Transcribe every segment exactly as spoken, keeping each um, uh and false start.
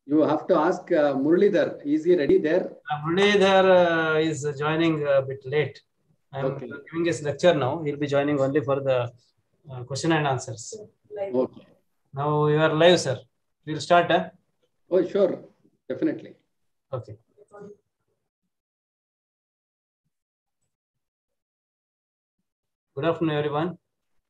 You have to ask uh, Muralidhar. Is he ready there? Uh, Muralidhar uh, is joining a bit late. I'm Okay. giving his lecture now. He'll be joining only for the uh, question and answers. Okay. Now you are live, sir. We'll start. Huh? Oh, sure. Definitely. Okay. Good afternoon, everyone.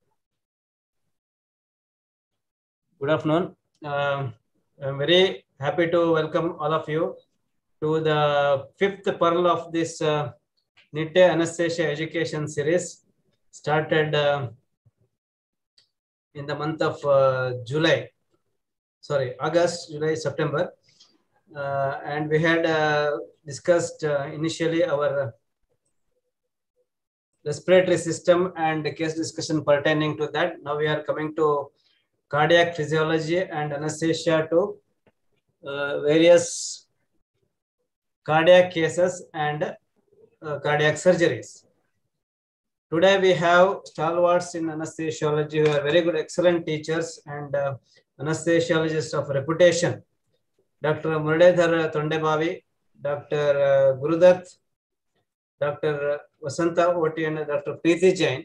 Good afternoon. Um, I'm very happy to welcome all of you to the fifth pearl of this uh, Nitte Anesthesia Education Series, started uh, in the month of uh, July, sorry, August, July, September. Uh, and we had uh, discussed uh, initially our respiratory system and case discussion pertaining to that. Now we are coming to cardiac physiology and anesthesia to uh, various cardiac cases and uh, cardiac surgeries. Today we have stalwarts in anesthesiology who are very good, excellent teachers and uh, anesthesiologists of reputation. Doctor Muralidhar Tondebavi, Doctor Uh, Gurudutt, Doctor Vasanta Oti and Doctor Preeti Jain.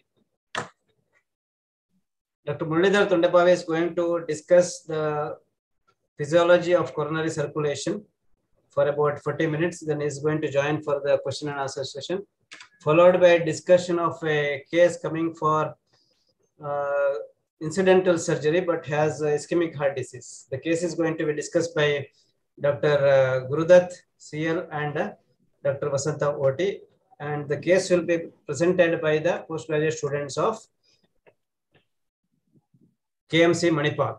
Doctor Muralidhar Tondebavi is going to discuss the physiology of coronary circulation for about forty minutes. Then he is going to join for the question and answer session, followed by a discussion of a case coming for uh, incidental surgery but has uh, ischemic heart disease. The case is going to be discussed by Doctor Uh, Gurudutt, C L, and uh, Doctor Vasanta Oti, and the case will be presented by the postgraduate students of K M C Manipal.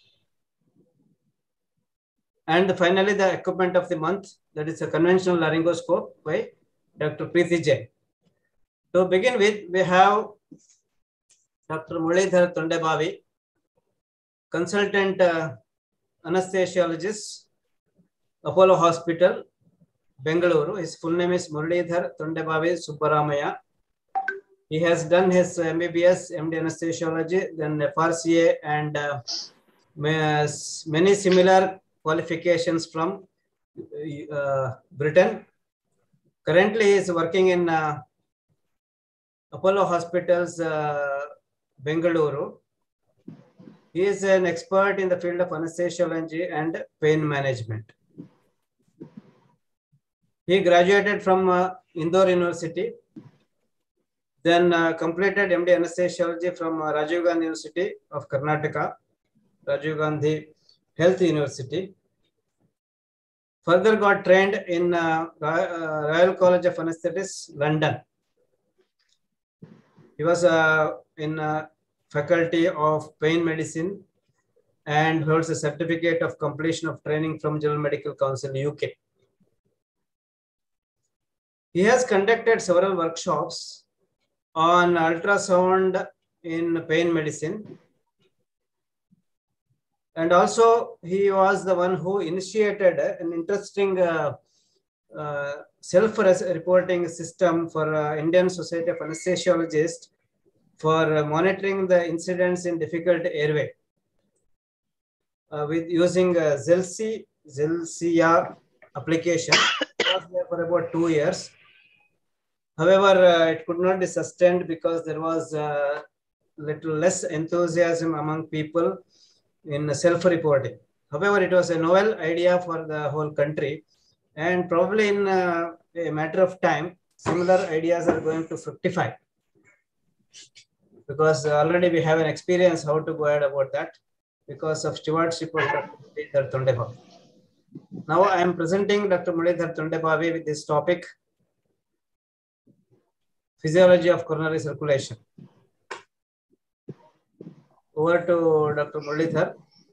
And finally, the equipment of the month, that is a conventional laryngoscope by Doctor Preeti Jain. To begin with, we have Doctor Muralidhar Tondebavi, consultant uh, anesthesiologist, Apollo Hospital, Bengaluru. His full name is Muralidhar Tondebavi Subbaramaya. He has done his M B B S, M D anesthesiology, then F R C A, and uh, many similar qualifications from uh, Britain. Currently, he is working in uh, Apollo Hospitals, uh, Bengaluru. He is an expert in the field of anesthesiology and pain management. He graduated from uh, Indore University, then uh, completed M D anesthesiology from uh, Rajiv Gandhi University of Karnataka, Rajiv Gandhi Health University. Further got trained in uh, Royal College of Anesthetists, London. He was uh, in uh, faculty of pain medicine and holds a certificate of completion of training from General Medical Council, U K. He has conducted several workshops on ultrasound in pain medicine. And also, he was the one who initiated an interesting uh, uh, self-reporting system for uh, Indian Society of Anesthesiologists for uh, monitoring the incidents in difficult airway uh, with using uh, Zelsi, Zelsia application. It was there for about two years. However, uh, it could not be sustained because there was uh, little less enthusiasm among people in self-reporting. However, it was a novel idea for the whole country, and probably in uh, a matter of time, similar ideas are going to fructify, because already we have an experience how to go ahead about that because of stewardship of Doctor Muralidhar Tondebavi. Now I am presenting Doctor Muralidhar Tondebavi with this topic, physiology of coronary circulation. Over to Doctor Muralidhar.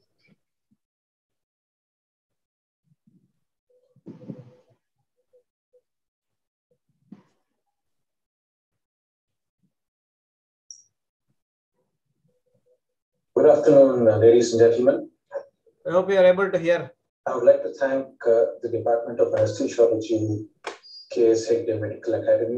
Good afternoon, uh, ladies and gentlemen. I hope you are able to hear. I would like to thank uh, the Department of Anesthesiology, K S Hegde Medical Academy.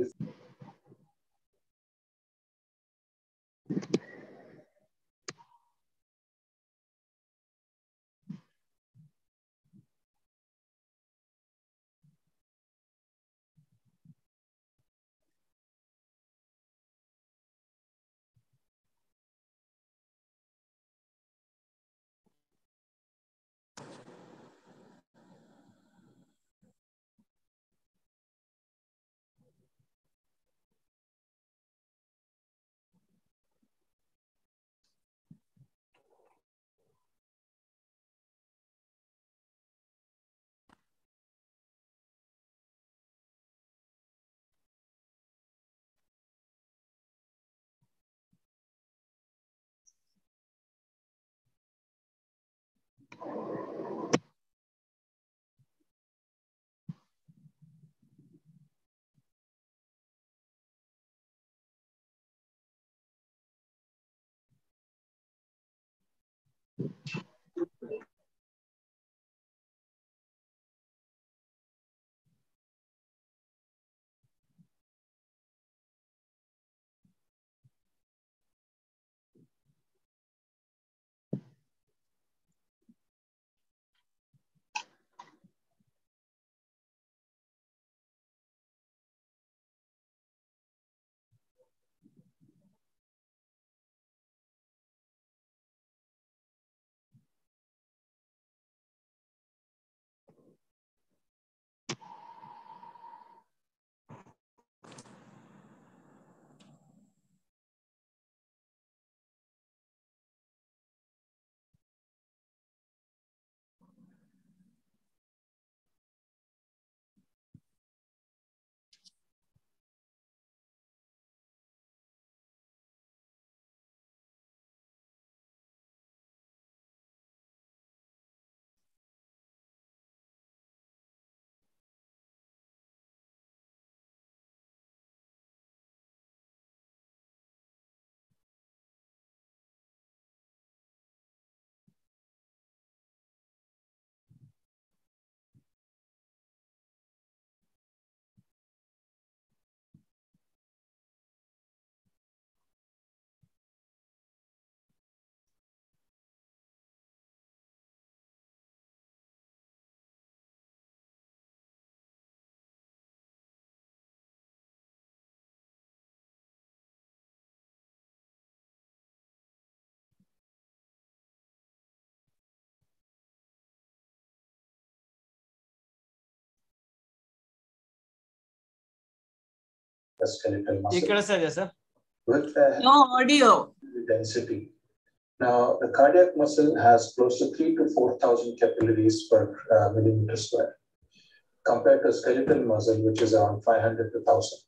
The skeletal muscle sir. with a No audio. density. Now, the cardiac muscle has close to three to four thousand capillaries per uh, millimeter square, compared to skeletal muscle, which is around five hundred to one thousand.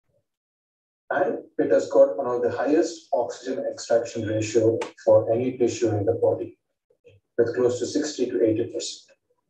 And it has got one of the highest oxygen extraction ratio for any tissue in the body, with close to sixty to eighty percent.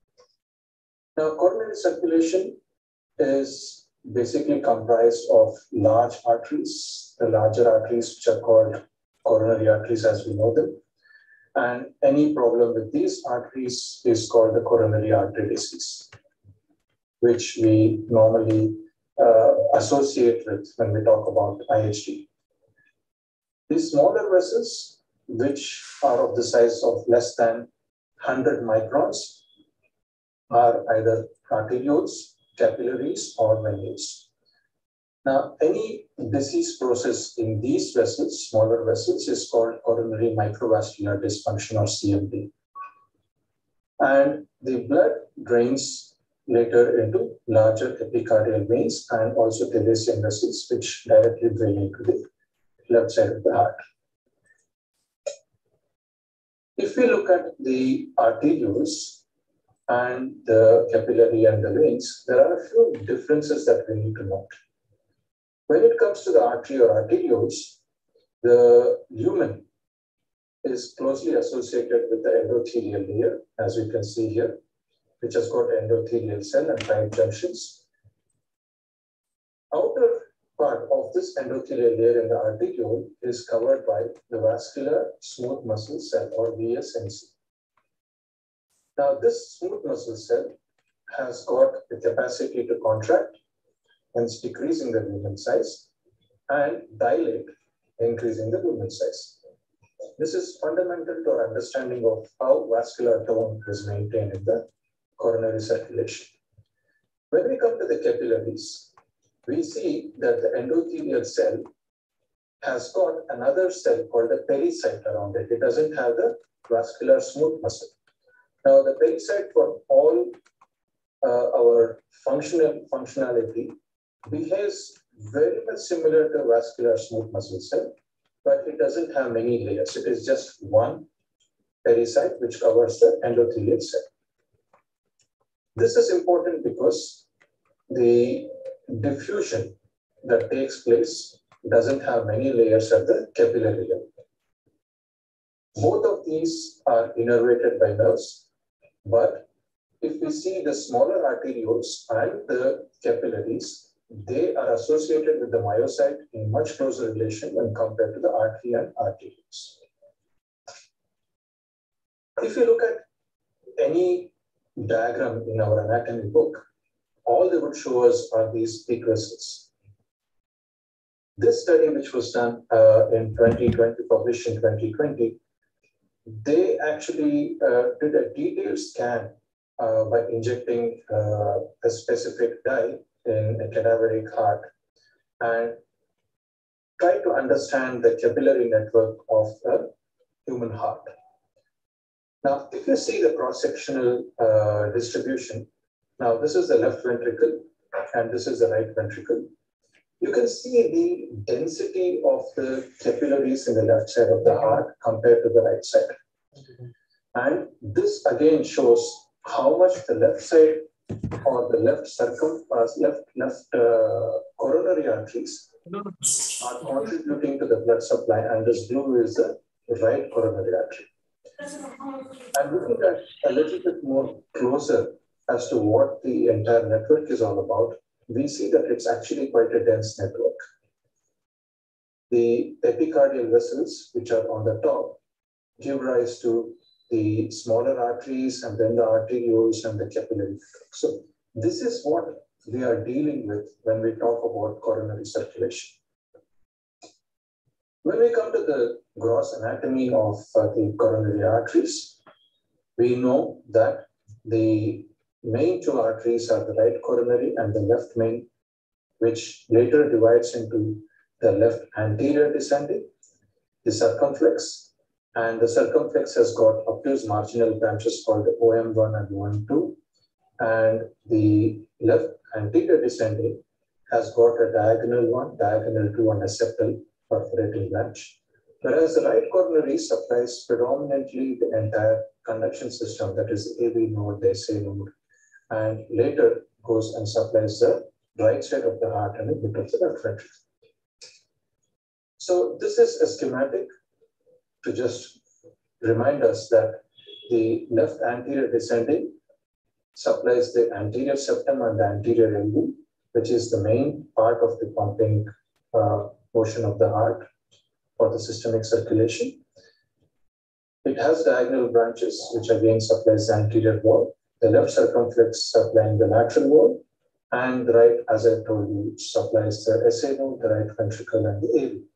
Now, coronary circulation is basically comprised of large arteries, the larger arteries which are called coronary arteries as we know them. And any problem with these arteries is called the coronary artery disease, which we normally uh, associate with when we talk about I H D. These smaller vessels, which are of the size of less than one hundred microns, are either arterioles, capillaries, or venules. Now, any disease process in these vessels, smaller vessels, is called coronary microvascular dysfunction, or C M D. And the blood drains later into larger epicardial veins and also Teresian vessels, which directly drain into the left side of the heart. If we look at the arterioles and the capillary and the veins, there are a few differences that we need to note. When it comes to the artery or arterioles, the lumen is closely associated with the endothelial layer, as we can see here, which has got endothelial cell and tight junctions. Outer part of this endothelial layer in the arteriole is covered by the vascular smooth muscle cell, or V S M C. Now, this smooth muscle cell has got the capacity to contract, hence decreasing the lumen size, and dilate, increasing the lumen size. This is fundamental to our understanding of how vascular tone is maintained in the coronary circulation. When we come to the capillaries, we see that the endothelial cell has got another cell called the pericyte around it. It doesn't have the vascular smooth muscle. Now, the pericyte, for all uh, our functional functionality, behaves very much similar to vascular smooth muscle cell, but it doesn't have many layers. It is just one pericyte which covers the endothelial cell. This is important because the diffusion that takes place doesn't have many layers at the capillary level. Both of these are innervated by nerves, but if we see the smaller arterioles and the capillaries, they are associated with the myocyte in much closer relation when compared to the artery and arterioles. If you look at any diagram in our anatomy book, all they would show us are these peak vessels. This study, which was done uh, in twenty twenty, published in twenty twenty, they actually uh, did a detailed scan uh, by injecting uh, a specific dye in a cadaveric heart and tried to understand the capillary network of a human heart. Now, if you see the cross-sectional uh, distribution, now this is the left ventricle and this is the right ventricle. You can see the density of the capillaries in the left side of the heart compared to the right side. And this again shows how much the left side or the left circum, uh, left, left uh, coronary arteries are contributing to the blood supply, and this blue is the right coronary artery. And looking at a little bit more closer as to what the entire network is all about, we see that it's actually quite a dense network. The epicardial vessels, which are on the top, give rise to the smaller arteries and then the arterioles and the capillary. So this is what we are dealing with when we talk about coronary circulation. When we come to the gross anatomy of uh, the coronary arteries, we know that the main two arteries are the right coronary and the left main, which later divides into the left anterior descending, the circumflex, and the circumflex has got obtuse marginal branches called the O M one and O M two, and the left anterior descending has got a diagonal one, diagonal two, and a septal perforating branch, whereas the right coronary supplies predominantly the entire conduction system, that is the A V node, the S A node, and later goes and supplies the right side of the heart and a bit of the left ventricle. So this is a schematic to just remind us that the left anterior descending supplies the anterior septum and the anterior L V, which is the main part of the pumping uh, portion of the heart for the systemic circulation. It has diagonal branches, which again supplies the anterior wall, the left circumflex supplying the lateral wall, and the right, as I told you, supplies the S A node, the right ventricle, and the A V.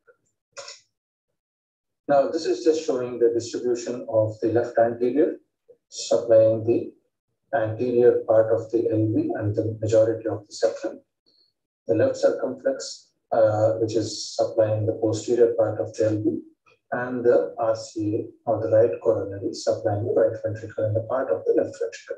Now, this is just showing the distribution of the left anterior, supplying the anterior part of the L V and the majority of the septum. The left circumflex, uh, which is supplying the posterior part of the L V, and the R C A, or the right coronary, supplying the right ventricle and the part of the left ventricle.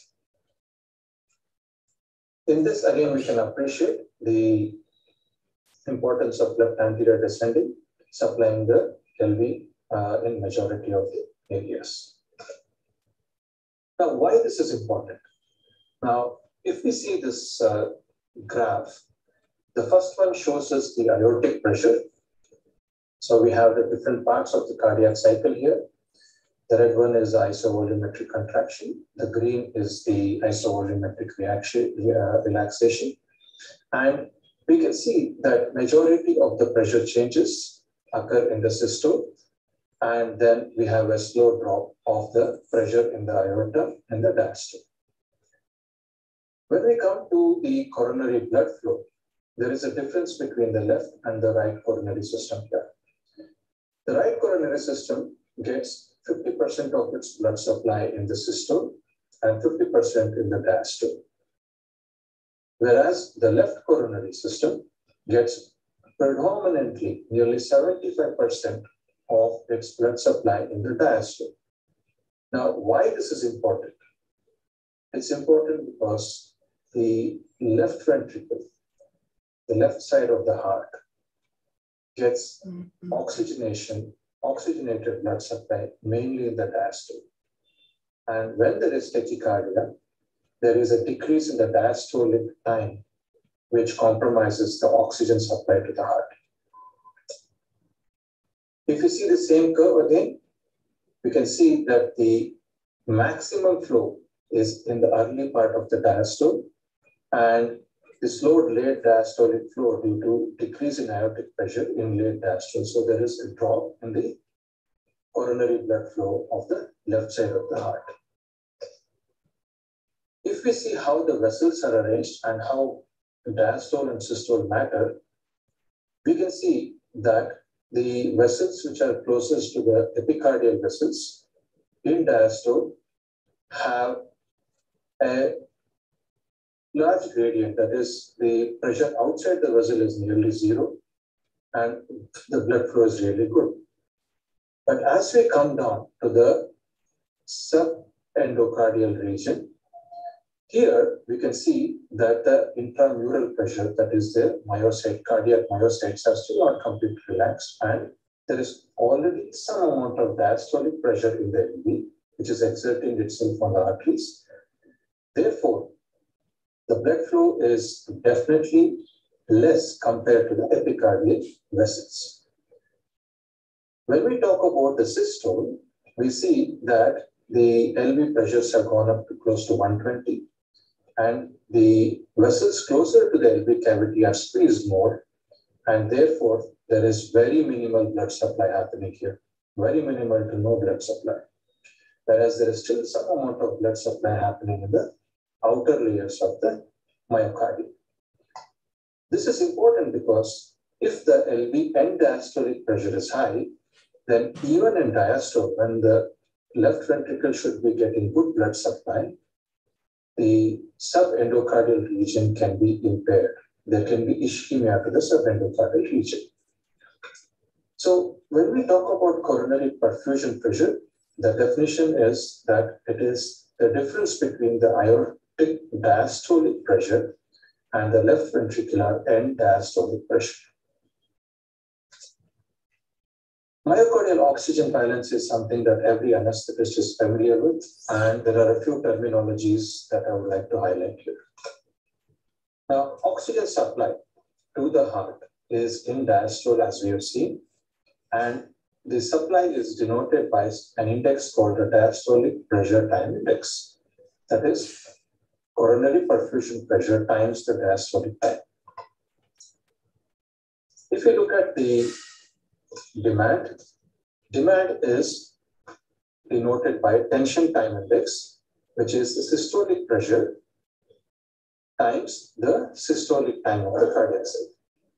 In this, again, we can appreciate the importance of left anterior descending, supplying the L V uh, in majority of the areas. Now, why this is important? Now, if we see this uh, graph, the first one shows us the aortic pressure. So we have the different parts of the cardiac cycle here. The red one is the isovolumetric contraction. The green is the isovolumetric reaction, uh, relaxation. And we can see that majority of the pressure changes occur in the systole. And then we have a slow drop of the pressure in the aorta and the diastole. When we come to the coronary blood flow, there is a difference between the left and the right coronary system here. The right coronary system gets fifty percent of its blood supply in the systole and fifty percent in the diastole. Whereas the left coronary system gets predominantly nearly seventy-five percent of its blood supply in the diastole. Now, why this is important? It's important because the left ventricle, the left side of the heart, gets mm-hmm. oxygenation, oxygenated blood supply mainly in the diastole. And when there is tachycardia, there is a decrease in the diastolic time, which compromises the oxygen supply to the heart. If you see the same curve again, we can see that the maximum flow is in the early part of the diastole, and the slowed late diastolic flow due to decrease in aortic pressure in late diastole. So there is a drop in the coronary blood flow of the left side of the heart. If we see how the vessels are arranged and how diastole and systole matter, we can see that the vessels which are closest to the epicardial vessels in diastole have a large gradient, that is, the pressure outside the vessel is nearly zero and the blood flow is really good. But as we come down to the subendocardial region, here we can see that the intramural pressure, that is the myocyte, cardiac myocytes, are still not completely relaxed, and there is already some amount of diastolic pressure in the L V, which is exerting itself on the arteries. Therefore, the blood flow is definitely less compared to the epicardial vessels. When we talk about the systole, we see that the L V pressures have gone up to close to one twenty, and the vessels closer to the L V cavity are squeezed more, and therefore there is very minimal blood supply happening here, very minimal to no blood supply. Whereas there is still some amount of blood supply happening in the outer layers of the myocardium. This is important because if the L V end diastolic pressure is high, then even in diastole, when the left ventricle should be getting good blood supply, the subendocardial region can be impaired. There can be ischemia to the subendocardial region. So when we talk about coronary perfusion pressure, the definition is that it is the difference between the aortic diastolic pressure and the left ventricular end diastolic pressure. Myocardial oxygen balance is something that every anesthetist is familiar with, and there are a few terminologies that I would like to highlight here. Now, oxygen supply to the heart is in diastole, as we have seen, and the supply is denoted by an index called the diastolic pressure time index. That is coronary perfusion pressure times the diastolic time. If you look at the demand, demand is denoted by tension time index, which is the systolic pressure times the systolic time of the cardiac cycle.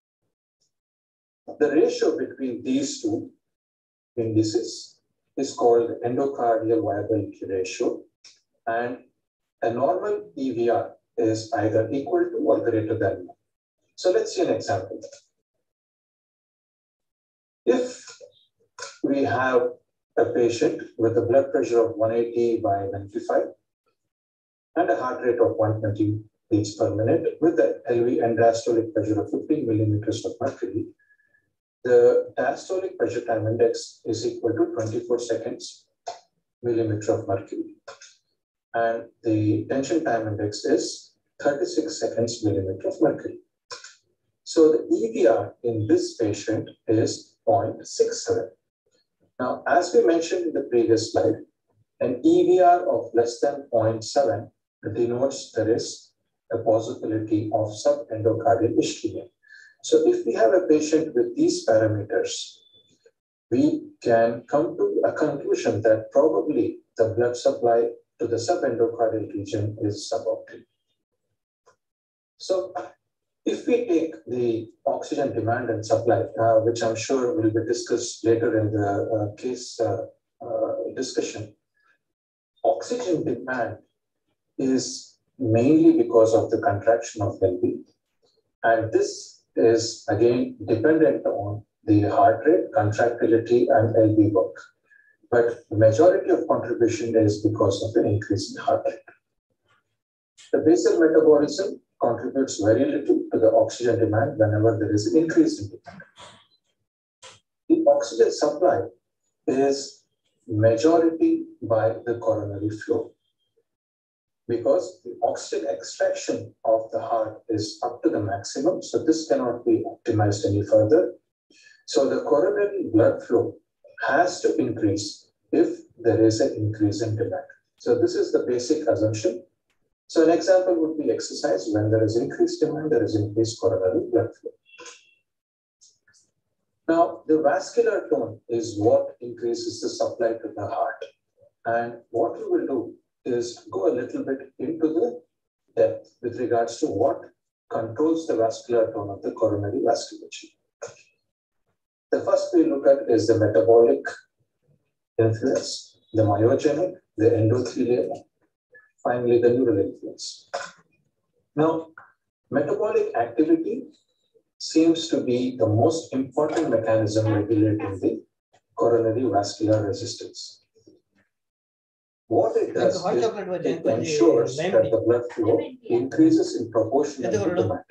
The ratio between these two indices is called endocardial viability ratio, and a normal E V R is either equal to or greater than one. So let's see an example. If we have a patient with a blood pressure of one eighty by ninety-five and a heart rate of one hundred twenty beats per minute with the L V and diastolic pressure of fifteen millimeters of mercury, the diastolic pressure time index is equal to twenty-four seconds millimeter of mercury, and the tension time index is thirty-six seconds millimeter of mercury. So the E V R in this patient is zero point six seven. Now, as we mentioned in the previous slide, an E V R of less than zero point seven denotes there is a possibility of subendocardial ischemia. So if we have a patient with these parameters, we can come to a conclusion that probably the blood supply to the subendocardial region is suboptimal. So if we take the oxygen demand and supply, uh, which I'm sure will be discussed later in the uh, case uh, uh, discussion, oxygen demand is mainly because of the contraction of L V. And this is again dependent on the heart rate, contractility, and L V work. But the majority of contribution is because of the increase in heart rate. The basal metabolism contributes very little to the oxygen demand whenever there is an increase in demand. The oxygen supply is majority by the coronary flow, because the oxygen extraction of the heart is up to the maximum, so this cannot be optimized any further. So the coronary blood flow has to increase if there is an increase in demand. So this is the basic assumption. So an example would be exercise. When there is increased demand, there is increased coronary blood flow. Now, the vascular tone is what increases the supply to the heart. And what we will do is go a little bit into the depth with regards to what controls the vascular tone of the coronary vasculature. The first we look at is the metabolic influence, the myogenic, the endothelial, finally the neural influence. Now, metabolic activity seems to be the most important mechanism regulating the coronary vascular resistance. What it does is it ensures that the blood flow increases in proportion to demand.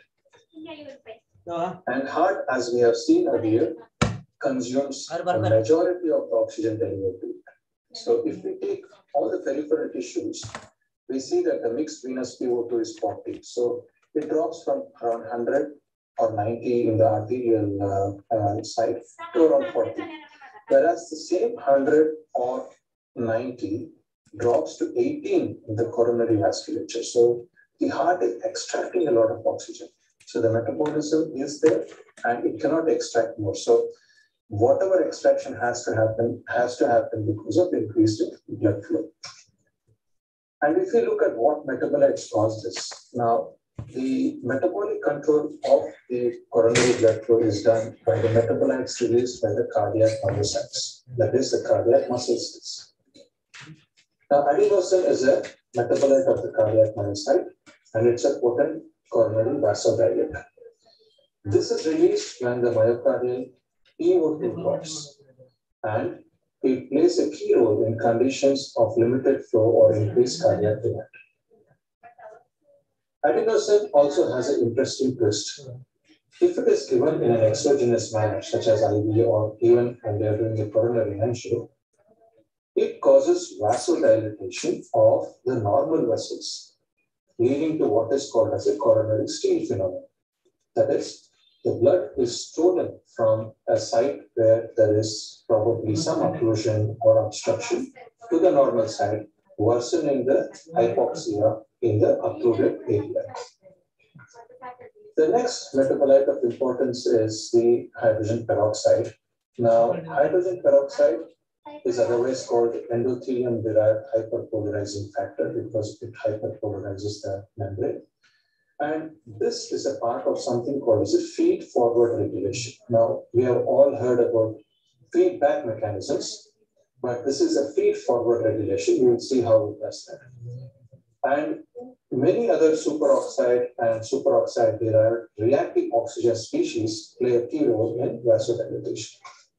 And heart, as we have seen earlier, consumes the majority of the oxygen delivered to it. So if we take all the peripheral tissues, we see that the mixed venous P O two is forty. So it drops from around one hundred or ninety in the arterial uh, uh, side to around forty. Whereas the same one hundred or ninety drops to eighteen in the coronary vasculature. So the heart is extracting a lot of oxygen. So the metabolism is there and it cannot extract more. So whatever extraction has to happen, has to happen because of increased blood flow. And if you look at what metabolites cause this, now the metabolic control of the coronary blood flow is done by the metabolites released by the cardiac myocytes, that is the cardiac muscle cells. Now, adenosine is a metabolite of the cardiac myocyte, and it's a potent coronary vasodilator. This is released when the myocardial P O two drops, and it plays a key role in conditions of limited flow or increased cardiac demand. Adenosine also has an interesting twist. If it is given in an exogenous manner, such as I V or even when they are doing a coronary angio, it causes vasodilatation of the normal vessels, leading to what is called as a coronary steal phenomenon. That is, the blood is stolen from a site where there is probably some occlusion or obstruction to the normal side, worsening the hypoxia in the occluded area. The next metabolite of importance is the hydrogen peroxide. Now, hydrogen peroxide is otherwise called endothelium-derived hyperpolarizing factor because it hyperpolarizes the membrane. And this is a part of something called as a feed-forward regulation. Now, we have all heard about feedback mechanisms, but this is a feed-forward regulation. We will see how it does that. And many other superoxide and superoxide-derived reactive oxygen species play a key role in vasodilatation.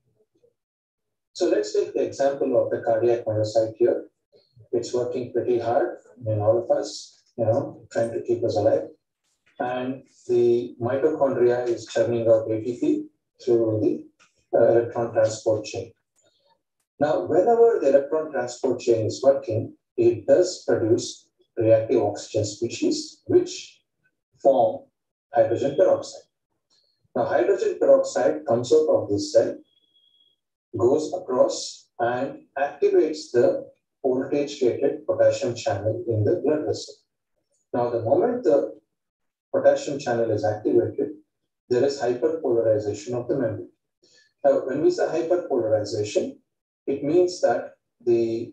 So let's take the example of the cardiac myocyte here. It's working pretty hard in all of us, you know, trying to keep us alive. And the mitochondria is churning out A T P through the uh, electron transport chain. Now, whenever the electron transport chain is working, it does produce reactive oxygen species, which form hydrogen peroxide. Now, hydrogen peroxide comes out of this cell, goes across and activates the voltage-gated potassium channel in the blood vessel. Now, the moment the potassium channel is activated, there is hyperpolarization of the membrane. Now, when we say hyperpolarization, it means that the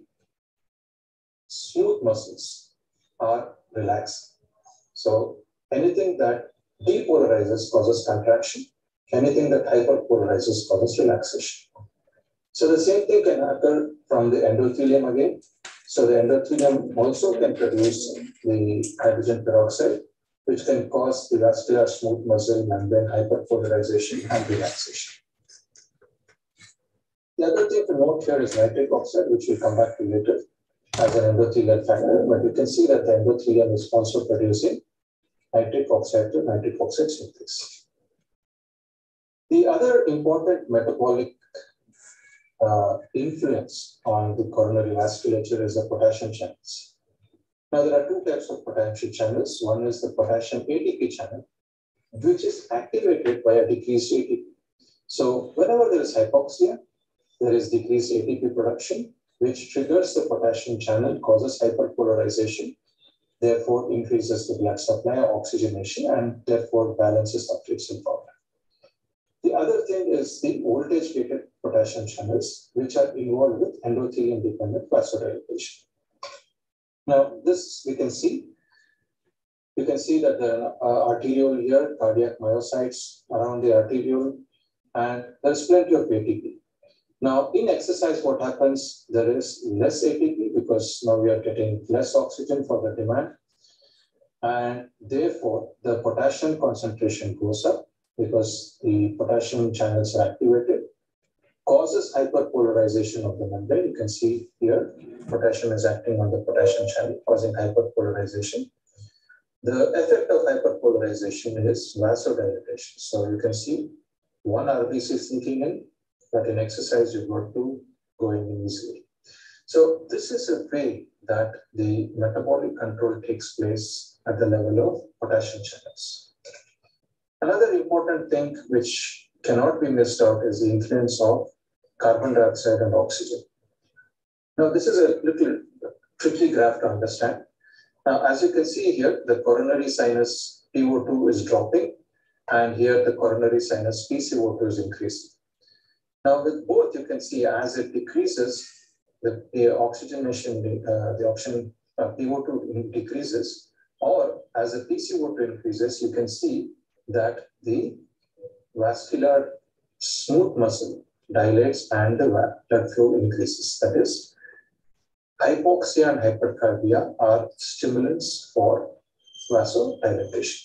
smooth muscles are relaxed. So anything that depolarizes causes contraction. Anything that hyperpolarizes causes relaxation. So the same thing can occur from the endothelium again. So the endothelium also can produce the hydrogen peroxide, which can cause the vascular smooth muscle membrane hyperpolarization and relaxation. The other thing to note here is nitric oxide, which we'll come back to later as an endothelial factor, but you can see that the endothelium is also producing nitric oxide to nitric oxide synthase. The other important metabolic uh, influence on the coronary vasculature is the potassium channels. Now, there are two types of potassium channels. One is the potassium A T P channel, which is activated by a decreased A T P. So whenever there is hypoxia, there is decreased A T P production, which triggers the potassium channel, causes hyperpolarization, therefore increases the blood supply, oxygenation, and therefore balances uptake and problem. The other thing is the voltage-gated potassium channels, which are involved with endothelium-dependent vasodilatation. Now, this we can see. You can see that the uh, arteriole here, cardiac myocytes around the arteriole, and there's plenty of A T P. Now, in exercise, what happens? There is less A T P because now we are getting less oxygen for the demand. And therefore, the potassium concentration goes up because the potassium channels are activated, causes hyperpolarization of the membrane. You can see here, potassium is acting on the potassium channel, causing hyperpolarization. The effect of hyperpolarization is vasodilatation. So you can see one R B C sinking in, but in exercise, you got to going in easily. So this is a way that the metabolic control takes place at the level of potassium channels. Another important thing which cannot be missed out is the influence of carbon dioxide and oxygen. Now, this is a little tricky graph to understand. Now, as you can see here, the coronary sinus P O two is dropping, and here the coronary sinus P C O two is increasing. Now, with both, you can see as it decreases, the, the oxygenation, uh, the oxygen uh, P O two decreases, or as the P C O two increases, you can see that the vascular smooth muscle dilates and the blood flow increases. That is, hypoxia and hypercarbia are stimulants for vasodilatation.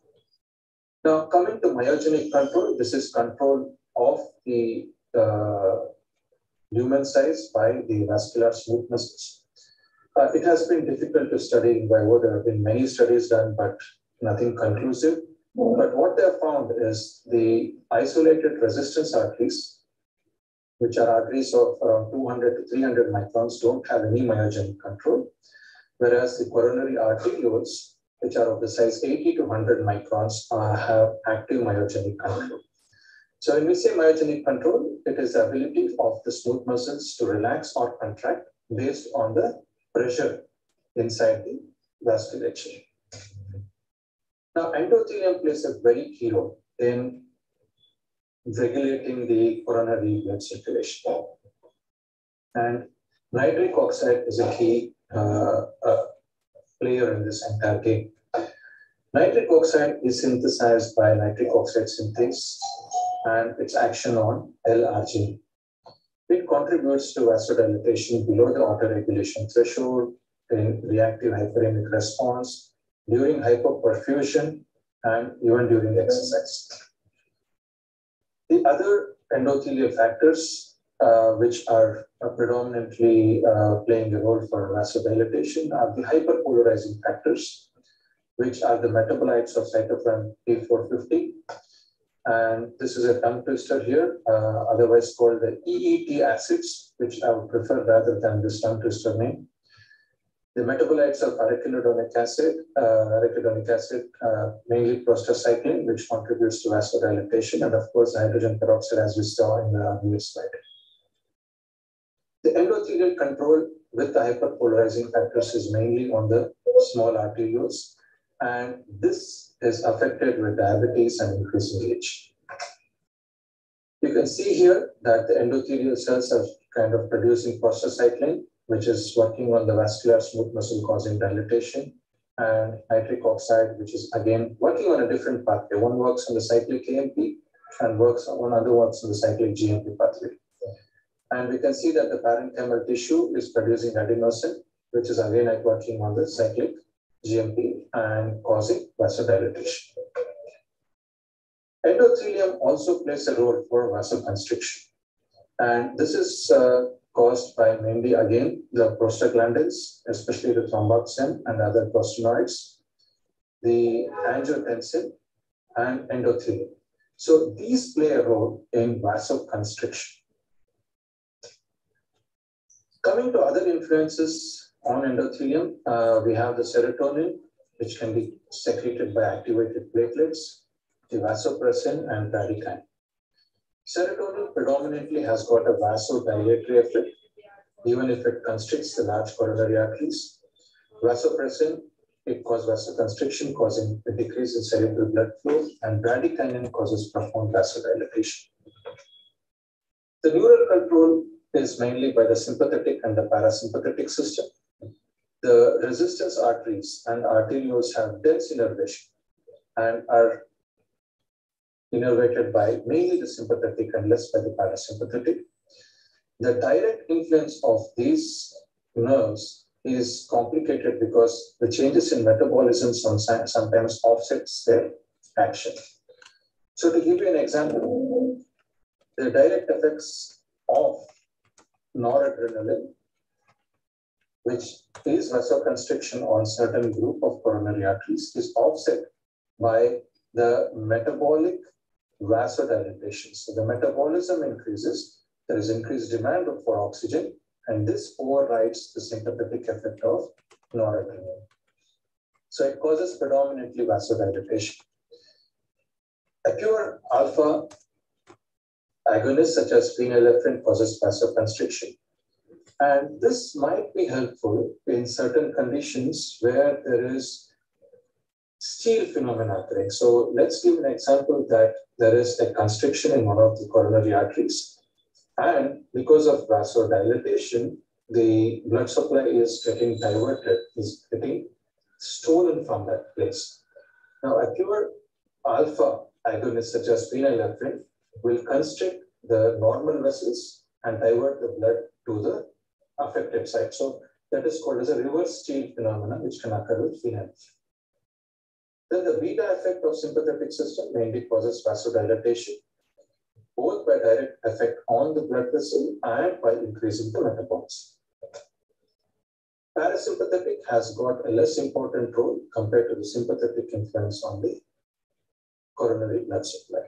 Now, coming to myogenic control, this is control of the uh, lumen size by the vascular smooth muscles. Uh, it has been difficult to study in vivo. There have been many studies done, but nothing conclusive. But what they have found is the isolated resistance arteries, which are arteries of around two hundred to three hundred microns, don't have any myogenic control, whereas the coronary arterioles, which are of the size eighty to one hundred microns, uh, have active myogenic control. So when we say myogenic control, it is the ability of the smooth muscles to relax or contract based on the pressure inside the vasculature. Now, endothelium plays a very key role in regulating the coronary blood circulation. And nitric oxide is a key uh, uh, player in this entire game. Nitric oxide is synthesized by nitric oxide synthase and its action on L arginine. It contributes to vasodilatation below the autoregulation threshold, in reactive hyperemic response, during hypoperfusion, and even during exercise. The other endothelial factors, uh, which are uh, predominantly uh, playing a role for vasodilatation, are the hyperpolarizing factors, which are the metabolites of cytochrome P four fifty. And this is a tongue twister here, uh, otherwise called the E E T acids, which I would prefer rather than this tongue twister name. The metabolites of arachidonic acid, uh, arachidonic acid, uh, mainly prostacyclin, which contributes to vasodilatation, and of course, hydrogen peroxide, as we saw in the previous slide. The endothelial control with the hyperpolarizing factors is mainly on the small arterioles, and this is affected with diabetes and increasing age. You can see here that the endothelial cells are kind of producing prostacyclin, which is working on the vascular smooth muscle causing dilatation, and nitric oxide, which is again working on a different pathway. One works on the cyclic A M P and works on one other works on the cyclic G M P pathway. And we can see that the parenchymal tissue is producing adenosine, which is again working on the cyclic G M P and causing vasodilatation. Endothelium also plays a role for vasoconstriction. And this is uh, caused by mainly, again, the prostaglandins, especially the thromboxane and other prostanoids, the angiotensin, and endothelium. So these play a role in vasoconstriction. Coming to other influences on endothelium, uh, we have the serotonin, which can be secreted by activated platelets, the vasopressin, and bradykinin. Serotonin predominantly has got a vasodilatory effect, even if it constricts the large coronary arteries. Vasopressin it causes vasoconstriction, causing a decrease in cerebral blood flow, and bradykinin causes profound vasodilation. The neural control is mainly by the sympathetic and the parasympathetic system. The resistance arteries and arterioles have dense innervation and are innervated by mainly the sympathetic and less by the parasympathetic. The direct influence of these nerves is complicated because the changes in metabolism sometimes offsets their action. So to give you an example, the direct effects of noradrenaline, which is vasoconstriction on certain group of coronary arteries, is offset by the metabolic vasodilatation. So the metabolism increases, there is increased demand for oxygen, and this overrides the sympathetic effect of noradrenaline. So it causes predominantly vasodilatation. A pure alpha agonist such as phenylephrine causes vasoconstriction. And this might be helpful in certain conditions where there is steal phenomena occurring. So let's give an example that there is a constriction in one of the coronary arteries. And because of vasodilatation, the blood supply is getting diverted, is getting stolen from that place. Now, a pure alpha agonist such as phenylephrine will constrict the normal vessels and divert the blood to the affected site. So that is called as a reverse steal phenomenon, which can occur with phenylephrine. Then the beta effect of sympathetic system mainly causes vasodilatation, both by direct effect on the blood vessel and by increasing the metabolism. Parasympathetic has got a less important role compared to the sympathetic influence on the coronary blood supply.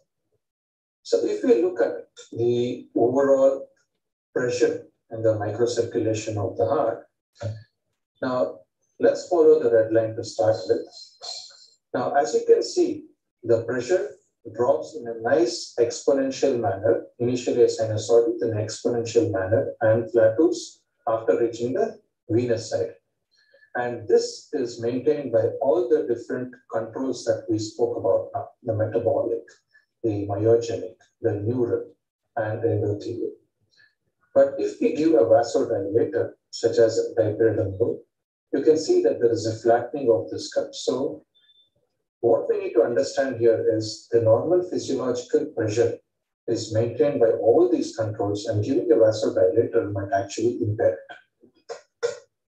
So if we look at the overall pressure and the microcirculation of the heart, now let's follow the red line to start with. Now, as you can see, the pressure drops in a nice exponential manner, initially a sinusoidal, then an exponential manner, and plateaus after reaching the venous side. And this is maintained by all the different controls that we spoke about now, the metabolic, the myogenic, the neural, and the endothelial. But if we give a vasodilator, such as dipiridinol, you can see that there is a flattening of this curve. So what we need to understand here is the normal physiological pressure is maintained by all these controls, and giving a vasodilator might actually impair it.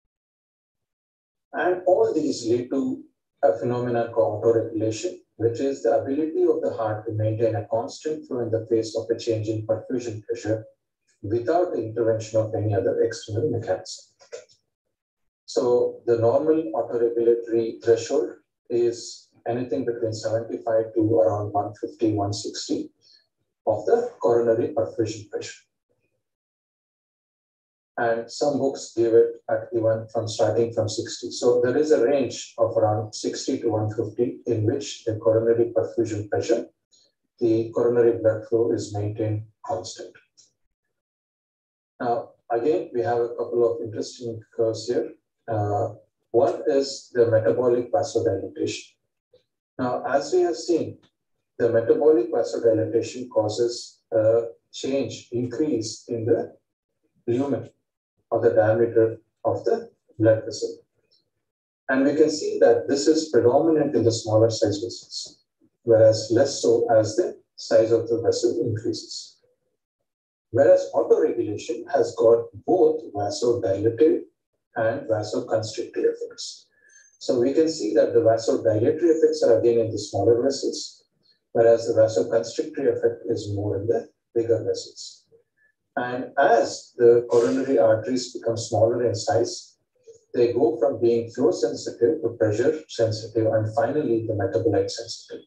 And all these lead to a phenomenon called autoregulation, which is the ability of the heart to maintain a constant flow in the face of a change in perfusion pressure without the intervention of any other external mechanism. So the normal autoregulatory threshold is anything between seventy-five to around one fifty, one sixty of the coronary perfusion pressure. And some books give it at even from starting from sixty. So there is a range of around sixty to one fifty in which the coronary perfusion pressure, the coronary blood flow is maintained constant. Now, again, we have a couple of interesting curves here. Uh, one is the metabolic vasodilatation. Now, as we have seen, the metabolic vasodilatation causes a change, increase in the lumen or the diameter of the blood vessel. And we can see that this is predominant in the smaller size vessels, whereas less so as the size of the vessel increases. Whereas autoregulation has got both vasodilative and vasoconstrictive effects. So we can see that the vasodilatory effects are again in the smaller vessels, whereas the vasoconstrictive effect is more in the bigger vessels. And as the coronary arteries become smaller in size, they go from being flow sensitive to pressure sensitive, and finally the metabolite sensitive.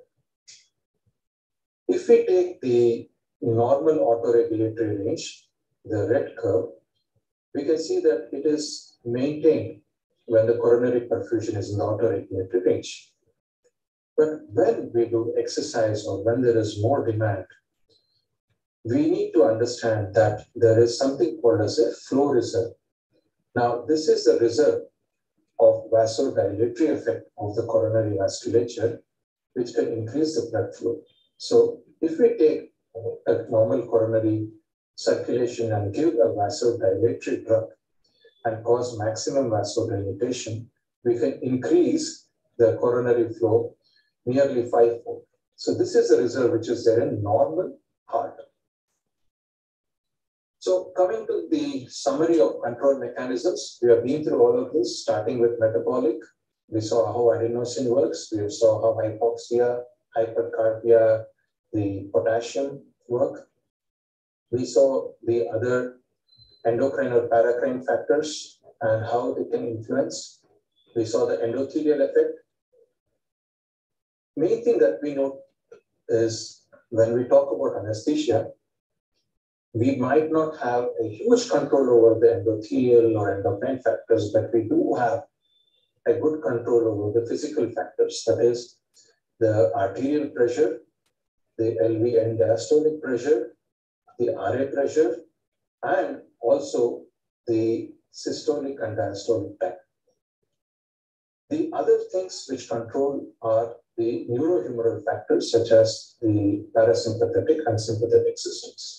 If we take the normal autoregulatory range, the red curve, we can see that it is maintained when the coronary perfusion is in the autoregulatory range. But when we do exercise or when there is more demand, we need to understand that there is something called as a flow reserve. Now, this is the reserve of vasodilatory effect of the coronary vasculature, which can increase the blood flow. So if we take a normal coronary circulation and give a vasodilatory drug and cause maximum vasodilatation, we can increase the coronary flow nearly fivefold. So this is a result which is there in normal heart. So coming to the summary of control mechanisms, we have been through all of this, starting with metabolic. We saw how adenosine works. We saw how hypoxia, hypercarbia, the potassium work. We saw the other endocrine or paracrine factors and how they can influence. We saw the endothelial effect. Main thing that we note is when we talk about anesthesia, we might not have a huge control over the endothelial or endocrine factors, but we do have a good control over the physical factors. That is the arterial pressure, the L V end diastolic pressure, the R A pressure, and also the systolic and diastolic time. The other things which control are the neurohumoral factors such as the parasympathetic and sympathetic systems.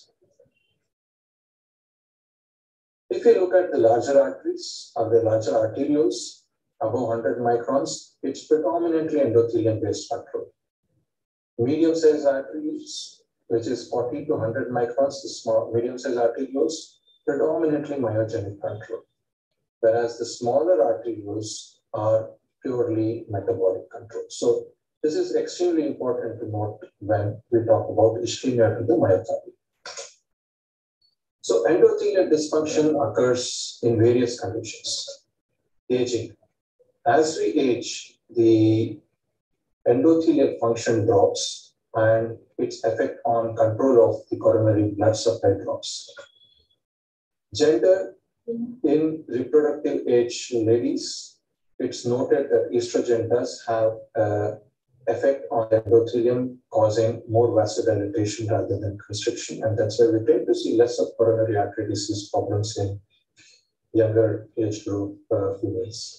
If you look at the larger arteries or the larger arterioles above one hundred microns, it's predominantly endothelium-based control. Medium-sized arteries, which is forty to one hundred microns, the small medium-sized arterioles, predominantly myogenic control. Whereas the smaller arterioles are purely metabolic control. So this is extremely important to note when we talk about ischemia to the myocardium. So endothelial dysfunction occurs in various conditions. Aging. As we age, the endothelial function drops and its effect on control of the coronary blood supply drops. Gender. In reproductive age ladies, it's noted that estrogen does have an effect on endothelium, causing more vasodilatation rather than constriction. And that's why we tend to see less of coronary artery disease problems in younger age group uh, females.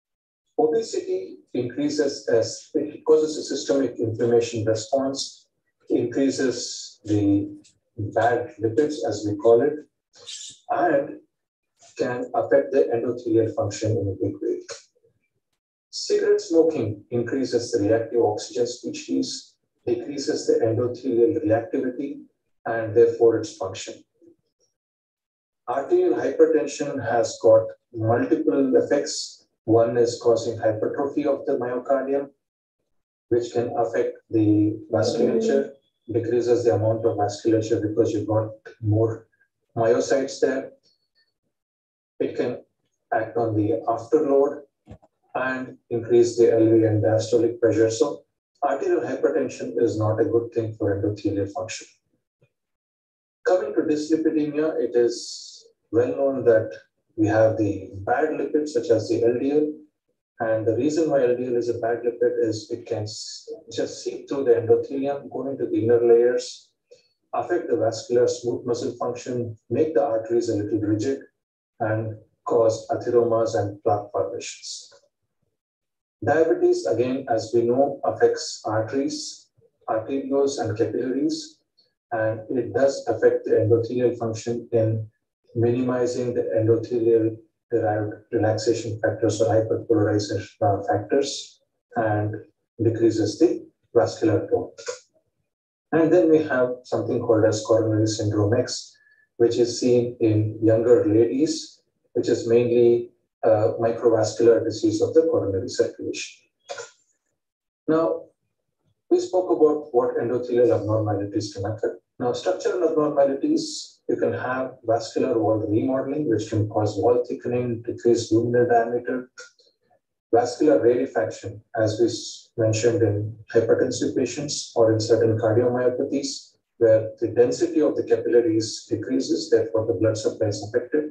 Obesity increases as it causes a systemic inflammation response, increases the bad lipids, as we call it, and can affect the endothelial function in a big way. Cigarette smoking increases the reactive oxygen species, decreases the endothelial reactivity, and therefore its function. Arterial hypertension has got multiple effects. One is causing hypertrophy of the myocardium, which can affect the vasculature, decreases the amount of vasculature because you've got more myocytes there. It can act on the afterload and increase the L V and diastolic pressure. So arterial hypertension is not a good thing for endothelial function. Coming to dyslipidemia, it is well known that we have the bad lipids such as the L D L. And the reason why L D L is a bad lipid is it can just seep through the endothelium, go into the inner layers, affect the vascular smooth muscle function, make the arteries a little rigid, and cause atheromas and plaque formations. Diabetes, again, as we know, affects arteries, arterioles, and capillaries, and it does affect the endothelial function in minimizing the endothelial-derived relaxation factors or hyperpolarization factors and decreases the vascular tone. And then we have something called as coronary syndrome X, which is seen in younger ladies, which is mainly uh, microvascular disease of the coronary circulation. Now, we spoke about what endothelial abnormalities can occur. Now, structural abnormalities, you can have vascular wall remodeling, which can cause wall thickening, decrease luminal diameter, vascular rarefaction, as we mentioned in hypertensive patients or in certain cardiomyopathies, where the density of the capillaries decreases, therefore the blood supply is affected.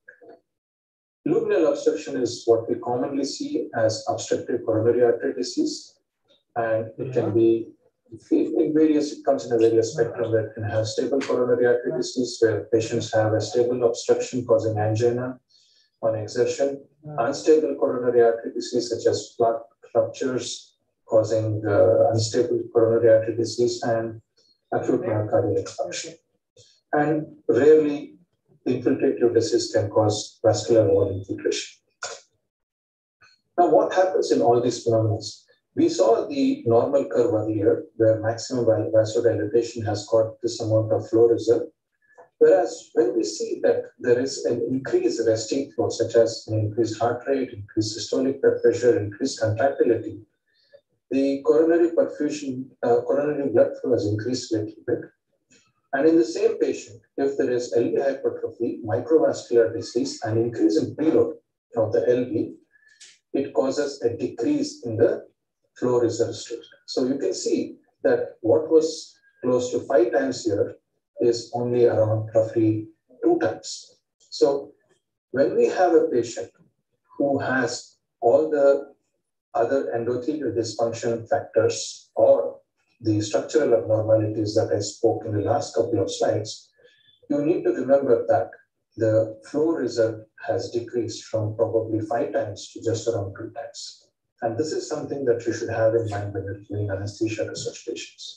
Luminal obstruction is what we commonly see as obstructive coronary artery disease, and it can be in various, it comes in a various spectrum that can have stable coronary artery disease, where patients have a stable obstruction causing angina, on exertion, unstable coronary artery disease such as plaque ruptures causing uh, unstable coronary artery disease, and acute myocardial infarction. And rarely, infiltrative disease can cause vascular wall infiltration. Now, what happens in all these phenomena? We saw the normal curve earlier, where maximum vasodilatation has got this amount of flow reserve. Whereas when we see that there is an increased resting flow, such as an increased heart rate, increased systolic blood pressure, increased contractility, the coronary perfusion, uh, coronary blood flow has increased a little bit. And in the same patient, if there is L V hypertrophy, microvascular disease, and increase in preload of the L V, it causes a decrease in the flow reserve state. So you can see that what was close to five times here is only around roughly two times. So when we have a patient who has all the other endothelial dysfunction factors or the structural abnormalities that I spoke in the last couple of slides, you need to remember that the flow reserve has decreased from probably five times to just around two times. And this is something that you should have in mind when you're doing anesthesia to such patients.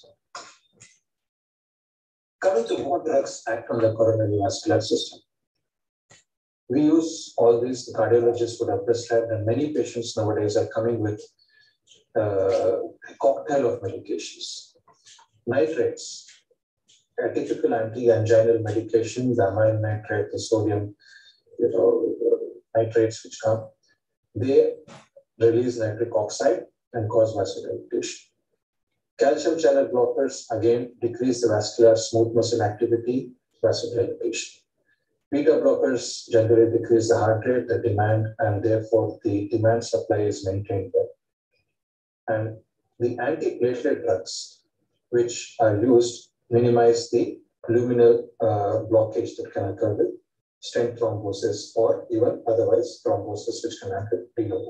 Coming to what drugs act on the coronary vascular system. We use all these, the cardiologists would have prescribed, and many patients nowadays are coming with uh, a cocktail of medications. Nitrates, a typical anti-anginal medication, the amine nitrate, the sodium, you know, nitrates which come, they release nitric oxide and cause vasodilatation. Calcium channel blockers, again, decrease the vascular smooth muscle activity, vasodilatation. Beta blockers generally decrease the heart rate, the demand, and therefore the demand supply is maintained well. And the antiplatelet drugs, which are used, minimize the luminal uh, blockage that can occur with stent thrombosis or even otherwise thrombosis which can happen preload.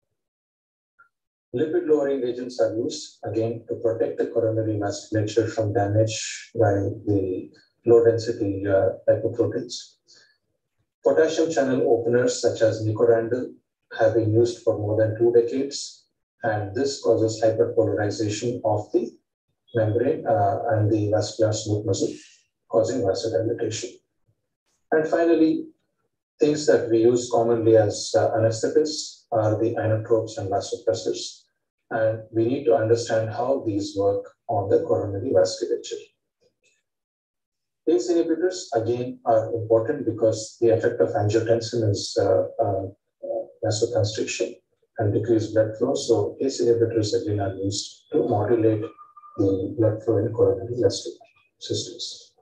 Lipid lowering agents are used, again, to protect the coronary vasculature from damage by the low density uh, lipoproteins. Potassium channel openers such as nicorandil have been used for more than two decades, and this causes hyperpolarization of the membrane uh, and the vascular smooth muscle, causing vasodilatation. And finally, things that we use commonly as uh, anesthetists are the inotropes and vasopressors. And we need to understand how these work on the coronary vasculature. A C E inhibitors, again, are important because the effect of angiotensin is uh, uh, vasoconstriction and decreased blood flow. So A C E inhibitors, again, are used to modulate the blood flow in coronary vascular systems.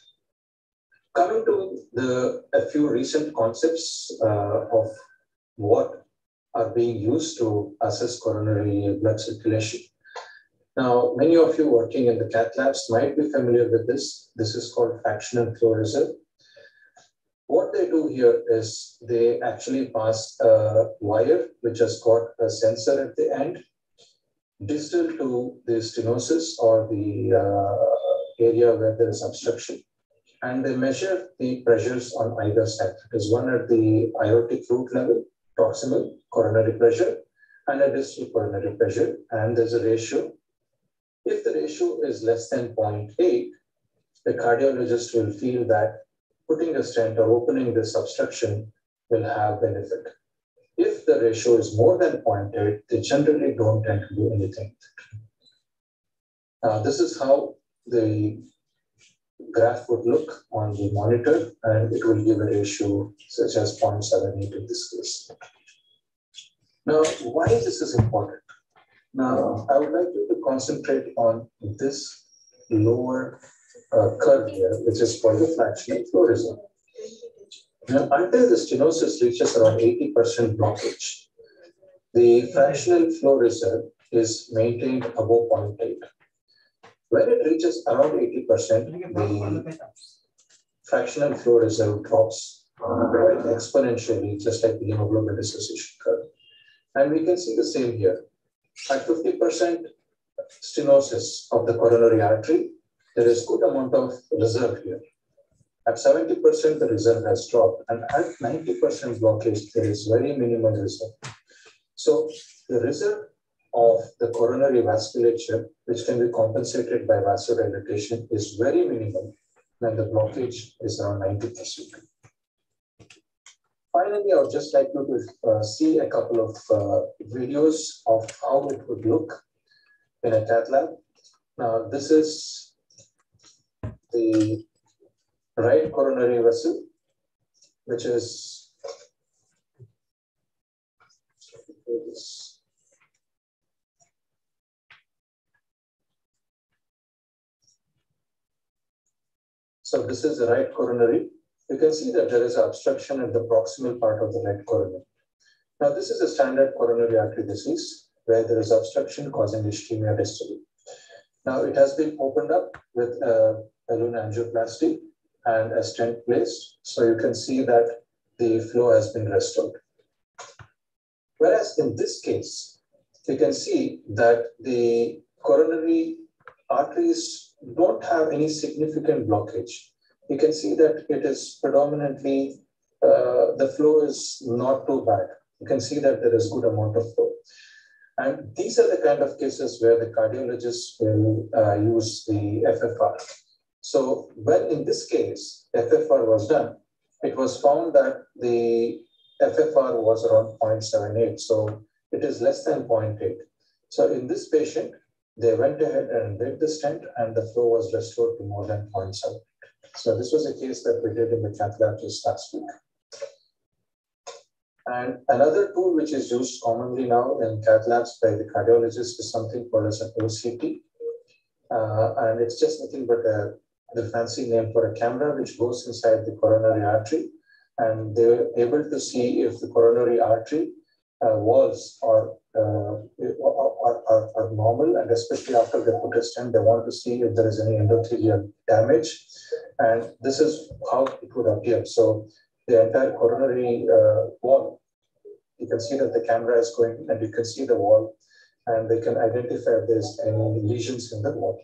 Coming to the, a few recent concepts uh, of what are being used to assess coronary blood circulation. Now, many of you working in the cath labs might be familiar with this. This is called fractional flow reserve. What they do here is they actually pass a wire which has got a sensor at the end, distal to the stenosis or the uh, area where there is obstruction. And they measure the pressures on either side. That is one at the aortic root level, proximal coronary pressure, and a distal coronary pressure. And there's a ratio. If the ratio is less than zero point eight, the cardiologist will feel that putting a stent or opening this obstruction will have benefit. If the ratio is more than zero point eight, they generally don't tend to do anything. Uh, this is how the graph would look on the monitor, and it will give a ratio such as zero point seven eight in this case. Now, why this is important? Now, I would like you to concentrate on this lower uh, curve here, which is called the fractional flow reserve. Now, until the stenosis reaches around eighty percent blockage, the fractional flow reserve is maintained above zero point eight. When it reaches around eighty percent, the fractional flow reserve drops quite exponentially, just like the hemoglobin dissociation curve. And we can see the same here. At fifty percent stenosis of the coronary artery, there is good amount of reserve here. At seventy percent, the reserve has dropped, and at ninety percent blockage, there is very minimal reserve. So the reserve of the coronary vasculature, which can be compensated by vasodilatation, is very minimal when the blockage is around ninety percent. Finally, I would just like you to uh, see a couple of uh, videos of how it would look in a cath lab. Now, this is the right coronary vessel, which is so this is the right coronary. You can see that there is an obstruction at the proximal part of the right coronary. Now, this is a standard coronary artery disease where there is obstruction causing ischemia distally. Now, it has been opened up with a balloon angioplasty and a stent placed. So you can see that the flow has been restored. Whereas in this case, you can see that the coronary arteries don't have any significant blockage. You can see that it is predominantly, uh, the flow is not too bad. You can see that there is good amount of flow. And these are the kind of cases where the cardiologist will uh, use the F F R. So when in this case, F F R was done, it was found that the F F R was around zero point seven eight. So it is less than zero point eight. So in this patient, they went ahead and did the stent and the flow was restored to more than zero point seven. So this was a case that we did in the cath lab just last week. And another tool which is used commonly now in cath labs by the cardiologist is something called as an O C T. Uh, and it's just nothing but a, the fancy name for a camera which goes inside the coronary artery. And they're able to see if the coronary artery uh, walls are, uh, are, are, are normal, and especially after they put a stent, they want to see if there is any endothelial damage. And this is how it would appear. So the entire coronary uh, wall, you can see that the camera is going and you can see the wall, and they can identify if there's any lesions in the wall.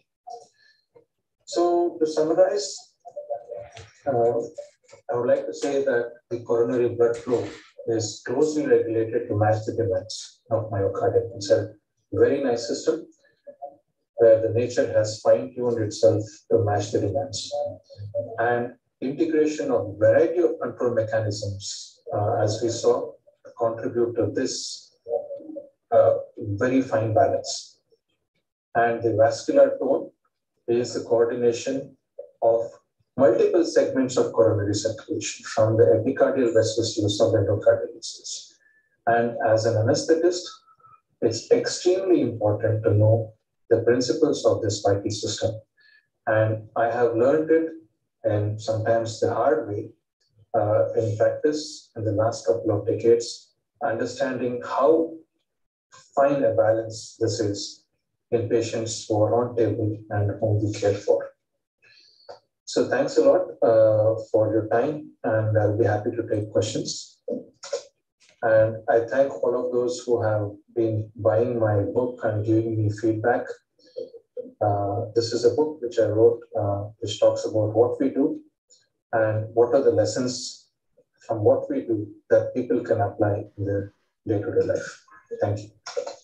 So to summarize, uh, I would like to say that the coronary blood flow is closely regulated to match the demands of myocardium. It's a very nice system where the nature has fine-tuned itself to match the demands. And integration of variety of control mechanisms, uh, as we saw, contribute to this uh, very fine balance. And the vascular tone is the coordination of multiple segments of coronary circulation, from the epicardial vessels to the subendocardial vessels. And as an anesthetist, it's extremely important to know the principles of this vital system. And I have learned it, and sometimes the hard way, uh, in practice in the last couple of decades, understanding how fine a balance this is in patients who are on table and whom we care for. So thanks a lot uh, for your time, and I'll be happy to take questions. And I thank all of those who have been buying my book and giving me feedback. Uh, this is a book which I wrote, uh, which talks about what we do and what are the lessons from what we do that people can apply in their day-to-day life. Thank you.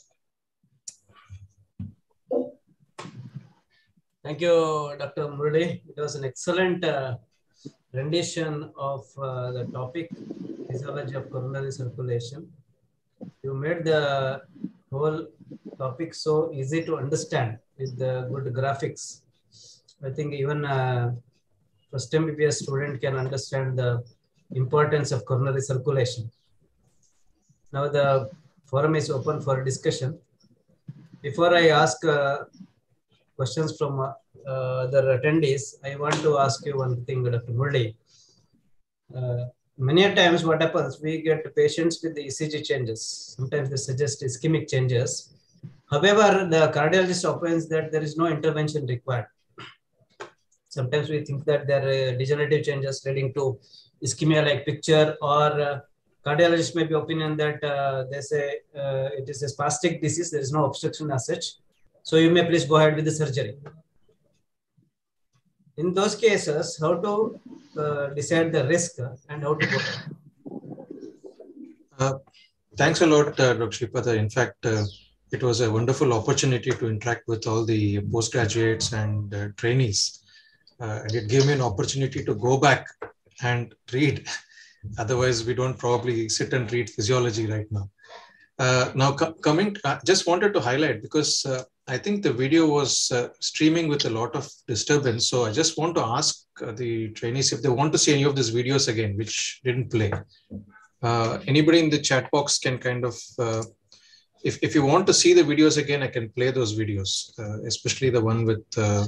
Thank you, Doctor Murali. It was an excellent uh, rendition of uh, the topic, physiology of coronary circulation. You made the whole topic so easy to understand with the good graphics. I think even a first M B B S student can understand the importance of coronary circulation. Now the forum is open for discussion. Before I ask uh, questions from uh, other attendees, I want to ask you one thing, Doctor Murali. Uh, many a times what happens, we get patients with the E C G changes. Sometimes they suggest ischemic changes. However, the cardiologist opines that there is no intervention required. Sometimes we think that there are degenerative changes leading to ischemia-like picture, or uh, cardiologist may be opinion that uh, they say uh, it is a spastic disease, there is no obstruction as such. So you may please go ahead with the surgery. in those cases, how to uh, decide the risk and how to go ahead? Uh, thanks a lot, uh, Doctor Sripada. In fact, uh, it was a wonderful opportunity to interact with all the postgraduates and uh, trainees. Uh, and it gave me an opportunity to go back and read. Otherwise, we don't probably sit and read physiology right now. Uh, now, co coming, I just wanted to highlight because uh, I think the video was uh, streaming with a lot of disturbance. So I just want to ask uh, the trainees if they want to see any of these videos again, which didn't play. Uh, anybody in the chat box can kind of, uh, if, if you want to see the videos again, I can play those videos, uh, especially the one with uh,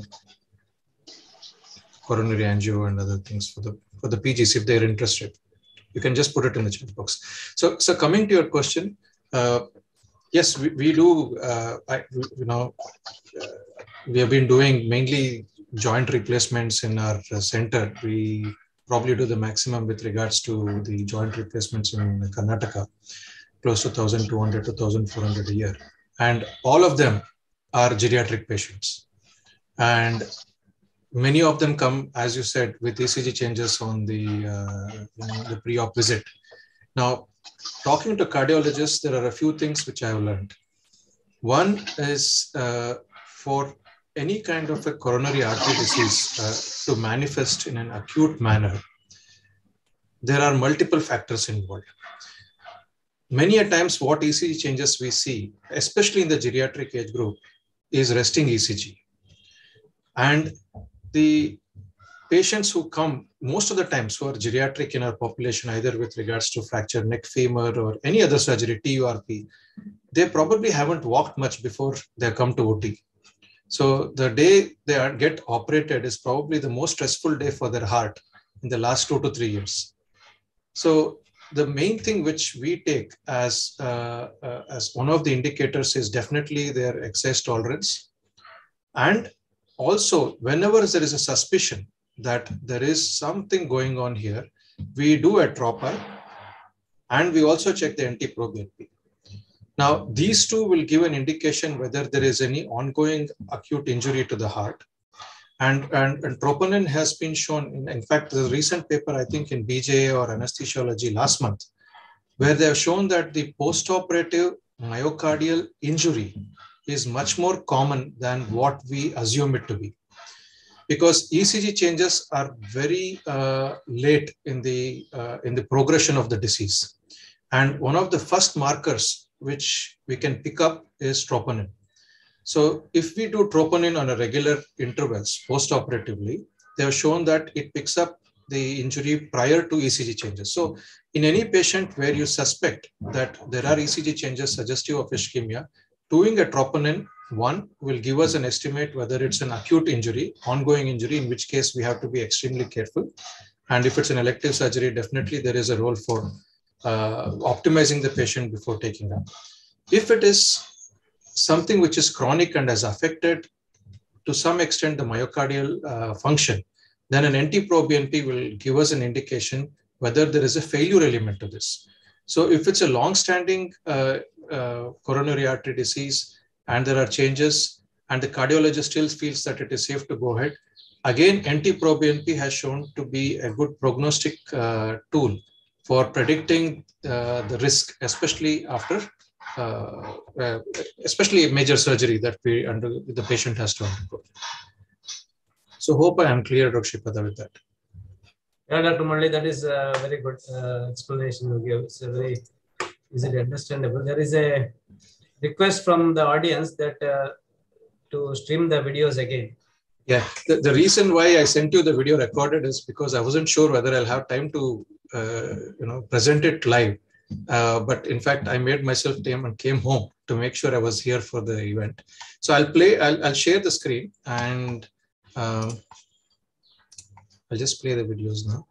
coronary angio and other things for the, for the P Gs, if they're interested. You can just put it in the chat box. So, so coming to your question, uh, yes, we, we do, uh, I, you know, uh, we have been doing mainly joint replacements in our uh, center. We probably do the maximum with regards to the joint replacements in Karnataka, close to one thousand two hundred to one thousand four hundred a year. And all of them are geriatric patients. And many of them come, as you said, with E C G changes on the, uh, the pre-op visit. Now, talking to cardiologists, there are a few things which I have learned. One is uh, for any kind of a coronary artery disease uh, to manifest in an acute manner, there are multiple factors involved. Many a times what E C G changes we see, especially in the geriatric age group, is resting E C G. And the patients who come, most of the times who are geriatric in our population, either with regards to fracture neck femur or any other surgery, T U R P, they probably haven't walked much before they come to O T. So the day they are, get operated is probably the most stressful day for their heart in the last two to three years. So the main thing which we take as, uh, uh, as one of the indicators is definitely their exercise tolerance. And also, whenever there is a suspicion that there is something going on here, we do a tropa and we also check the N T pro B N P. Now, these two will give an indication whether there is any ongoing acute injury to the heart. And, and, and troponin has been shown, in, in fact, the recent paper, I think in B J A or anesthesiology last month, where they have shown that the postoperative myocardial injury is much more common than what we assume it to be. Because E C G changes are very uh, late in the, uh, in the progression of the disease. And one of the first markers which we can pick up is troponin. So if we do troponin on a regular intervals postoperatively, they have shown that it picks up the injury prior to E C G changes. So in any patient where you suspect that there are E C G changes suggestive of ischemia, doing a troponin one will give us an estimate whether it's an acute injury, ongoing injury, in which case we have to be extremely careful. And if it's an elective surgery, definitely there is a role for uh, optimizing the patient before taking up. If it is something which is chronic and has affected to some extent the myocardial uh, function, then an N T pro B N P will give us an indication whether there is a failure element to this. So if it's a long-standing uh, uh, coronary artery disease and there are changes and the cardiologist still feels that it is safe to go ahead, again, N T pro B N P has shown to be a good prognostic uh, tool for predicting uh, the risk, especially after, uh, uh, especially a major surgery that we under, the patient has to undergo. So hope I am clear, Doctor Sripada, with that. Yeah, Doctor Murali, that is a very good uh, explanation you give. It's a very easily understandable. There is a request from the audience that uh, to stream the videos again. Yeah, the, the reason why I sent you the video recorded is because I wasn't sure whether I'll have time to, uh, you know, present it live. Uh, but in fact, I made myself time and came home to make sure I was here for the event. So I'll play, I'll, I'll share the screen and um, I'll just play the videos now.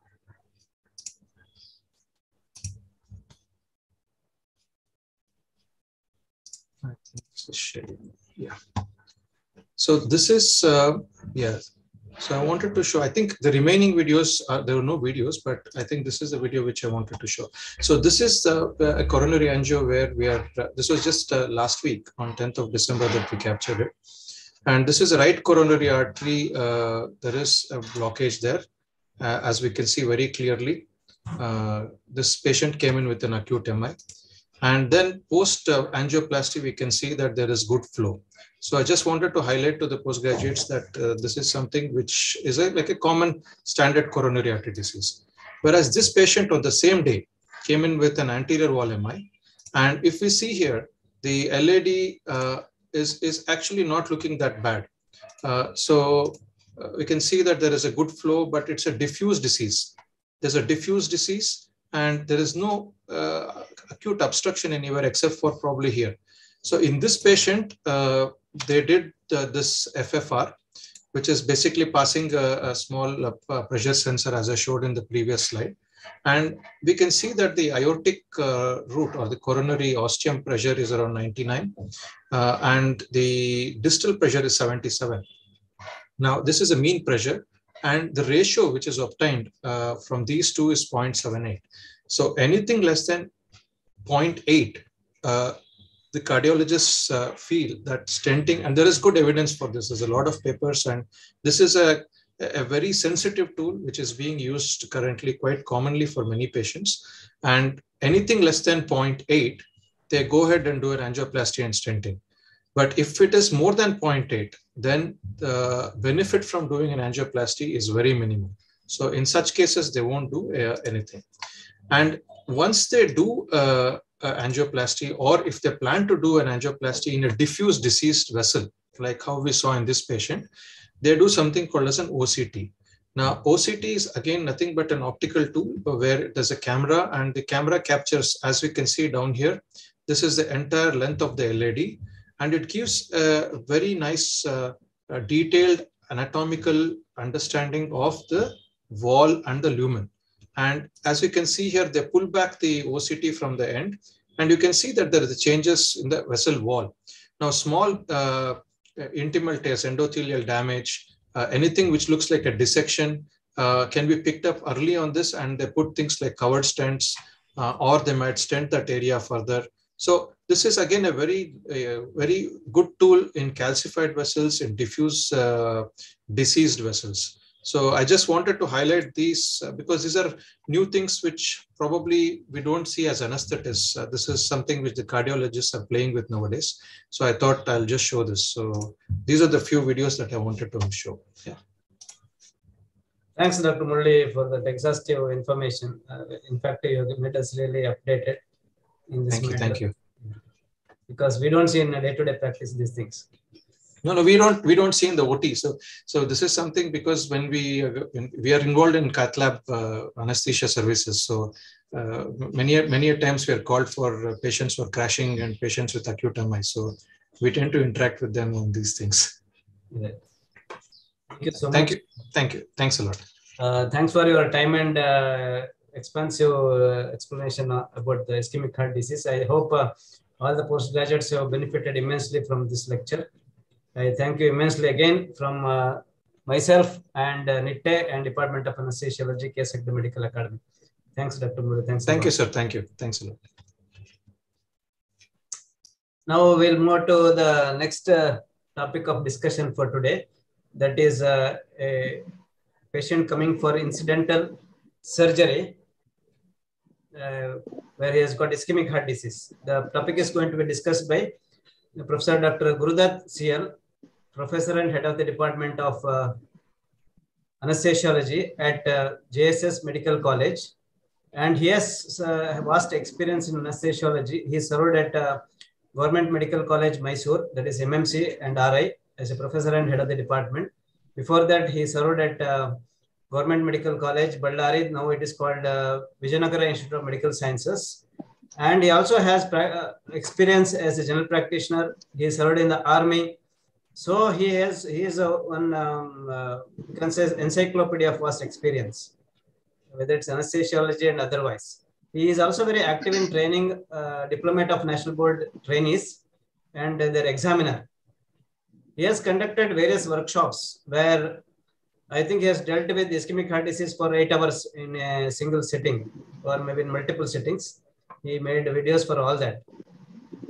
I think it's sharing. Yeah. So this is, uh, yeah. So I wanted to show, I think the remaining videos, uh, there were no videos, but I think this is the video which I wanted to show. So this is uh, a coronary angio where we are, uh, this was just uh, last week on tenth of December that we captured it. And this is a right coronary artery. Uh, there is a blockage there, uh, as we can see very clearly. Uh, this patient came in with an acute M I. And then post uh, angioplasty, we can see that there is good flow. So I just wanted to highlight to the postgraduates that uh, this is something which is a, like a common standard coronary artery disease. Whereas this patient on the same day came in with an anterior wall M I. And if we see here, the L A D uh, is, is actually not looking that bad. Uh, so uh, we can see that there is a good flow, but it's a diffuse disease. There's a diffuse disease and there is no uh, acute obstruction anywhere except for probably here. So in this patient, uh, they did uh, this F F R, which is basically passing a, a small uh, pressure sensor as I showed in the previous slide. And we can see that the aortic uh, root or the coronary ostium pressure is around ninety-nine uh, and the distal pressure is seventy-seven. Now, this is a mean pressure and the ratio which is obtained uh, from these two is zero point seven eight. So anything less than zero point eight, uh, the cardiologists uh, feel that stenting, and there is good evidence for this. There's a lot of papers, and this is a, a very sensitive tool which is being used currently quite commonly for many patients. And anything less than zero point eight, they go ahead and do an angioplasty and stenting. But if it is more than zero point eight, then the benefit from doing an angioplasty is very minimal. So in such cases, they won't do uh, anything. And once they do uh, uh, angioplasty, or if they plan to do an angioplasty in a diffuse diseased vessel, like how we saw in this patient, they do something called as an O C T. Now, O C T is again nothing but an optical tool where there's a camera and the camera captures, as we can see down here, this is the entire length of the L A D, and it gives a very nice uh, uh, detailed anatomical understanding of the wall and the lumen. And as you can see here, they pull back the O C T from the end, and you can see that there are the changes in the vessel wall. Now, small uh, intimal tears, endothelial damage, uh, anything which looks like a dissection uh, can be picked up early on this, and they put things like covered stents, uh, or they might stent that area further. So this is again a very, a very good tool in calcified vessels, in diffuse uh, diseased vessels. So I just wanted to highlight these uh, because these are new things which probably we don't see as anesthetists. Uh, this is something which the cardiologists are playing with nowadays. So I thought I'll just show this. So these are the few videos that I wanted to show. Yeah. Thanks, Doctor Murali, for that exhaustive information. Uh, in fact, you have made us really updated in this Thank matter. you. Thank you. Because we don't see in a day-to-day practice these things. No, no, we don't. We don't see in the O T. So, so this is something because when we uh, when we are involved in cath lab uh, anesthesia services, so uh, many many times we are called for uh, patients who are crashing and patients with acute M I. So we tend to interact with them on these things. Yeah. Thank you so Thank much. you. Thank you. Thanks a lot. Uh, thanks for your time and uh, expansive uh, explanation about the ischemic heart disease. I hope uh, all the postgraduates have benefited immensely from this lecture. I thank you immensely again from uh, myself and uh, N I T T E and Department of Anesthesiology, K S A C D Medical Academy. Thanks, Doctor Murali. Thanks. Thank you, sir. Thank you. Thanks a lot. Now we'll move to the next uh, topic of discussion for today. That is uh, a patient coming for incidental surgery uh, where he has got ischemic heart disease. The topic is going to be discussed by Professor Doctor Gurudutt C L, Professor and Head of the Department of uh, Anesthesiology at uh, J S S Medical College. And he has uh, vast experience in anesthesiology. He served at uh, Government Medical College, Mysore, that is M M C and R I, as a professor and head of the department. Before that, he served at uh, Government Medical College, Ballari. Now it is called uh, Vijayanagara Institute of Medical Sciences. And he also has uh, experience as a general practitioner. He served in the army. So he has he is a one um, uh, you can say encyclopedia of vast experience, whether it's anesthesiology and otherwise. He is also very active in training uh, Diplomat of National Board trainees and their examiner. He has conducted various workshops where I think he has dealt with ischemic heart disease for eight hours in a single sitting or maybe in multiple sittings. He made videos for all that.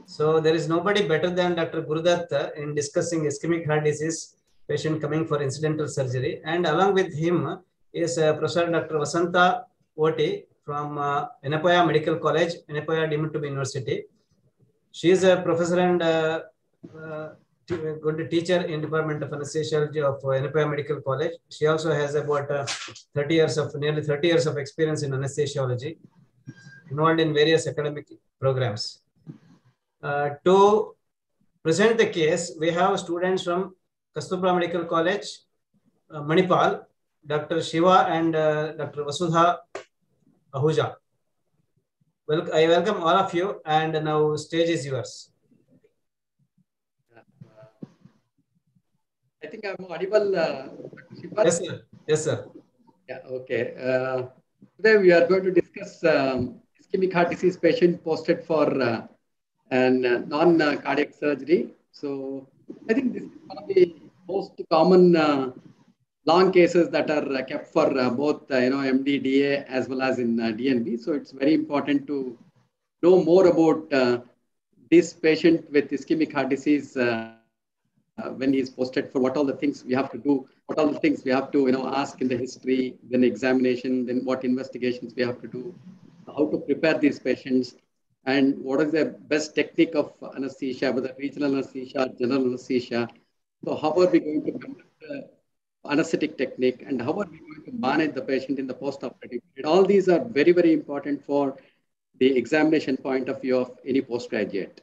So there is nobody better than Doctor Gurudatta in discussing ischemic heart disease patient coming for incidental surgery. And along with him is uh, Professor Doctor Vasanta Oti from uh, Enepoya Medical College, Enepoya deemed to be university. She is a professor and uh, uh, good teacher in Department of Anesthesiology of uh, Enepoya Medical College. She also has about uh, thirty years of, nearly thirty years of experience in anesthesiology, involved in various academic programs. Uh, to present the case, we have students from Kasturba Medical College, uh, Manipal, Doctor Shiva and uh, Doctor Vasudha Ahuja. Well, I welcome all of you, and now stage is yours. I think I'm audible. Uh, yes, sir. Yes, sir. Yeah. Okay. Uh, today we are going to discuss um, ischemic heart disease patient posted for uh, an uh, non-cardiac surgery. So I think this is one of the most common uh, long cases that are uh, kept for uh, both uh, you know M D, D A as well as in uh, D N B. So it's very important to know more about uh, this patient with ischemic heart disease uh, uh, when he is posted for what all the things we have to do, what all the things we have to you know ask in the history, then examination, then what investigations we have to do, how to prepare these patients, and what is the best technique of anesthesia, whether regional anesthesia, general anesthesia. So how are we going to conduct the anesthetic technique, and how are we going to manage the patient in the post-operative period? All these are very, very important for the examination point of view of any postgraduate.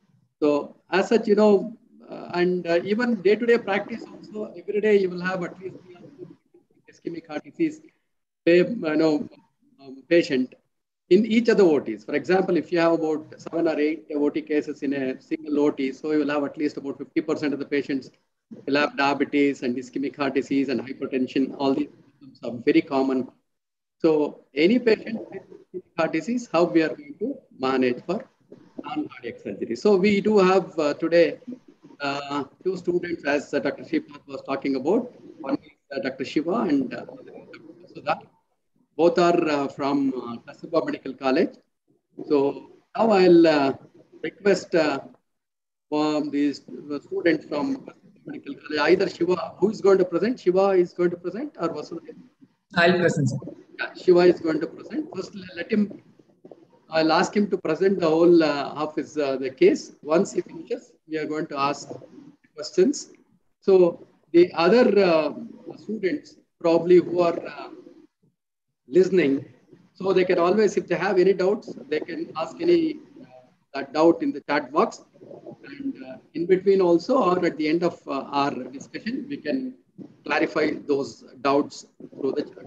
So as such, you know, uh, and uh, even day-to-day practice also, every day you will have at least ischemic heart disease you know, um, patient in each of the O Ts. For example, if you have about seven or eight O T cases in a single O T, so you will have at least about fifty percent of the patients will have diabetes and ischemic heart disease and hypertension. All these symptoms are very common. So any patient with ischemic heart disease, how we are going to manage for non-cardiac surgery. So we do have uh, today uh, two students, as uh, Doctor Shiva was talking about. One is uh, Doctor Shiva and uh, Doctor Sudha. Both are uh, from uh, Kasturba Medical College. So now I'll uh, request uh, from these students from Kasturba Medical College, either Shiva, who is going to present? Shiva is going to present, or Vasudha? I'll present. Yeah, Shiva is going to present. First, let him. I'll ask him to present the whole uh, of his uh, the case. Once he finishes, we are going to ask questions. So the other uh, students probably who are uh, listening, so they can always, if they have any doubts, they can ask any uh, doubt in the chat box. And uh, in between also, or at the end of uh, our discussion, we can clarify those doubts through the chat.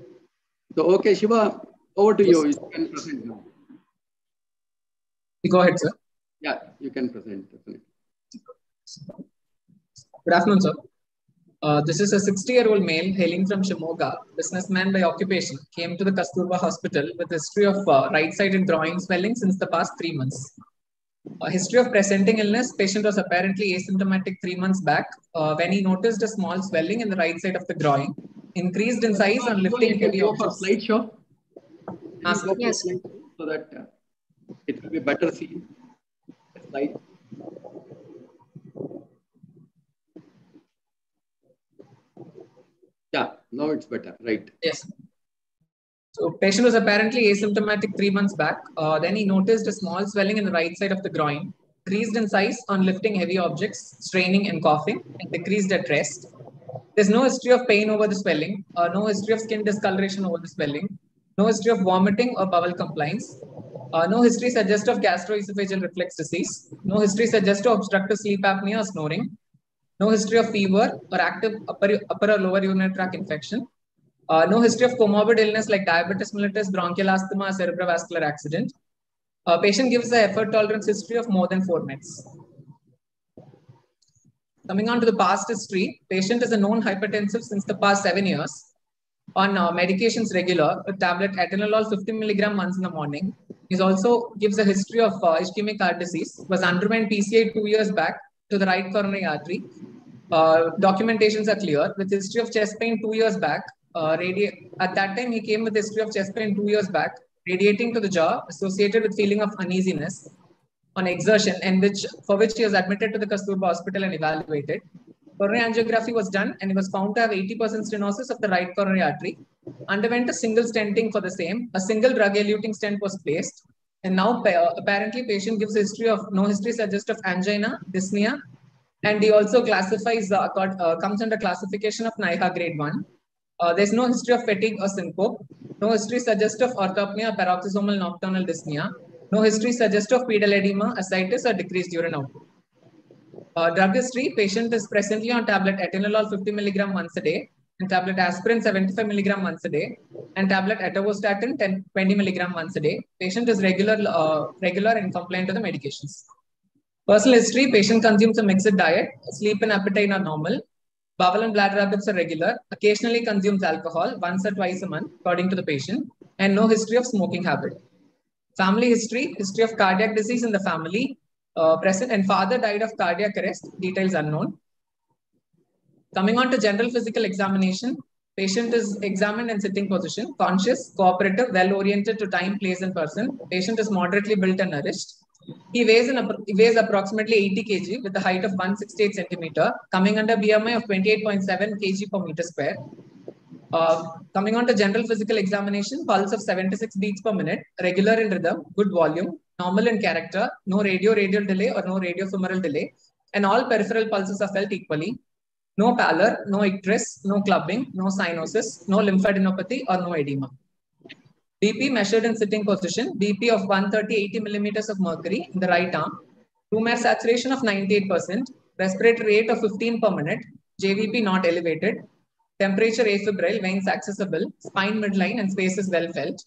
So, okay, Shiva, over to you. You can present now. Go ahead, sir. Yeah, you can present. Definitely. Good afternoon, sir. Uh, this is a sixty-year-old male hailing from Shimoga, businessman by occupation, came to the Kasturba Hospital with a history of uh, right-sided groin swelling since the past three months. A history of presenting illness, patient was apparently asymptomatic three months back uh, when he noticed a small swelling in the right side of the groin, increased in size on lifting heavy go for objects. slideshow. Ah, Go yes. for slideshow so that uh, it will be better seen. Slide. Yeah, now it's better, right? Yes. So patient was apparently asymptomatic three months back. Uh, then he noticed a small swelling in the right side of the groin, increased in size on lifting heavy objects, straining and coughing, and decreased at rest. There's no history of pain over the swelling, uh, no history of skin discoloration over the swelling, no history of vomiting or bowel compliance, uh, no history suggests of gastroesophageal reflux disease, no history suggests of obstructive sleep apnea or snoring, no history of fever or active upper, upper or lower urinary tract infection, uh, no history of comorbid illness like diabetes mellitus, bronchial asthma, or cerebrovascular accident. Uh, patient gives the effort tolerance history of more than four minutes. Coming on to the past history, patient is a known hypertensive since the past seven years. On uh, medications regular, a tablet atenolol fifty milligram once in the morning. He also gives a history of uh, ischemic heart disease, was underwent P C I two years back to the right coronary artery. Uh, documentations are clear. With history of chest pain two years back, uh, radi at that time he came with history of chest pain two years back, radiating to the jaw, associated with feeling of uneasiness. on exertion, and which for which he was admitted to the Kasturba Hospital and evaluated. Coronary angiography was done, and he was found to have eighty percent stenosis of the right coronary artery. Underwent a single stenting for the same. A single drug-eluting stent was placed, and now apparently patient gives history of no history suggests of angina, dyspnea, and he also classifies uh, uh, comes under classification of N I H A grade one. Uh, there's no history of fatigue or syncope. No history suggests of orthopnea, paroxysmal nocturnal dyspnea. No history suggests of pedal edema, ascites, or decreased urine output. Uh, drug history: patient is presently on tablet atenolol fifty milligram once a day, and tablet aspirin seventy-five milligram once a day, and tablet atorvastatin ten, twenty milligram once a day. Patient is regular, uh, regular and compliant to the medications. Personal history: patient consumes a mixed diet. Sleep and appetite are normal. Bowel and bladder habits are regular. Occasionally consumes alcohol once or twice a month, according to the patient, and no history of smoking habit. Family history: history of cardiac disease in the family uh, present, and father died of cardiac arrest. Details unknown. Coming on to general physical examination, patient is examined in sitting position, conscious, cooperative, well oriented to time, place, and person. Patient is moderately built and nourished. He weighs, an, he weighs approximately eighty kilograms with a height of one hundred sixty-eight centimeters, coming under B M I of twenty-eight point seven kilograms per meter square. Uh, coming on to general physical examination, pulse of seventy-six beats per minute, regular in rhythm, good volume, normal in character, no radio-radial delay or no radiofemoral delay, and all peripheral pulses are felt equally. No pallor, no icterus, no clubbing, no cyanosis, no lymphadenopathy or no edema. B P measured in sitting position, B P of one thirty eighty millimeters of mercury in the right arm, two-mer saturation of ninety-eight percent, respiratory rate of fifteen per minute, J V P not elevated, temperature afebrile, veins accessible, spine midline and space is well felt.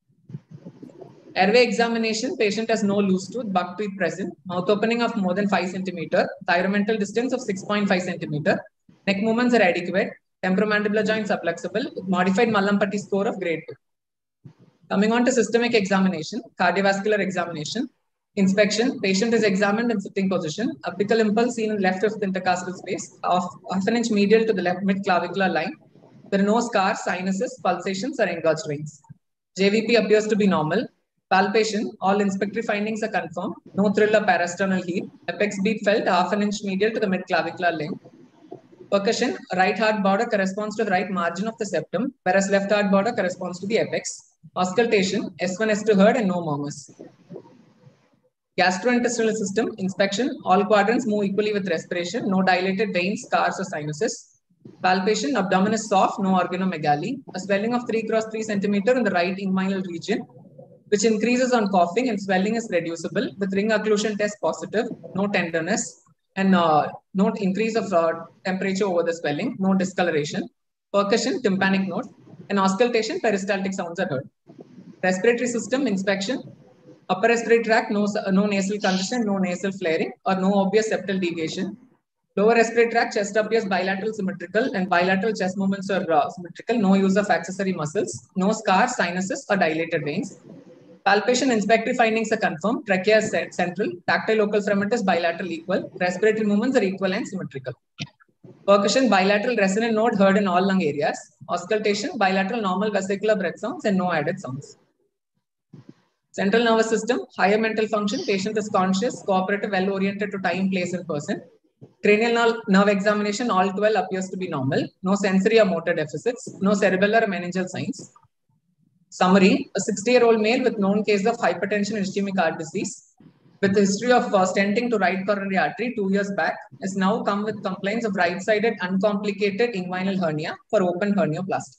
Airway examination, patient has no loose tooth, buck teeth present, mouth opening of more than five centimeters, thyromental distance of six point five centimeters, neck movements are adequate, temporomandibular joints are flexible, modified Mallampati score of grade two. Coming on to systemic examination, cardiovascular examination, inspection, patient is examined in sitting position, apical impulse seen in left fifth intercostal space, of half an inch medial to the left mid-clavicular line. There are no scars, sinuses, pulsations or engorged veins. J V P appears to be normal. Palpation, all inspectory findings are confirmed. No thrill or parasternal heat. Apex beat felt half an inch medial to the mid-clavicular line. Percussion, right heart border corresponds to the right margin of the septum, whereas left heart border corresponds to the apex. Auscultation, S one S two heard and no murmurs. Gastrointestinal system, inspection, all quadrants move equally with respiration, no dilated veins, scars or sinuses. Palpation, abdomen is soft, no organomegaly. A swelling of three cross three centimeters in the right inguinal region, which increases on coughing, and swelling is reducible with ring occlusion test positive, no tenderness, and uh, no increase of uh, temperature over the swelling, no discoloration. Percussion, tympanic note, and auscultation, peristaltic sounds are heard. Respiratory system inspection, upper respiratory tract, no, no nasal congestion, no nasal flaring, or no obvious septal deviation. Lower respiratory tract, chest appears bilateral symmetrical, and bilateral chest movements are uh, symmetrical, no use of accessory muscles, no scars, sinuses, or dilated veins. Palpation, inspectory findings are confirmed. Trachea is central. Tactile local ferment is bilateral equal. Respiratory movements are equal and symmetrical. Percussion, bilateral resonant node heard in all lung areas. Auscultation, bilateral normal vesicular breath sounds and no added sounds. Central nervous system, higher mental function. Patient is conscious, cooperative, well oriented to time, place, and person. Cranial nerve examination, all twelve appears to be normal. No sensory or motor deficits. No cerebellar or meningeal signs. Summary, a sixty-year-old male with known case of hypertension and ischemic heart disease with history of uh, stenting to right coronary artery two years back has now come with complaints of right-sided uncomplicated inguinal hernia for open hernioplasty.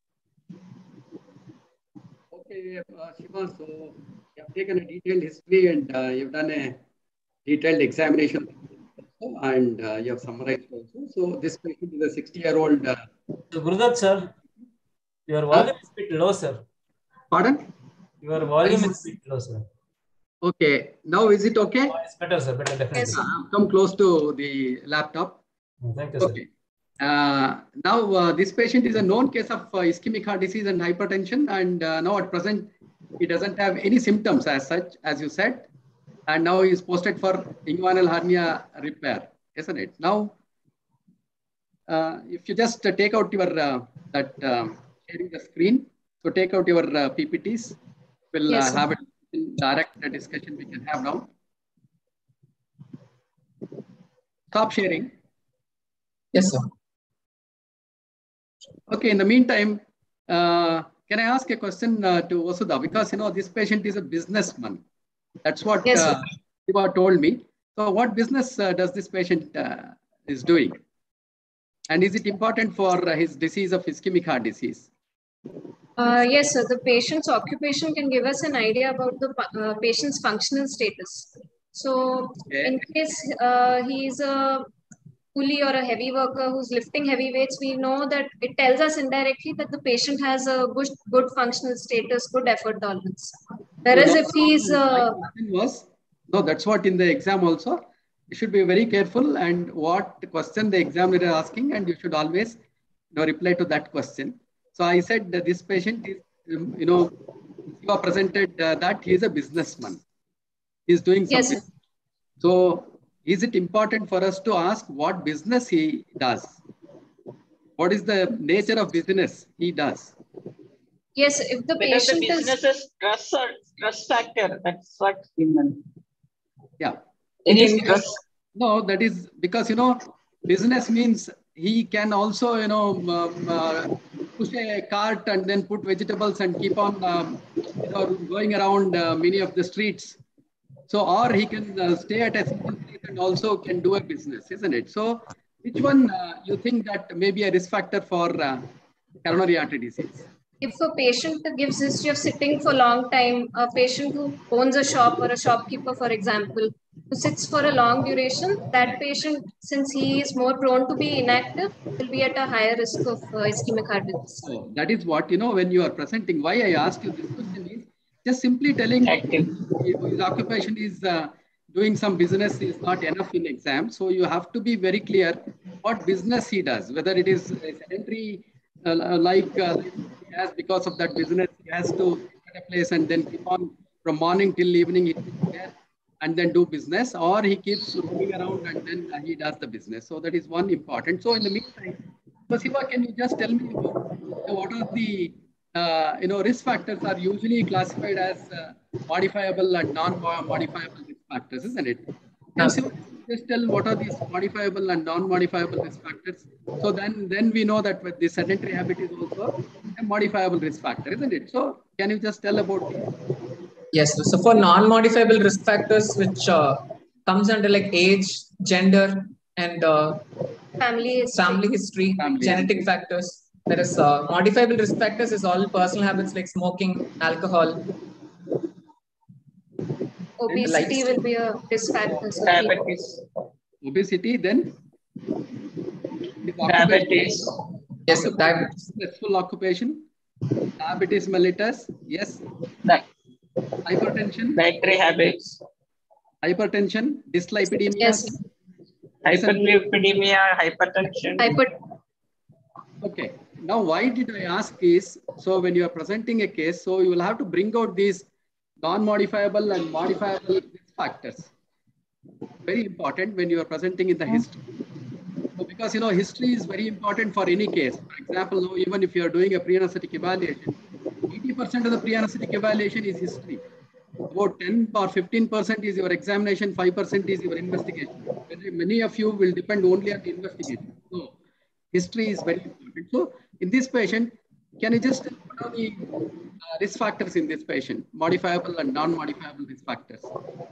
Okay, uh, Shiva, so you have taken a detailed history and uh, you've done a detailed examination and uh, you have summarized also. So this patient is a sixty-year-old. Uh, so Gurudat sir, your volume uh, is a bit low, sir. Pardon? Your volume is a bit low, sir. Okay, now is it okay? Oh, it's better, sir. Better, definitely. Yes, uh, come close to the laptop. Oh, thank you, okay. Sir. Uh, now, uh, this patient is a known case of uh, ischemic heart disease and hypertension, and uh, now at present, he doesn't have any symptoms as such, as you said, and now he is posted for inguinal hernia repair, isn't it? Now, uh, if you just uh, take out your uh, that uh, sharing the screen, so take out your uh, P P Ts. We'll yes, uh, have it in direct discussion we can have now. stop sharing. Yes, sir. Okay, in the meantime, uh, can I ask a question uh, to Vasudha? Because, you know, this patient is a businessman. That's what yes, uh, Shiva told me. So what business uh, does this patient uh, is doing? And is it important for uh, his disease of ischemic heart disease? Uh, yes, sir. The patient's occupation can give us an idea about the uh, patient's functional status. So, Okay. in case uh, he is a coolie or a heavy worker who's lifting heavy weights, we know that it tells us indirectly that the patient has a good, good functional status, good effort tolerance. Whereas no, if he's uh, was no, that's what in the exam also. You should be very careful and what question the examiner is asking, and you should always, you know, reply to that question. So I said that this patient is, um, you know, you are presented uh, that he is a businessman. He is doing yes, something. So is it important for us to ask what business he does? What is the nature of business he does? yes, if the Because the patient business is is stress or stress factor, that's what human. Yeah. Any It stress. No, that is because, you know, business means he can also, you know, um, uh, push a cart and then put vegetables and keep on, um, you know, going around uh, many of the streets. So, or he can uh, stay at a single place and also can do a business, isn't it? So, which one uh, you think that may be a risk factor for uh, coronary artery disease? if a patient gives history of sitting for a long time, a patient who owns a shop or a shopkeeper, for example, who sits for a long duration, that patient, since he is more prone to be inactive, will be at a higher risk of uh, ischemic heart disease. So that is what, you know, when you are presenting, why I asked you this question is just simply telling Active. his occupation is uh, doing some business is not enough in exam. So you have to be very clear what business he does, whether it is a sedentary uh, like uh, he has because of that business, he has to sit at a place and then keep on from morning till evening he sits there and then do business, or he keeps moving around and then uh, he does the business. So that is one important. So in the meantime, so Siva, can you just tell me about uh, what are the uh, you know risk factors are usually classified as uh, modifiable and non-modifiable risk factors, isn't it? Can Yes. Siva just tell what are these modifiable and non-modifiable risk factors? So then, then we know that with the sedentary habit is also a modifiable risk factor, isn't it? So can you just tell about these? Yes. So for non-modifiable risk factors, which uh, comes under like age, gender, and uh, Family history. family history, Family genetic history. factors. There is uh, modifiable risk factors is all personal habits like smoking, alcohol. Obesity will be a risk factor. So people- Diabetes. Obesity, then his occupation. Diabetes. Yes, sir. Diabetes. Stressful occupation. Diabetes mellitus, yes. Di- Hypertension, dietary habits. hypertension, dyslipidemia. yes, Hyperlipidemia, hypertension. hyper. Okay. Now, why did I ask is, so when you are presenting a case, so you will have to bring out these non-modifiable and modifiable risk factors. Very important when you are presenting in the history. So because, you know, history is very important for any case. For example, now, even if you are doing a pre-anesthetic evaluation, eighty percent of the pre-anesthetic evaluation is history. About ten or fifteen percent is your examination, five percent is your investigation. Many of you will depend only on the investigation. So history is very important. So in this patient, can you just tell what are the uh, risk factors in this patient, modifiable and non-modifiable risk factors?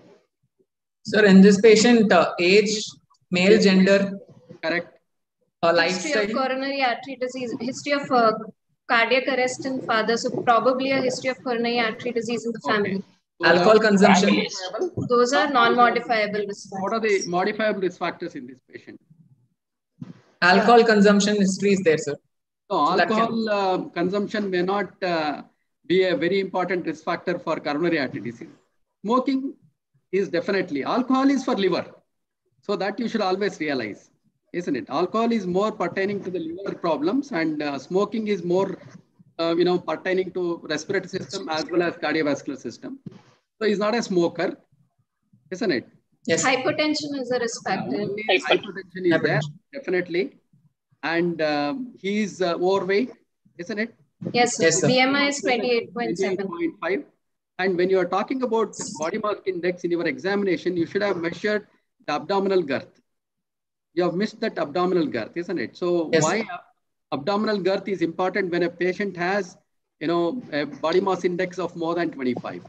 Sir, in this patient, uh, age, male, gender, Correct. uh, History of lifestyle. coronary artery disease, history of uh, cardiac arrest in father, so probably a history of coronary artery disease in the family. Okay. So Alcohol the- consumption. Families. Those are non-modifiable risk So what are the modifiable risk factors in this patient? Alcohol consumption history is there, sir. No, So that can- alcohol uh, consumption may not uh, be a very important risk factor for coronary artery disease. Smoking is definitely, alcohol is for liver. So that you should always realize, isn't it? Alcohol is more pertaining to the liver problems, and uh, smoking is more, uh, you know, pertaining to respiratory system as well as cardiovascular system. So he's not a smoker, isn't it? Yes. Hypertension is a risk factor. Yeah, only hypertension is there, definitely. And um, he's uh, overweight, isn't it? Yes, sir. Yes, sir. B M I is twenty-eight point seven. twenty-eight point five. And when you are talking about body mass index in your examination, you should have measured the abdominal girth. you have missed that abdominal girth, isn't it? So Yes. why abdominal girth is important when a patient has, you know, a body mass index of more than twenty-five.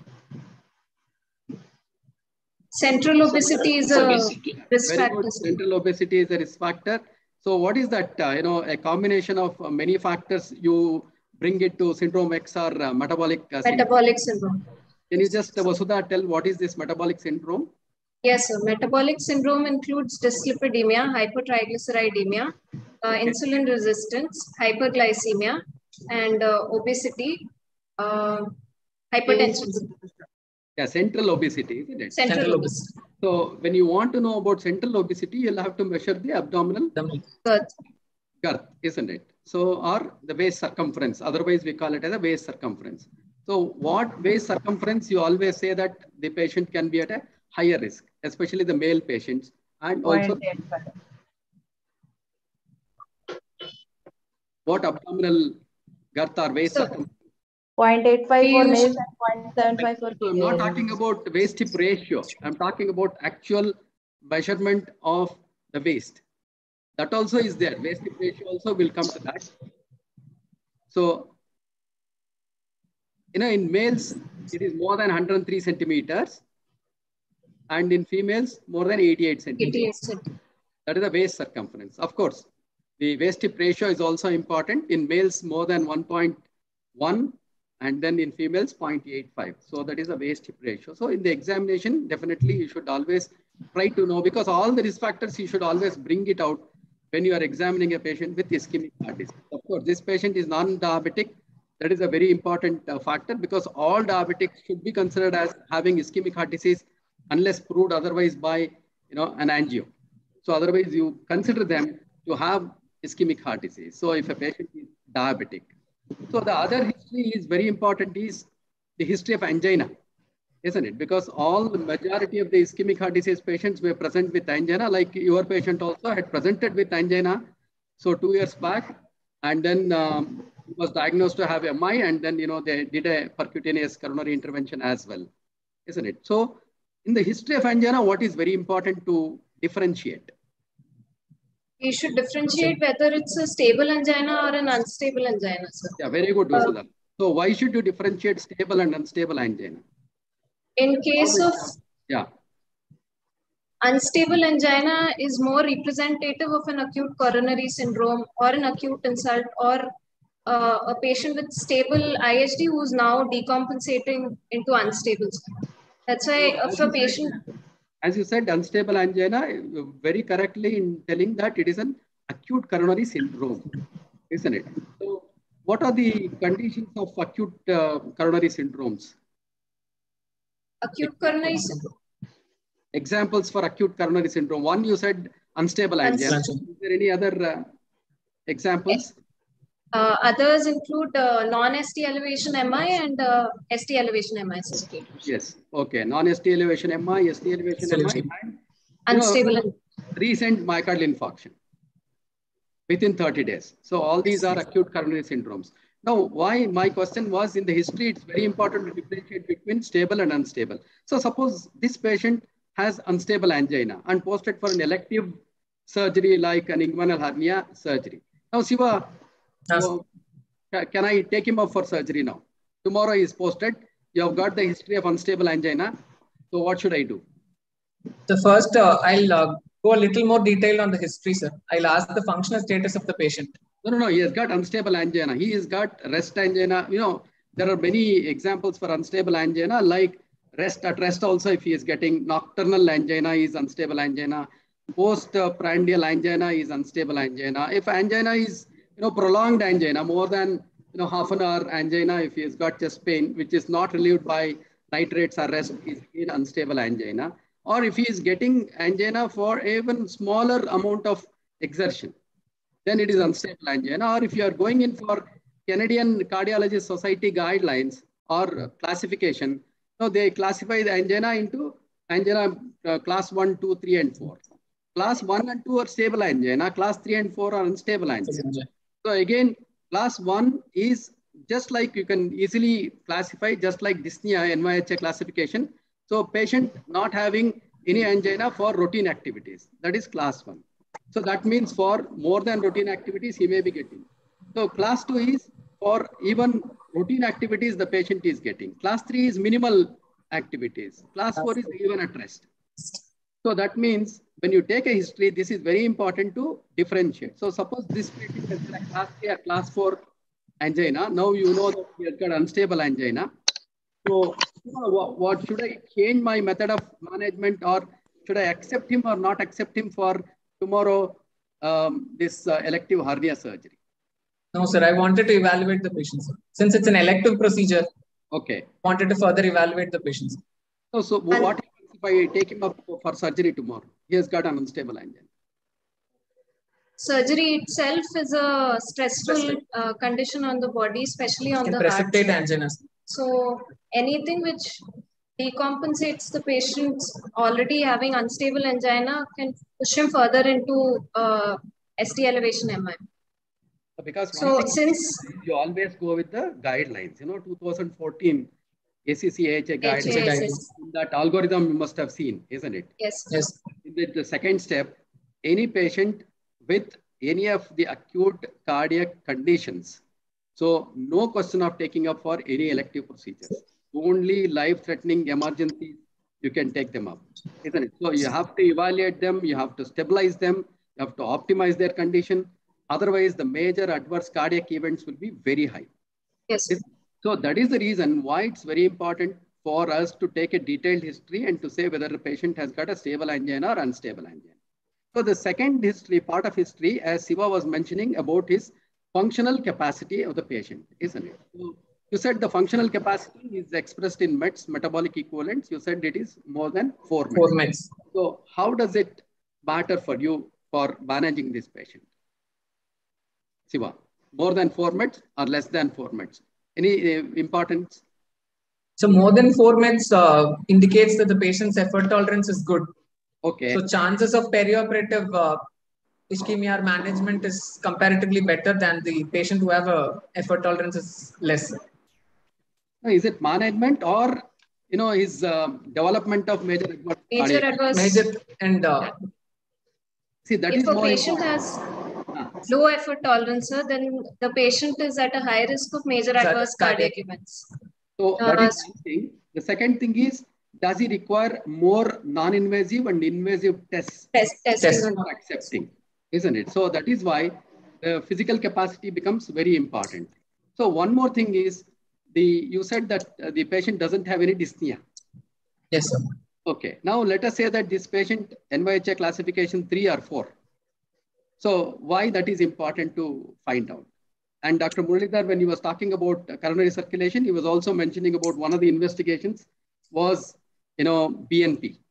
Central obesity is a risk Very factor. good. Central obesity is a risk factor. So what is that, uh, you know, a combination of uh, many factors you bring it to syndrome X or uh, metabolic uh, Metabolic syndrome. syndrome. Can you just, uh, Vasudha, tell what is this metabolic syndrome? Yes, sir. Metabolic syndrome includes dyslipidemia, hypertriglyceridemia, uh, Okay. insulin resistance, hyperglycemia, and uh, obesity, uh, hypertension. Yeah, central obesity, isn't it? Central, Central obesity. obesity. So when you want to know about central obesity, you'll have to measure the abdominal Abdominal. Girth. girth, isn't it? So, or the waist circumference. Otherwise, we call it as a waist circumference. So what waist circumference, you always say that the patient can be at a higher risk, especially the male patients. And also, what abdominal girth or waist So, circumference? zero point eight five We for use- males and zero point seven five for So I'm not females. talking about waist hip ratio. I'm talking about actual measurement of the waist. That also is there. Waist hip ratio also will come to that. So, you know, in males, it is more than one hundred three centimeters. And in females, more than eighty-eight centimeters. eighty-eight centimeters. That is the waist circumference. Of course, the waist hip ratio is also important. In males, more than one point one, and then in females, zero point eight five. So that is the waist hip ratio. So in the examination, definitely you should always try to know, because all the risk factors, you should always bring it out when you are examining a patient with ischemic heart disease. Of course, this patient is non-diabetic. That is a very important uh, factor, because all diabetics should be considered as having ischemic heart disease unless proved otherwise by, you know, an angio. So otherwise you consider them to have ischemic heart disease. So if a patient is diabetic. So the other history is very important, is the history of angina, isn't it? Because all the majority of the ischemic heart disease patients were present with angina, like your patient also had presented with angina. So two years back, and then um, was diagnosed to have M I, and then, you know, they did a percutaneous coronary intervention as well, isn't it? So in the history of angina, what is very important to differentiate? We should differentiate whether it's a stable angina or an unstable angina, sir. Yeah, very good, Vasudha. So why should you differentiate stable and unstable angina? In case of Yeah. unstable angina is more representative of an acute coronary syndrome or an acute insult, or uh, a patient with stable I H D who's now decompensating into unstable. That's why So, if as a you patient... said- As you said, unstable angina, very correctly in telling that it is an acute coronary syndrome, isn't it? So what are the conditions of acute uh, coronary syndromes? Acute coronary syndrome. Examples for acute coronary syndrome. One, you said unstable angina. Unstable. Is there any other uh, examples? Uh, others include uh, non-S T elevation M I and uh, S T elevation M I. Yes. Okay. Non-S T elevation M I, S T elevation M I, and Unstable. you know, recent myocardial infarction within thirty days. So all these are acute coronary syndromes. Now, why my question was, in the history, it's very important to differentiate between stable and unstable. So suppose this patient has unstable angina and posted for an elective surgery like an inguinal hernia surgery. Now, Siva, Yes. so, ca- can I take him up for surgery now? Tomorrow he is posted. You have got the history of unstable angina. So what should I do? So first, uh, I'll uh, go a little more detail on the history, sir. I'll ask the functional status of the patient. No, no, no. He has got unstable angina. He has got rest angina. You know, there are many examples for unstable angina, like rest at rest also. If he is getting nocturnal angina, is unstable angina. Post-prandial angina is unstable angina. If angina is, you know, prolonged angina, more than, you know, half an hour angina, if he has got chest pain, which is not relieved by nitrates or rest, is in unstable angina. Or if he is getting angina for even smaller amount of exertion, then it is unstable angina. Or if you are going in for Canadian Cardiology Society guidelines or classification, so they classify the angina into angina uh, class one, two, three, and four. Class one and two are stable angina. Class three and four are unstable angina. So again, class one is just like you can easily classify, just like dyspnea N Y H A classification. So patient not having any angina for routine activities, that is class one. So that means for more than routine activities, he may be getting. So class two is for even routine activities the patient is getting. Class three is minimal activities. Class four is even at rest. So that means when you take a history, this is very important to differentiate. So suppose this patient has got a class three or class four angina. Now you know that he has got unstable angina. So you know, what, what should I change my method of management, or should I accept him or not accept him for tomorrow um, this uh, elective hernia surgery? No, sir. I wanted to evaluate the patient, sir. Since it's an elective procedure, okay. Wanted to further evaluate the patient. So, so what happens if I take him up for surgery tomorrow? He has got an unstable angina. Surgery itself is a stressful uh, condition on the body, especially on can the precipitate heart. angina. So anything which decompensates the patient already having unstable angina can push him further into uh, S T elevation M I. Because so since you always go with the guidelines, you know, two thousand fourteen A C C A H A guidelines, that algorithm you must have seen, isn't it? Yes. Yes. In the, the second step, any patient with any of the acute cardiac conditions, so no question of taking up for any elective procedures. Only life-threatening emergencies, you can take them up, isn't it? So you have to evaluate them, you have to stabilize them, you have to optimize their condition. Otherwise, the major adverse cardiac events will be very high. Yes. So that is the reason why it's very important for us to take a detailed history and to say whether the patient has got a stable angina or unstable angina. So the second history, part of history, as Siva was mentioning about his functional capacity of the patient, isn't it? So you said the functional capacity is expressed in METs, metabolic equivalents. You said it is more than four METs. Four METs. So how does it matter for you for managing this patient? Siva, more than four METs or less than four METs? Any uh, importance? So more than four METs uh, indicates that the patient's effort tolerance is good. Okay. So chances of perioperative uh, ischemia management is comparatively better than the patient who have a effort tolerance is less. Is it management or, you know, his uh, development of major adverse major adverse major and uh, see that if is a more patient important. has ah. low effort tolerance, then the patient is at a high risk of major adverse cardiac, cardiac events. So uh, that is one thing. The second thing is, does he require more non-invasive and invasive tests? Test, testing for accepting, isn't it? So that is why the physical capacity becomes very important. So one more thing is, the you said that uh, the patient doesn't have any dyspnea. Yes, sir. Okay. Now let us say that this patient N Y H A classification three or four. So why that is important to find out. And Doctor Muralidhar, when he was talking about coronary circulation, he was also mentioning about one of the investigations was, you know, B N P,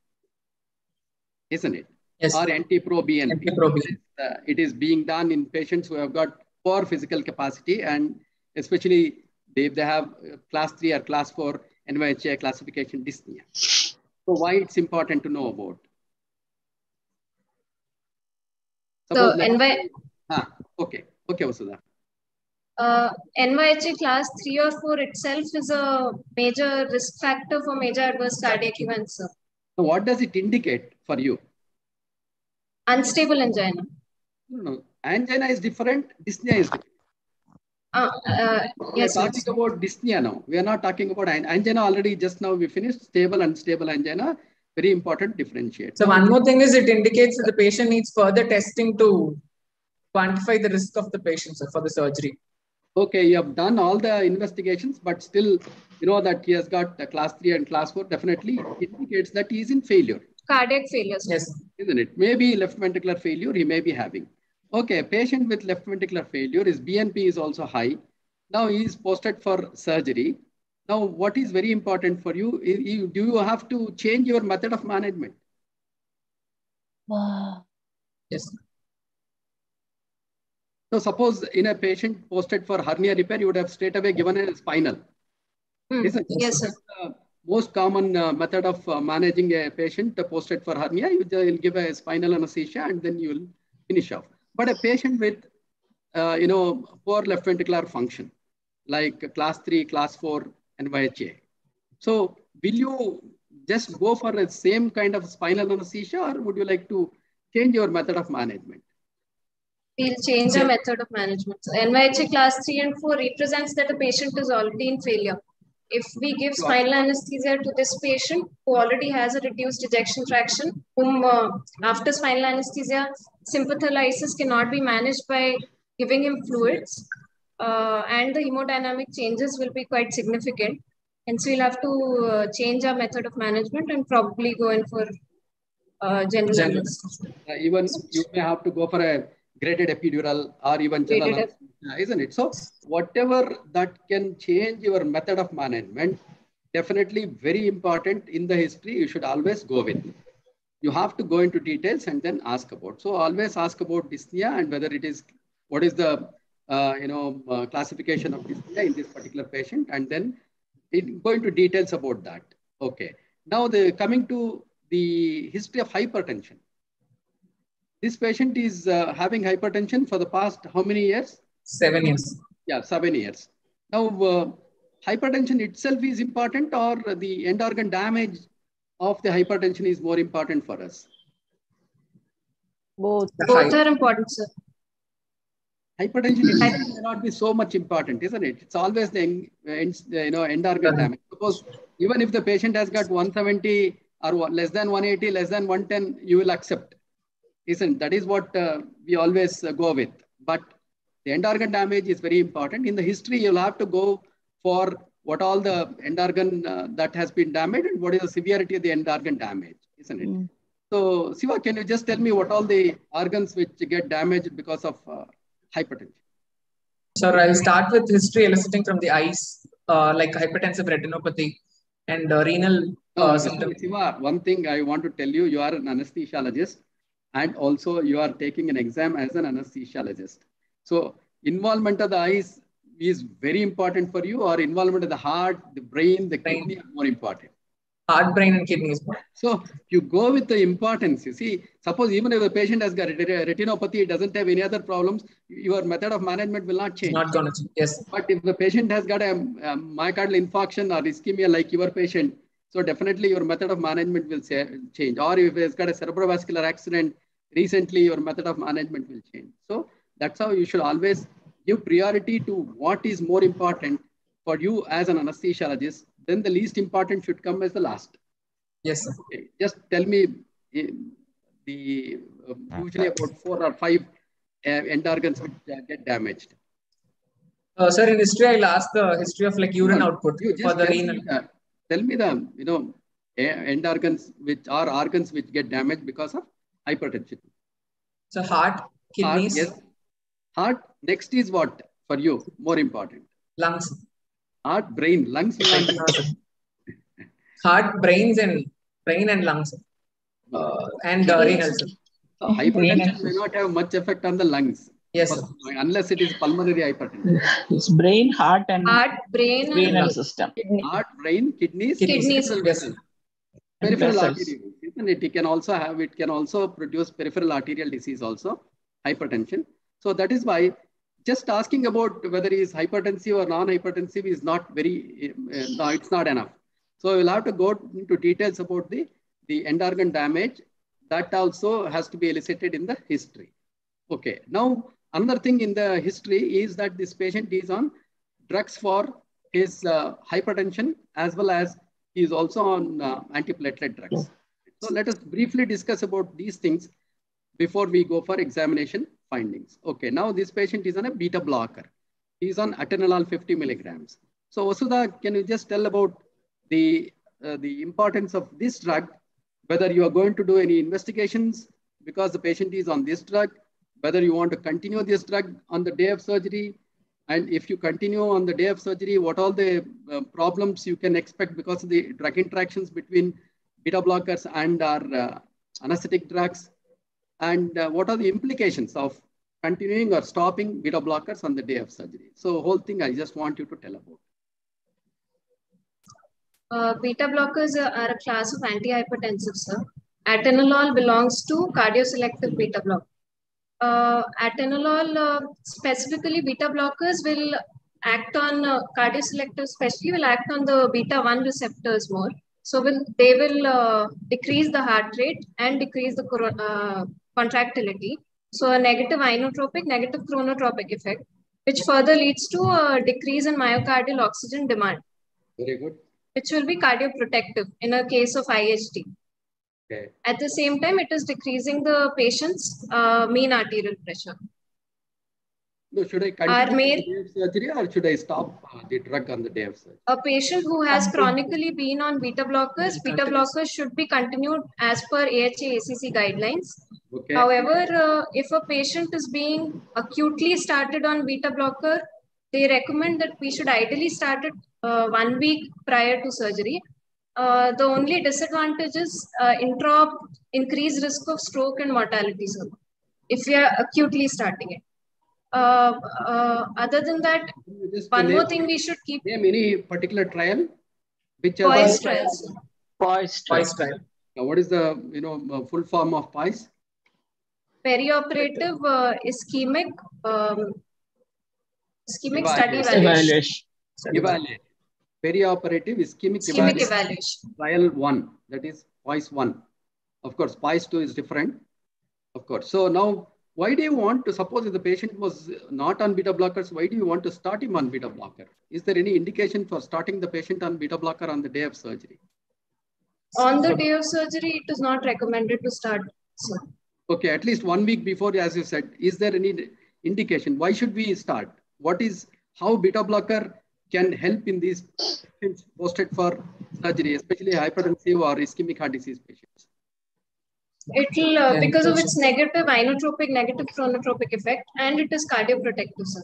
isn't it? Yes. Or anti-pro B N P. Anti-pro B N P. Uh, it is being done in patients who have got poor physical capacity, and especially if they have class three or class four N Y H A classification dyspnea. So why it's important to know about? So N Y ah, okay, okay, Vasudha. Uh, N Y H A class three or four itself is a major risk factor for major adverse cardiac events, sir. So what does it indicate for you? Unstable angina. No, no. Angina is different, dyspnea is different. Uh, uh, we yes, are talking yes. about dyspnea now. We are not talking about angina already. Just now we finished stable and unstable angina. Very important differentiate. So one more thing is it indicates that the patient needs further testing to quantify the risk of the patient, sir, for the surgery. Okay, you have done all the investigations, but still, you know that he has got a class three and class four. Definitely indicates that he is in failure. Cardiac failure. Yes. Isn't it? Maybe left ventricular failure he may be having. Okay, patient with left ventricular failure, his B N P is also high. Now he is posted for surgery. Now, what is very important for you, you do you have to change your method of management? Wow. Yes. So suppose in a patient posted for hernia repair, you would have straight away given a spinal. Hmm. Isn't it? Yes, sir. The most common uh, method of uh, managing a patient uh, posted for hernia, you will give a spinal anesthesia and then you will finish off. But a patient with, uh, you know, poor left ventricular function, like class three, class four, N Y H A. So will you just go for the same kind of spinal anesthesia, or would you like to change your method of management? we'll change our method of management. So N Y H A class three and four represents that the patient is already in failure. If we give spinal anesthesia to this patient who already has a reduced ejection fraction, whom uh, after spinal anesthesia, sympatholysis cannot be managed by giving him fluids, uh, and the hemodynamic changes will be quite significant. Hence, we'll have to uh, change our method of management and probably go in for uh, general anesthesia. Uh, even you may have to go for a graded epidural or even general anesthesia, isn't it? So whatever that can change your method of management, definitely very important in the history, you should always go with. You have to go into details and then ask about. So always ask about dyspnea and whether it is, what is the uh, you know uh, classification of dyspnea in this particular patient, and then it, go into details about that. Okay. Now the coming to the history of hypertension. This patient is uh, having hypertension for the past how many years? Seven years. Yeah, seven years. Now, uh, hypertension itself is important, or the end organ damage of the hypertension is more important for us? Both. Both are important, sir. Hypertension itself may not be so much important, isn't it? It's always the end, you know, end organ damage. Suppose even if the patient has got one seventy or less than one eighty, less than one ten, you will accept. Isn't that is what uh, we always uh, go with. But the end organ damage is very important. In the history, you'll have to go for what all the end organ uh, that has been damaged and what is the severity of the end organ damage, isn't it? Mm. So, Siva, can you just tell me what all the organs which get damaged because of uh, hypertension? Sure, I'll start with history eliciting from the eyes, uh, like hypertensive retinopathy and uh, renal uh, no, symptoms. Siva, one thing I want to tell you, you are an anesthesiologist. And also you are taking an exam as an anesthesiologist. So involvement of the eyes is very important for you, or involvement of the heart, the brain, the brain. kidney are more important? Heart, brain and kidney is more. So you go with the importance. You see, suppose even if a patient has got retinopathy, doesn't have any other problems, your method of management will not change. Not gonna change, yes. But if the patient has got a, a myocardial infarction or ischemia like your patient, so definitely your method of management will say, change. Or if it's got a cerebrovascular accident recently, your method of management will change. So that's how you should always give priority to what is more important for you as an anesthesiologist. Then the least important should come as the last. Yes, sir. Okay. Just tell me the uh, usually about four or five uh, end organs which uh, get damaged. Uh, sir, in history, I'll ask the history of like urine no, output for the renal. Tell me the, you know, end organs which are organs which get damaged because of hypertension. So heart, kidneys. Heart, yes. Heart, next is what for you, more important? Lungs. Heart, brain, lungs. Heart, brains and brain and lungs. Uh, and uh, renal. So hypertension may not have much effect on the lungs. Yes, sir. Unless it is pulmonary hypertension. It's brain, heart, and heart, brain, renal and system. Heart, brain, kidneys, kidneys, vessels. Peripheral artery, isn't it? It can also have. It can also produce peripheral arterial disease, also hypertension. So that is why just asking about whether he is hypertensive or non-hypertensive is not very. Uh, no, it's not enough. So we'll have to go into details about the the end organ damage. That also has to be elicited in the history. Okay. Now, another thing in the history is that this patient is on drugs for his uh, hypertension, as well as he is also on uh, antiplatelet drugs. So let us briefly discuss about these things before we go for examination findings. Okay. Now this patient is on a beta blocker. He is on atenolol fifty milligrams. So Vasudha, can you just tell about the, uh, the importance of this drug, whether you are going to do any investigations because the patient is on this drug, whether you want to continue this drug on the day of surgery, and if you continue on the day of surgery, what all the uh, problems you can expect because of the drug interactions between beta blockers and our uh, anesthetic drugs, and uh, what are the implications of continuing or stopping beta blockers on the day of surgery. So whole thing I just want you to tell about. Uh, beta blockers are, are a class of antihypertensives, sir. Atenolol belongs to cardioselective beta blocker. Uh, atenolol, uh, specifically beta blockers, will act on uh, cardioselective, especially will act on the beta one receptors more. So will they will uh, decrease the heart rate and decrease the uh, contractility. So a negative inotropic, negative chronotropic effect, which further leads to a decrease in myocardial oxygen demand. Very good. Which will be cardioprotective in a case of I H D. Okay. At the same time, it is decreasing the patient's uh, mean arterial pressure. No, should I continue the day of surgery or should I stop uh, the drug on the day of surgery? A patient who has chronically been on beta blockers, beta blockers should be continued as per A H A A C C guidelines. Okay. However, uh, if a patient is being acutely started on beta blocker, they recommend that we should ideally start it uh, one week prior to surgery. Uh, the only disadvantage is uh, intra increased risk of stroke and mortality, sir, if we are acutely starting it. Uh, uh, other than that, one name, more thing we should keep. Name any particular trial? Which POISE trials. POISE trial. Now, what is the you know full form of POISE? Perioperative uh, ischemic um, ischemic Evaluation. study evaluation. Evaluation. Perioperative ischemic, ischemic evaluation. evaluation. Trial one, that is POISE one. Of course, POISE two is different. Of course. So now, why do you want to, suppose if the patient was not on beta blockers, why do you want to start him on beta blocker? Is there any indication for starting the patient on beta blocker on the day of surgery? On the day of surgery, it is not recommended to start. So. Okay, at least one week before, as you said, is there any indication? Why should we start? What is, how beta blocker can help in these patients posted for surgery, especially hypertensive or ischemic heart disease patients? It will, uh, because of its negative inotropic, negative chronotropic effect, and it is cardioprotective, sir.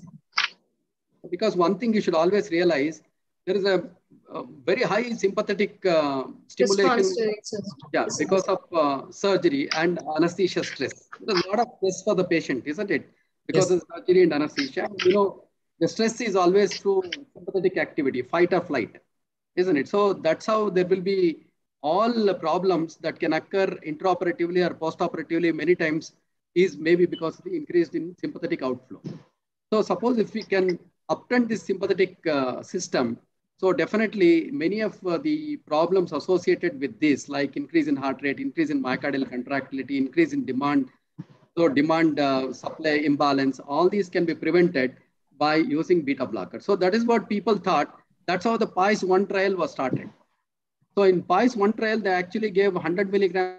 Because one thing you should always realize, there is a, a very high sympathetic uh, stimulation. Yeah, because of uh, surgery and anesthesia stress. There's a lot of stress for the patient, isn't it? Because yes. of surgery and anesthesia. You know, the stress is always through sympathetic activity, fight or flight, isn't it? So that's how there will be all the problems that can occur intraoperatively or postoperatively many times is maybe because of the increased in sympathetic outflow. So suppose if we can upturn this sympathetic uh, system, so definitely many of uh, the problems associated with this, like increase in heart rate, increase in myocardial contractility, increase in demand, so demand uh, supply imbalance, all these can be prevented by using beta blocker. So that is what people thought. That's how the POISE one trial was started. So in POISE one trial, they actually gave one hundred milligrams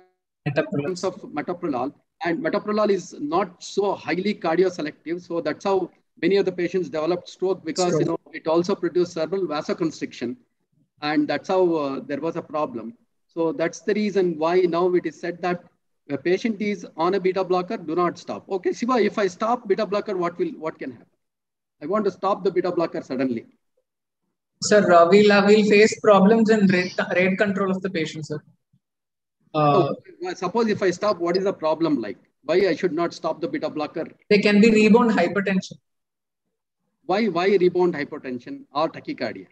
of metoprolol, and metoprolol is not so highly cardioselective. So that's how many of the patients developed stroke, because stroke. you know it also produced cerebral vasoconstriction, and that's how uh, there was a problem. So that's the reason why now it is said that a patient is on a beta blocker, do not stop. Okay, Shiva, if I stop beta blocker, what will what can happen? I want to stop the beta blocker suddenly. Sir, uh, we'll, uh, we'll face problems in rate, rate control of the patient, sir. Uh, so, suppose if I stop, what is the problem like? Why I should not stop the beta blocker? There can be rebound hypertension. Why, why rebound hypertension or tachycardia?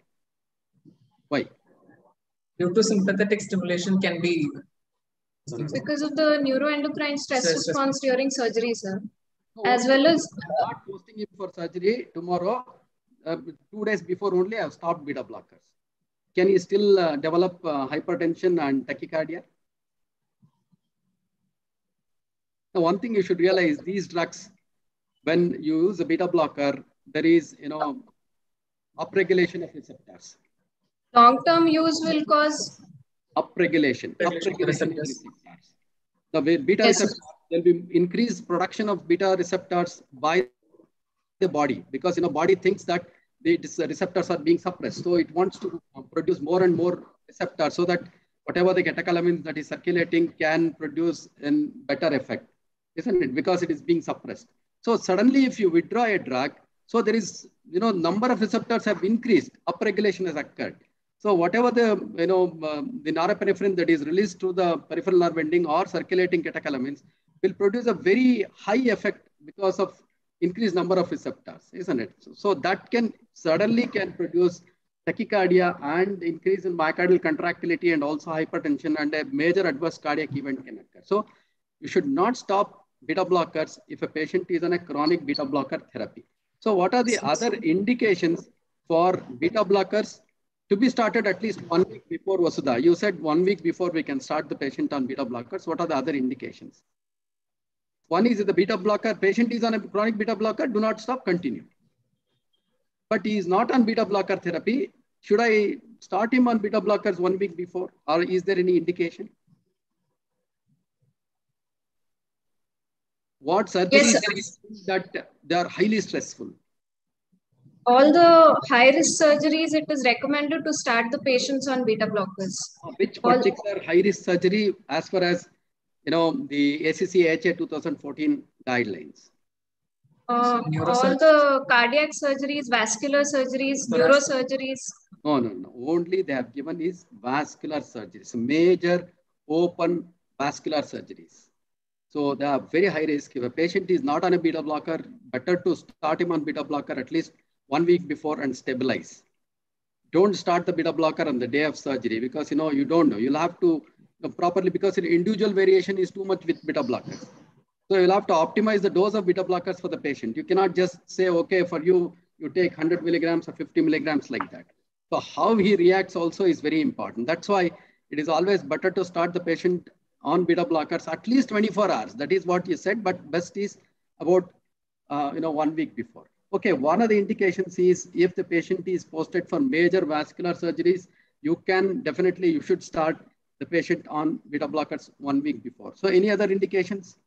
Why? Due to sympathetic stimulation can be... Because of the neuroendocrine stress Stress response during surgery, sir. So, as well as... I'm not posting him for surgery tomorrow. Uh, two days before only, I have stopped beta blockers. Can he still uh, develop uh, hypertension and tachycardia? Now, one thing you should realize, these drugs, when you use a beta blocker, there is, you know, upregulation of receptors. Long-term use will cause upregulation. Upregulation of receptors. The beta yes. receptors, there will be increased production of beta receptors by the body, because you know body thinks that the receptors are being suppressed, so it wants to produce more and more receptors so that whatever the catecholamines that is circulating can produce a better effect, isn't it? Because it is being suppressed. So suddenly, if you withdraw a drug, so there is you know number of receptors have increased, upregulation has occurred. So whatever the you know uh, the norepinephrine that is released through the peripheral nerve ending or circulating catecholamines will produce a very high effect because of increased number of receptors, isn't it? So, so that can suddenly can produce tachycardia and increase in myocardial contractility and also hypertension, and a major adverse cardiac event can occur. So you should not stop beta blockers if a patient is on a chronic beta blocker therapy. So what are the other indications for beta blockers to be started at least one week before Vasudha? You said one week before we can start the patient on beta blockers. What are the other indications? One is the beta blocker. Patient is on a chronic beta blocker. Do not stop. Continue. But he is not on beta blocker therapy. Should I start him on beta blockers one week before, or is there any indication? What surgeries Yes, that they are highly stressful? All the high risk surgeries, it is recommended to start the patients on beta blockers. Which All, particular high risk surgery as far as you know the A C C H A twenty fourteen guidelines? uh, all the cardiac surgeries, vascular surgeries, neurosurgeries. No, no, no. Only they have given is vascular surgeries, major open vascular surgeries. So they are very high risk. If a patient is not on a beta blocker, better to start him on beta blocker at least one week before and stabilize. Don't start the beta blocker on the day of surgery because you know you don't know. You'll have to you know, properly because individual variation is too much with beta blockers. So you'll have to optimize the dose of beta blockers for the patient. You cannot just say, okay, for you, you take one hundred milligrams or fifty milligrams like that. So how he reacts also is very important. That's why it is always better to start the patient on beta blockers at least twenty-four hours. That is what you said, but best is about uh, you know one week before. Okay, one of the indications is if the patient is posted for major vascular surgeries, you can definitely, you should start the patient on beta blockers one week before. So any other indications?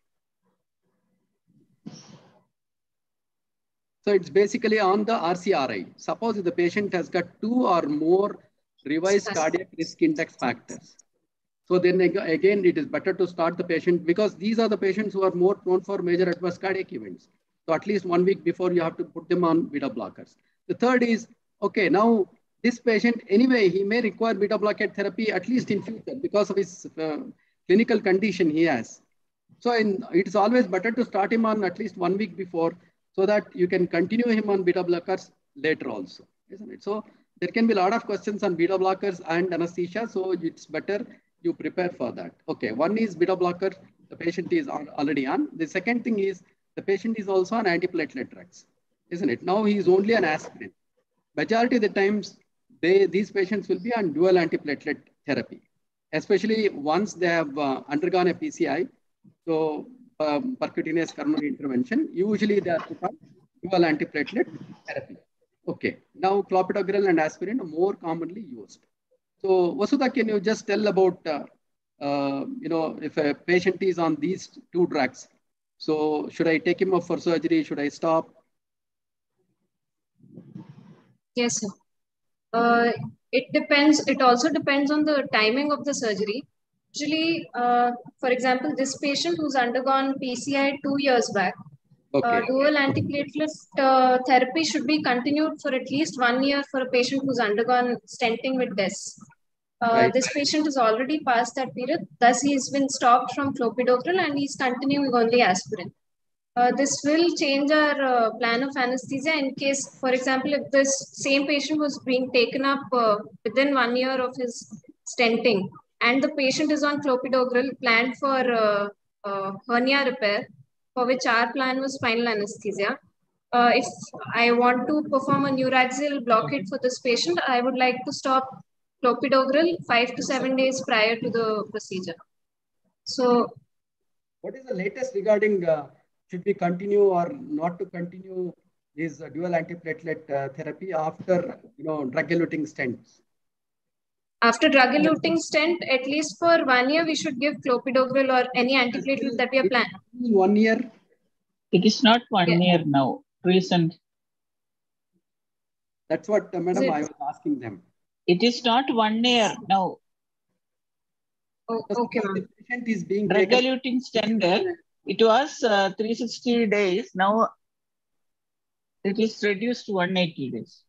So it's basically on the R C R I. Suppose if the patient has got two or more revised cardiac risk index factors. So then again, it is better to start the patient because these are the patients who are more prone for major adverse cardiac events. So at least one week before you have to put them on beta blockers. The third is, okay, now this patient, anyway, he may require beta blockade therapy at least in future because of his uh, clinical condition he has. So in, it is always better to start him on at least one week before so that you can continue him on beta blockers later also, isn't it? So there can be a lot of questions on beta blockers and anesthesia. So it's better you prepare for that. Okay, one is beta blocker, the patient is on, already on. The second thing is the patient is also on antiplatelet drugs, isn't it? Now he is only on aspirin. Majority of the times, they, these patients will be on dual antiplatelet therapy, especially once they have uh, undergone a P C I. So um, percutaneous coronary intervention, usually they are put on dual antiplatelet therapy. Okay, now clopidogrel and aspirin are more commonly used. So Vasudha, can you just tell about, uh, uh, you know, if a patient is on these two drugs, so should I take him up for surgery? Should I stop? Yes, sir. Uh, it depends. It also depends on the timing of the surgery. Usually, uh, for example, this patient who's undergone P C I two years back, okay. uh, dual antiplatelet uh, therapy should be continued for at least one year for a patient who's undergone stenting with D E S. Uh, right. This patient is already past that period. Thus, he's been stopped from clopidogrel and he's continuing on the aspirin. Uh, this will change our uh, plan of anesthesia in case, for example, if this same patient was being taken up uh, within one year of his stenting and the patient is on clopidogrel planned for uh, uh, hernia repair, for which our plan was spinal anesthesia. Uh, if I want to perform a neuraxial blockade for this patient, I would like to stop clopidogrel five to seven days prior to the procedure. So, what is the latest regarding uh, should we continue or not to continue this uh, dual antiplatelet uh, therapy after you know drug-eluting stents? After drug-eluting stent, at least for one year, we should give clopidogrel or any antiplatelet that we are planning. One year? It is not one yeah. year now. Recent. That's what, uh, madam, I was asking them. It is not one year now. Oh, okay, ma'am. The patient is being drug-eluting stent. It was uh, three hundred sixty days. Now it is reduced to one hundred eighty days.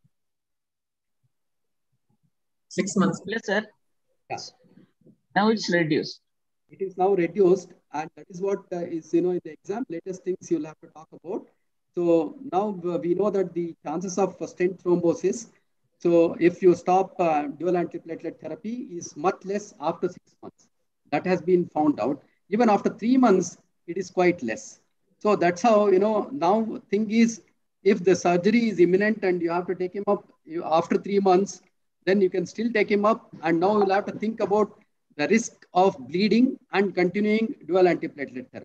Six months. Yes, sir. Yeah. Now it's reduced. It is now reduced, and that is what uh, is, you know, in the exam, latest things you'll have to talk about. So now uh, we know that the chances of stent thrombosis, so if you stop uh, dual antiplatelet therapy, is much less after six months. That has been found out. Even after three months, it is quite less. So that's how, you know, now thing is, if the surgery is imminent and you have to take him up you, after three months, then you can still take him up. And now you'll have to think about the risk of bleeding and continuing dual antiplatelet therapy.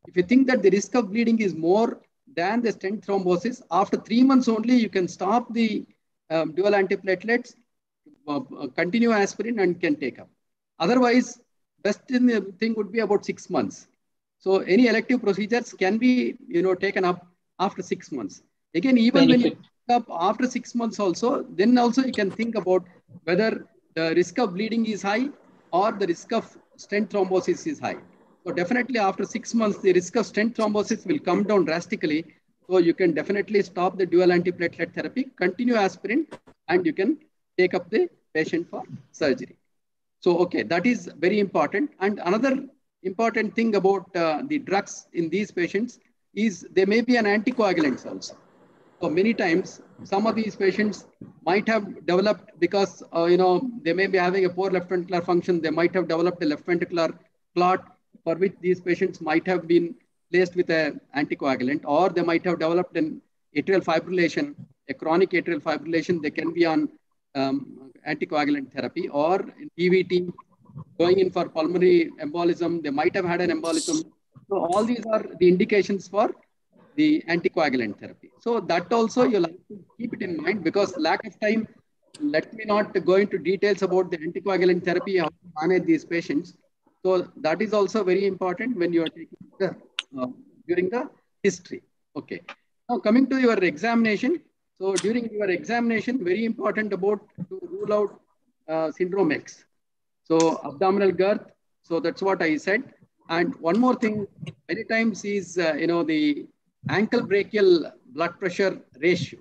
If you think that the risk of bleeding is more than the stent thrombosis, after three months only, you can stop the um, dual antiplatelets, uh, uh, continue aspirin and can take up. Otherwise, best thing would be about six months. So any elective procedures can be, you know, taken up after six months. Again, even Benefit. when you pick up after six months also, then also you can think about whether the risk of bleeding is high or the risk of stent thrombosis is high. So definitely after six months, the risk of stent thrombosis will come down drastically. So you can definitely stop the dual antiplatelet therapy, continue aspirin, and you can take up the patient for surgery. So, okay, that is very important. And another important thing about uh, the drugs in these patients is they may be an anticoagulant also. So many times, some of these patients might have developed because, uh, you know, they may be having a poor left ventricular function. They might have developed a left ventricular clot for which these patients might have been placed with an anticoagulant, or they might have developed an atrial fibrillation, a chronic atrial fibrillation. They can be on um, anticoagulant therapy, or in P V T, going in for pulmonary embolism. They might have had an embolism. So all these are the indications for the anticoagulant therapy. So that also you'll have to keep it in mind, because lack of time, let me not go into details about the anticoagulant therapy, how to manage these patients. So that is also very important when you are taking the, uh, during the history. Okay. Now coming to your examination. So during your examination, very important about to rule out uh, syndrome X. So abdominal girth. So that's what I said. And one more thing, many times is, uh, you know, the ankle brachial blood pressure ratio.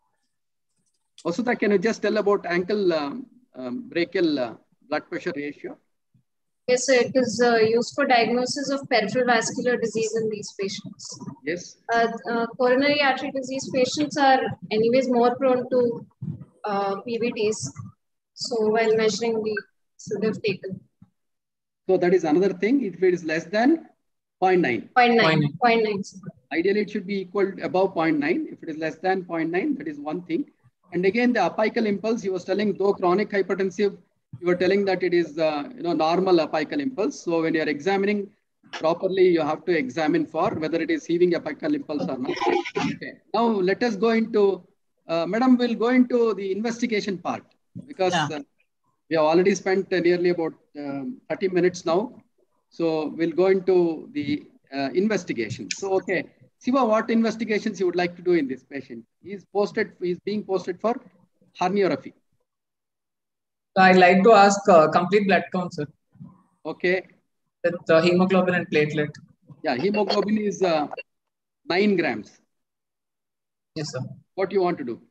Also, that can you just tell about ankle um, um, brachial uh, blood pressure ratio? Yes, sir. It is uh, used for diagnosis of peripheral vascular disease in these patients. Yes. Uh, uh, coronary artery disease patients are anyways more prone to uh, P V Ts. So while measuring, we should have taken. So that is another thing. If it is less than zero point nine. zero point nine. zero point nine. Ideally, it should be equal above zero point nine. If it is less than zero point nine, that is one thing. And again, the apical impulse, you was telling, though chronic hypertensive, you were telling that it is uh, you know, normal apical impulse. So when you are examining properly, you have to examine for whether it is heaving apical impulse or not. Okay. Now let us go into, uh, Madam, we'll go into the investigation part, because yeah. uh, we have already spent uh, nearly about um, thirty minutes now. So we'll go into the uh, investigation. So, okay. Siva, what investigations you would like to do in this patient? He is posted, he is being posted for herniorrhaphy. I'd like to ask uh, complete blood count, sir. Okay. With uh, hemoglobin and platelet. Yeah, hemoglobin is uh, nine grams. Yes, sir. What do you want to do?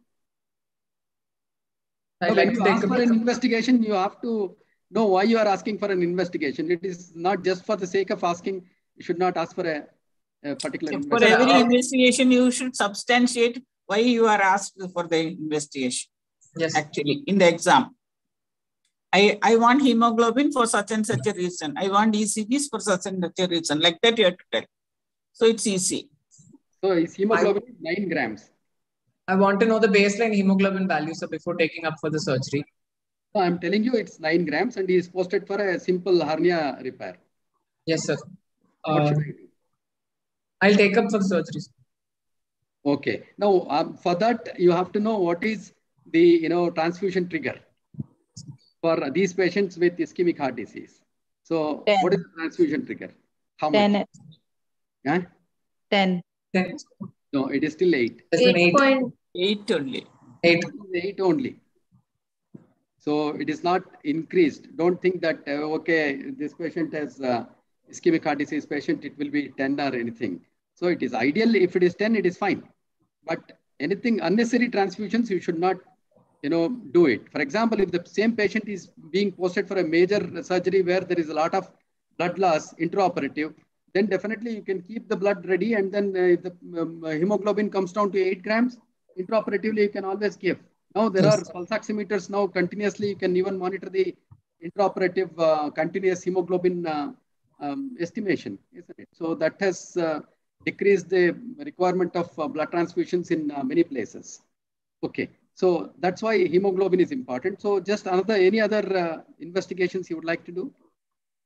I'd so like when to you take ask a for an investigation, you have to know why you are asking for an investigation. It is not just for the sake of asking. You should not ask for a, a particular investigation. For every uh, investigation, you should substantiate why you are asked for the investigation. Yes. Actually, in the exam. I, I want hemoglobin for such and such a reason. I want E C Gs for such and such a reason. Like that you have to tell. So it's easy. So his hemoglobin is nine grams. I want to know the baseline hemoglobin value, sir, before taking up for the surgery. So I'm telling you it's nine grams and he is posted for a simple hernia repair. Yes, sir. What uh, should I do? I'll take up for the surgery. Okay. Now um, for that, you have to know what is the, you know, transfusion trigger for these patients with ischemic heart disease. So ten. What is the transfusion trigger? How ten. much? Yeah? ten. ten. No, it is still eight. eight point eight only. eight. eight only. So it is not increased. Don't think that, uh, okay, this patient has uh, ischemic heart disease patient, it will be ten or anything. So it is ideal. If it is ten, it is fine. But anything unnecessary transfusions, you should not, you know, do it. For example, if the same patient is being posted for a major surgery where there is a lot of blood loss intraoperative, then definitely you can keep the blood ready. And then uh, if the um, hemoglobin comes down to eight grams, intraoperatively, you can always give. Now there yes. are pulse oximeters now continuously. You can even monitor the intraoperative uh, continuous hemoglobin uh, um, estimation, isn't it? So that has uh, decreased the requirement of uh, blood transfusions in uh, many places. Okay. So that's why hemoglobin is important. So just another, any other uh, investigations you would like to do?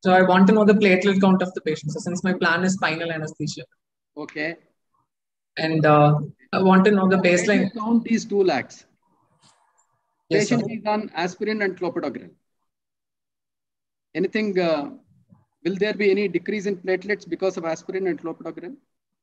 So I want to know the platelet count of the patient. So since my plan is spinal anesthesia. Okay. And uh, I want to know the baseline. Platelet count is two lakhs. Yes, Patient sir. is on aspirin and clopidogrel. Anything, uh, will there be any decrease in platelets because of aspirin and clopidogrel?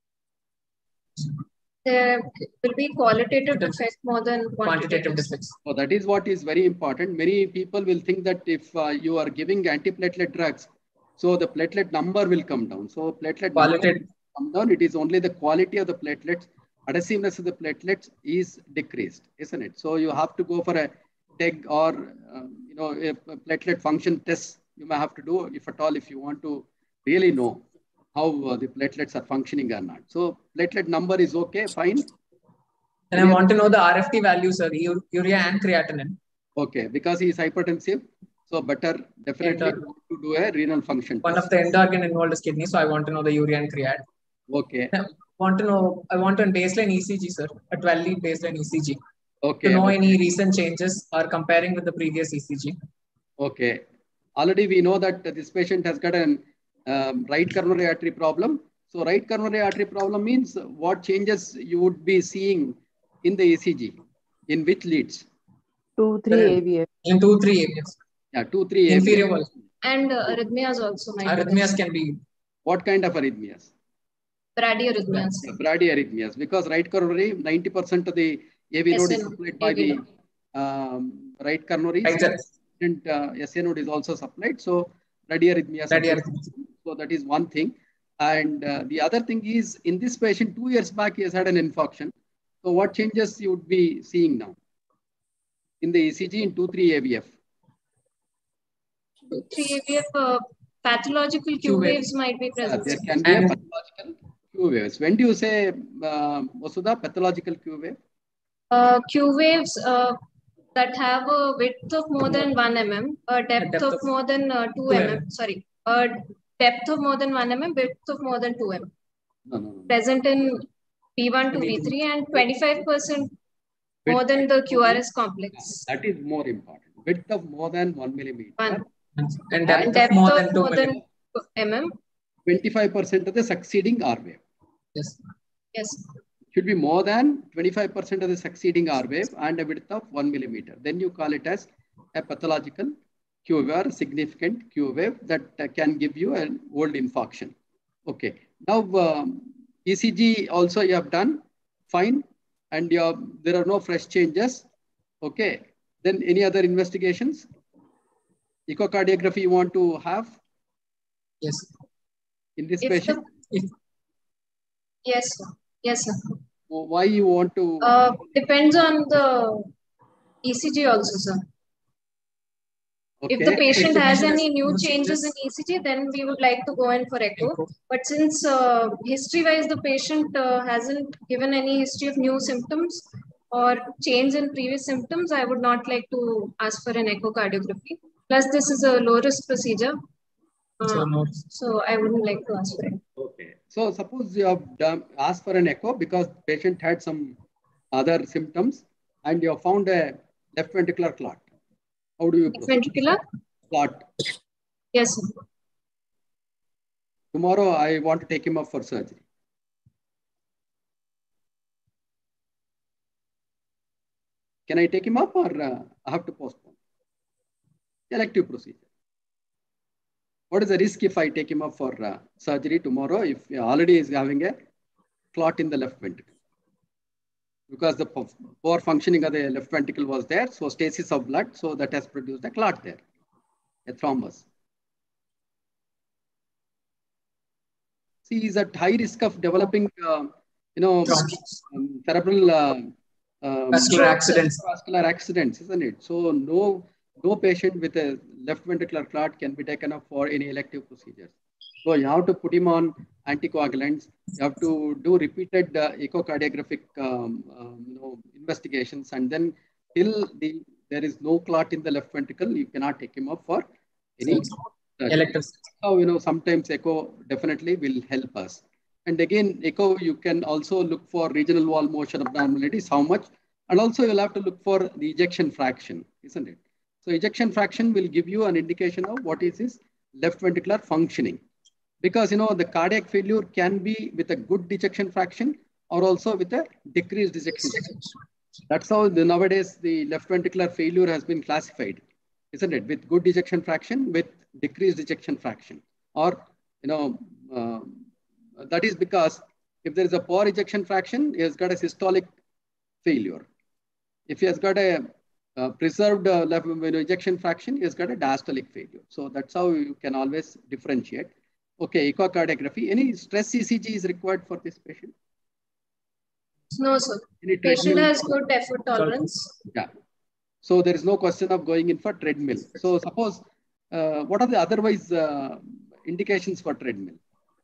There will be qualitative effect more than Quantitative quantitative. defects. So that is what is very important. Many people will think that if uh, you are giving antiplatelet drugs, so the platelet number will come down. So platelet Qualitative. number will come down. It is only the quality of the platelets, adhesiveness of the platelets is decreased, isn't it? So you have to go for a T E G or um, you know a platelet function test. You may have to do, if at all, if you want to really know how uh, the platelets are functioning or not. So platelet number is okay, fine. And I want to know the R F T values, sir, urea and creatinine. Okay, because he is hypertensive, so better definitely Endo to do a renal function One test. of the end organ involved is kidney, so I want to know the urea and creat. Okay. I want to know, I want a baseline E C G, sir, a twelve lead baseline E C G. Okay. To know okay. any recent changes or comparing with the previous E C G. Okay. Already we know that this patient has got an um, right coronary artery problem. So right coronary artery problem means what changes you would be seeing in the E C G? In which leads? Two, three A V F. In two, three areas. Yeah, two, three Inferior A V F. walls. And uh, arrhythmias also. Might Arrhythmias can be. What kind of arrhythmias? Bradyarrhythmias. Yeah, bradyarrhythmias. Because right coronary, ninety percent of the A V node is supplied by the um, right coronary. Right, and uh, S A node is also supplied. So bradyarrhythmias. Bradyarrhythmias. So that is one thing. And uh, the other thing is, in this patient, two years back, he has had an infarction. So what changes you would be seeing now in the E C G in two three A V F? two three A V F, uh, pathological Q waves might be present. Yeah, there can be and a pathological Q waves. When do you say, uh, Vasudha, pathological Q wave? Uh, Q waves uh, that have a width of more than one millimeter, a depth, depth of, of more than uh, two millimeters, sorry, a depth of more than one millimeter, width of more than two millimeters. No, no, no. Present in V one to V three and twenty-five percent more than the Q R S complex. That is more important. Width of more than one millimeter. One. And depth, and depth of more of than two more than mm. twenty-five percent of the succeeding R wave. Yes. Yes. Should be more than twenty-five percent of the succeeding R wave and a width of one millimeter. Then you call it as a pathological Q wave or significant Q wave that uh, can give you an old infarction. Okay. Now, um, E C G also you have done fine, and you have, there are no fresh changes. Okay. Then any other investigations? Echocardiography you want to have? Yes. In this if patient? The, if, yes, sir. Yes, sir. Why you want to? Uh, depends on the E C G also, sir. Okay. If the patient if has the any new changes, changes in E C G, then we would like to go in for echo. echo. But since uh, history-wise the patient uh, hasn't given any history of new symptoms or change in previous symptoms, I would not like to ask for an echocardiography. Plus, this is a low-risk procedure. Uh, so, no. so I wouldn't like to ask for it. Okay. So suppose you have done, asked for an echo because the patient had some other symptoms and you have found a left ventricular clot. How do you proceed? Ventricular? Clot. Yes, sir. Tomorrow I want to take him up for surgery. Can I take him up or uh, I have to postpone? Elective procedure. What is the risk if I take him up for uh, surgery tomorrow if he already is having a clot in the left ventricle? Because the poor functioning of the left ventricle was there, so stasis of blood, so that has produced a clot there, a thrombus. See, he's at high risk of developing, uh, you know, um, cerebral uh, um, vascular accidents. Vascular accidents, isn't it? So no, no patient with a left ventricular clot can be taken up for any elective procedures. So you have to put him on anticoagulants. You have to do repeated uh, echocardiographic um, um, you know, investigations, and then till the there is no clot in the left ventricle, you cannot take him up for any elective. So you know sometimes echo definitely will help us. And again, echo you can also look for regional wall motion abnormalities, how much, and also you'll have to look for the ejection fraction, isn't it? So ejection fraction will give you an indication of what is his left ventricular functioning. Because, you know, the cardiac failure can be with a good ejection fraction or also with a decreased ejection fraction. That's how the, nowadays the left ventricular failure has been classified, isn't it? With good ejection fraction, with decreased ejection fraction. Or, you know, uh, that is because if there is a poor ejection fraction, he has got a systolic failure. If he has got a uh, preserved uh, left ejection fraction, he has got a diastolic failure. So that's how you can always differentiate. Okay, echocardiography. Any stress E C G is required for this patient? No, sir. Any Patient treadmill? has good effort tolerance. Yeah. So there is no question of going in for treadmill. So suppose, uh, what are the otherwise uh, indications for treadmill?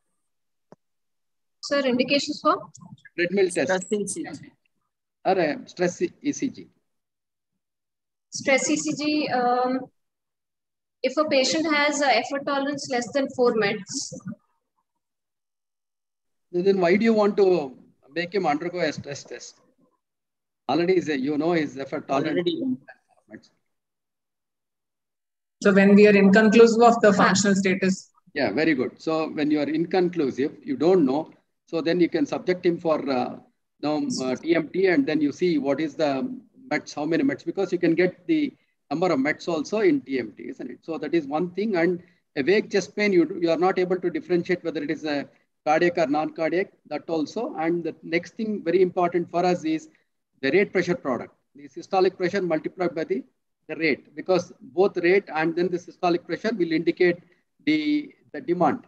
Sir, indications for? Treadmill test. Stress E C G. Or uh, stress E C G. Stress E C G, um, if a patient has uh, effort tolerance less than four meds. Then why do you want to make him undergo a stress test? Already, is a, you know, his effort tolerance. So when we are inconclusive of the functional status. Yeah, very good. So when you are inconclusive, you don't know. So then you can subject him for uh, now, uh, T M T, and then you see what is the meds, how many meds, because you can get the number of meds also in T M T, isn't it? So that is one thing. And a vague chest pain, you, you are not able to differentiate whether it is a cardiac or non-cardiac, that also. And the next thing very important for us is the rate pressure product. The systolic pressure multiplied by the, the rate, because both rate and then the systolic pressure will indicate the, the demand.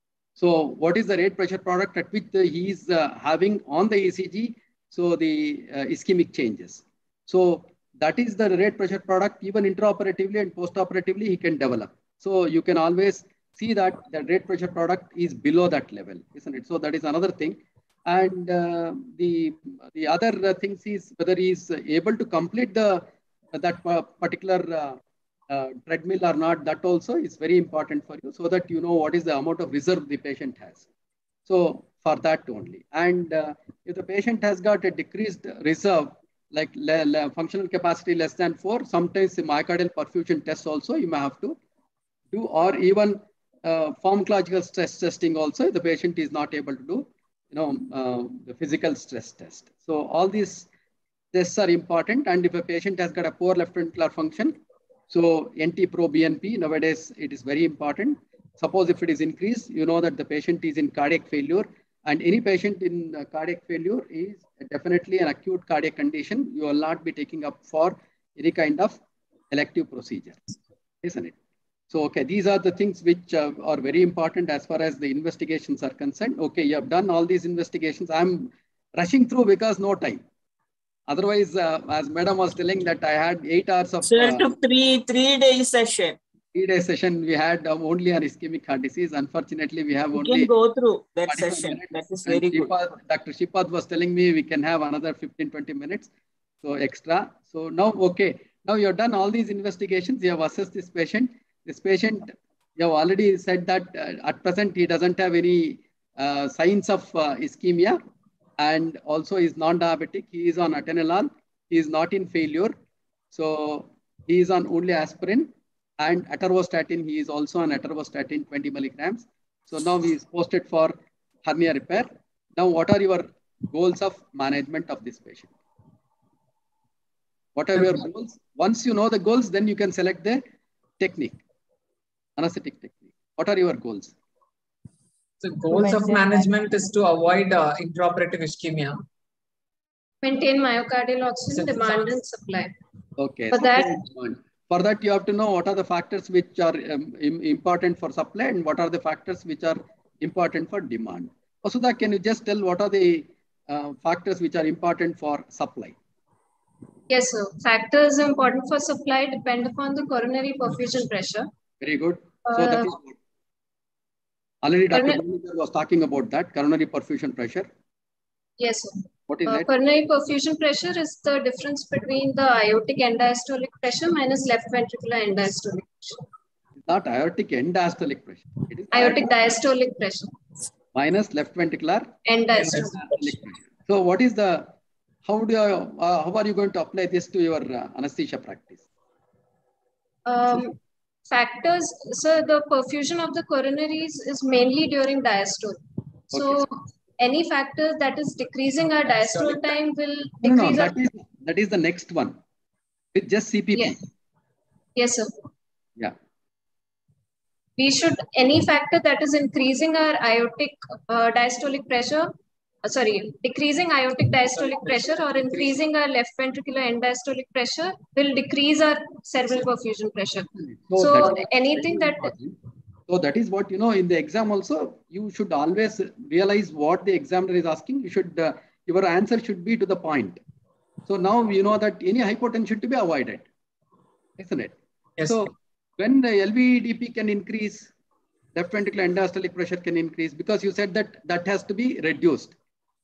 So what is the rate pressure product at which the, he is uh, having on the E C G? So the uh, ischemic changes. So that is the rate pressure product, even intraoperatively and postoperatively he can develop. So you can always see that the rate pressure product is below that level, isn't it? So that is another thing. And uh, the, the other things is whether he is able to complete the, that particular uh, Uh, treadmill or not, that also is very important for you, so that you know what is the amount of reserve the patient has. So for that only. And uh, if the patient has got a decreased reserve, like le le functional capacity less than four, sometimes the myocardial perfusion test also you may have to do, or even uh, pharmacological stress testing also, if the patient is not able to do, you know, uh, the physical stress test. So all these tests are important. And if a patient has got a poor left ventricular function, so N T pro B N P, nowadays it is very important. Suppose if it is increased, you know that the patient is in cardiac failure, and any patient in uh, cardiac failure is definitely an acute cardiac condition. You will not be taking up for any kind of elective procedure, isn't it? So, okay, these are the things which uh, are very important as far as the investigations are concerned. Okay, you have done all these investigations. I'm rushing through because no time. Otherwise, uh, as Madam was telling that I had eight hours of... So uh, it took three, three day session. Three day session we had um, only on ischemic heart disease. Unfortunately, we have we only... can go through that session. Minutes. That is very Shipad, good. Doctor Shipad was telling me we can have another fifteen, twenty minutes. So extra. So now, okay. Now you have done all these investigations. You have assessed this patient. This patient, you have already said that uh, at present, he doesn't have any uh, signs of uh, ischemia. And also is non-diabetic. He is on atenolol. He is not in failure. So he is on only aspirin and atorvastatin. He is also on atorvastatin twenty milligrams. So now he is posted for hernia repair. Now what are your goals of management of this patient? What are your goals? Once you know the goals, then you can select the technique, anesthetic technique. What are your goals? So goals of management is to avoid uh, intraoperative ischemia. Maintain myocardial oxygen demand and supply. Okay. For that, for that, you have to know what are the factors which are um, important for supply and what are the factors which are important for demand. Vasudha, can you just tell what are the uh, factors which are important for supply? Yes, sir. Factors important for supply depend upon the coronary perfusion pressure. Very good. So Uh, that is what. Already Doctor Coronary, Bhumikar was talking about that, coronary perfusion pressure. yes, sir. What is Uh, that? coronary perfusion pressure is the difference between the aortic end diastolic pressure minus left ventricular end diastolic pressure. It's not aortic end diastolic pressure. It is Aortic diastolic pressure. Minus left ventricular end diastolic pressure. So what is the, how do you, uh, how are you going to apply this to your uh, anesthesia practice? Um, factors, so the perfusion of the coronaries is mainly during diastole. So okay. Any factor that is decreasing our diastole time will no, decrease. No, no, that is that is the next one with just C P P. Yeah. Yes, sir. Yeah. We should, any factor that is increasing our aortic uh, diastolic pressure, uh, sorry, decreasing aortic diastolic pressure or increasing our left ventricular end diastolic pressure will decrease our cerebral perfusion pressure. So, so that anything that... Important. So that is what, you know, in the exam also, you should always realize what the examiner is asking. You should, uh, your answer should be to the point. So now you know that any hypotension to be avoided, isn't it? Yes. So when the L V D P can increase, left ventricular end diastolic pressure can increase, because you said that that has to be reduced.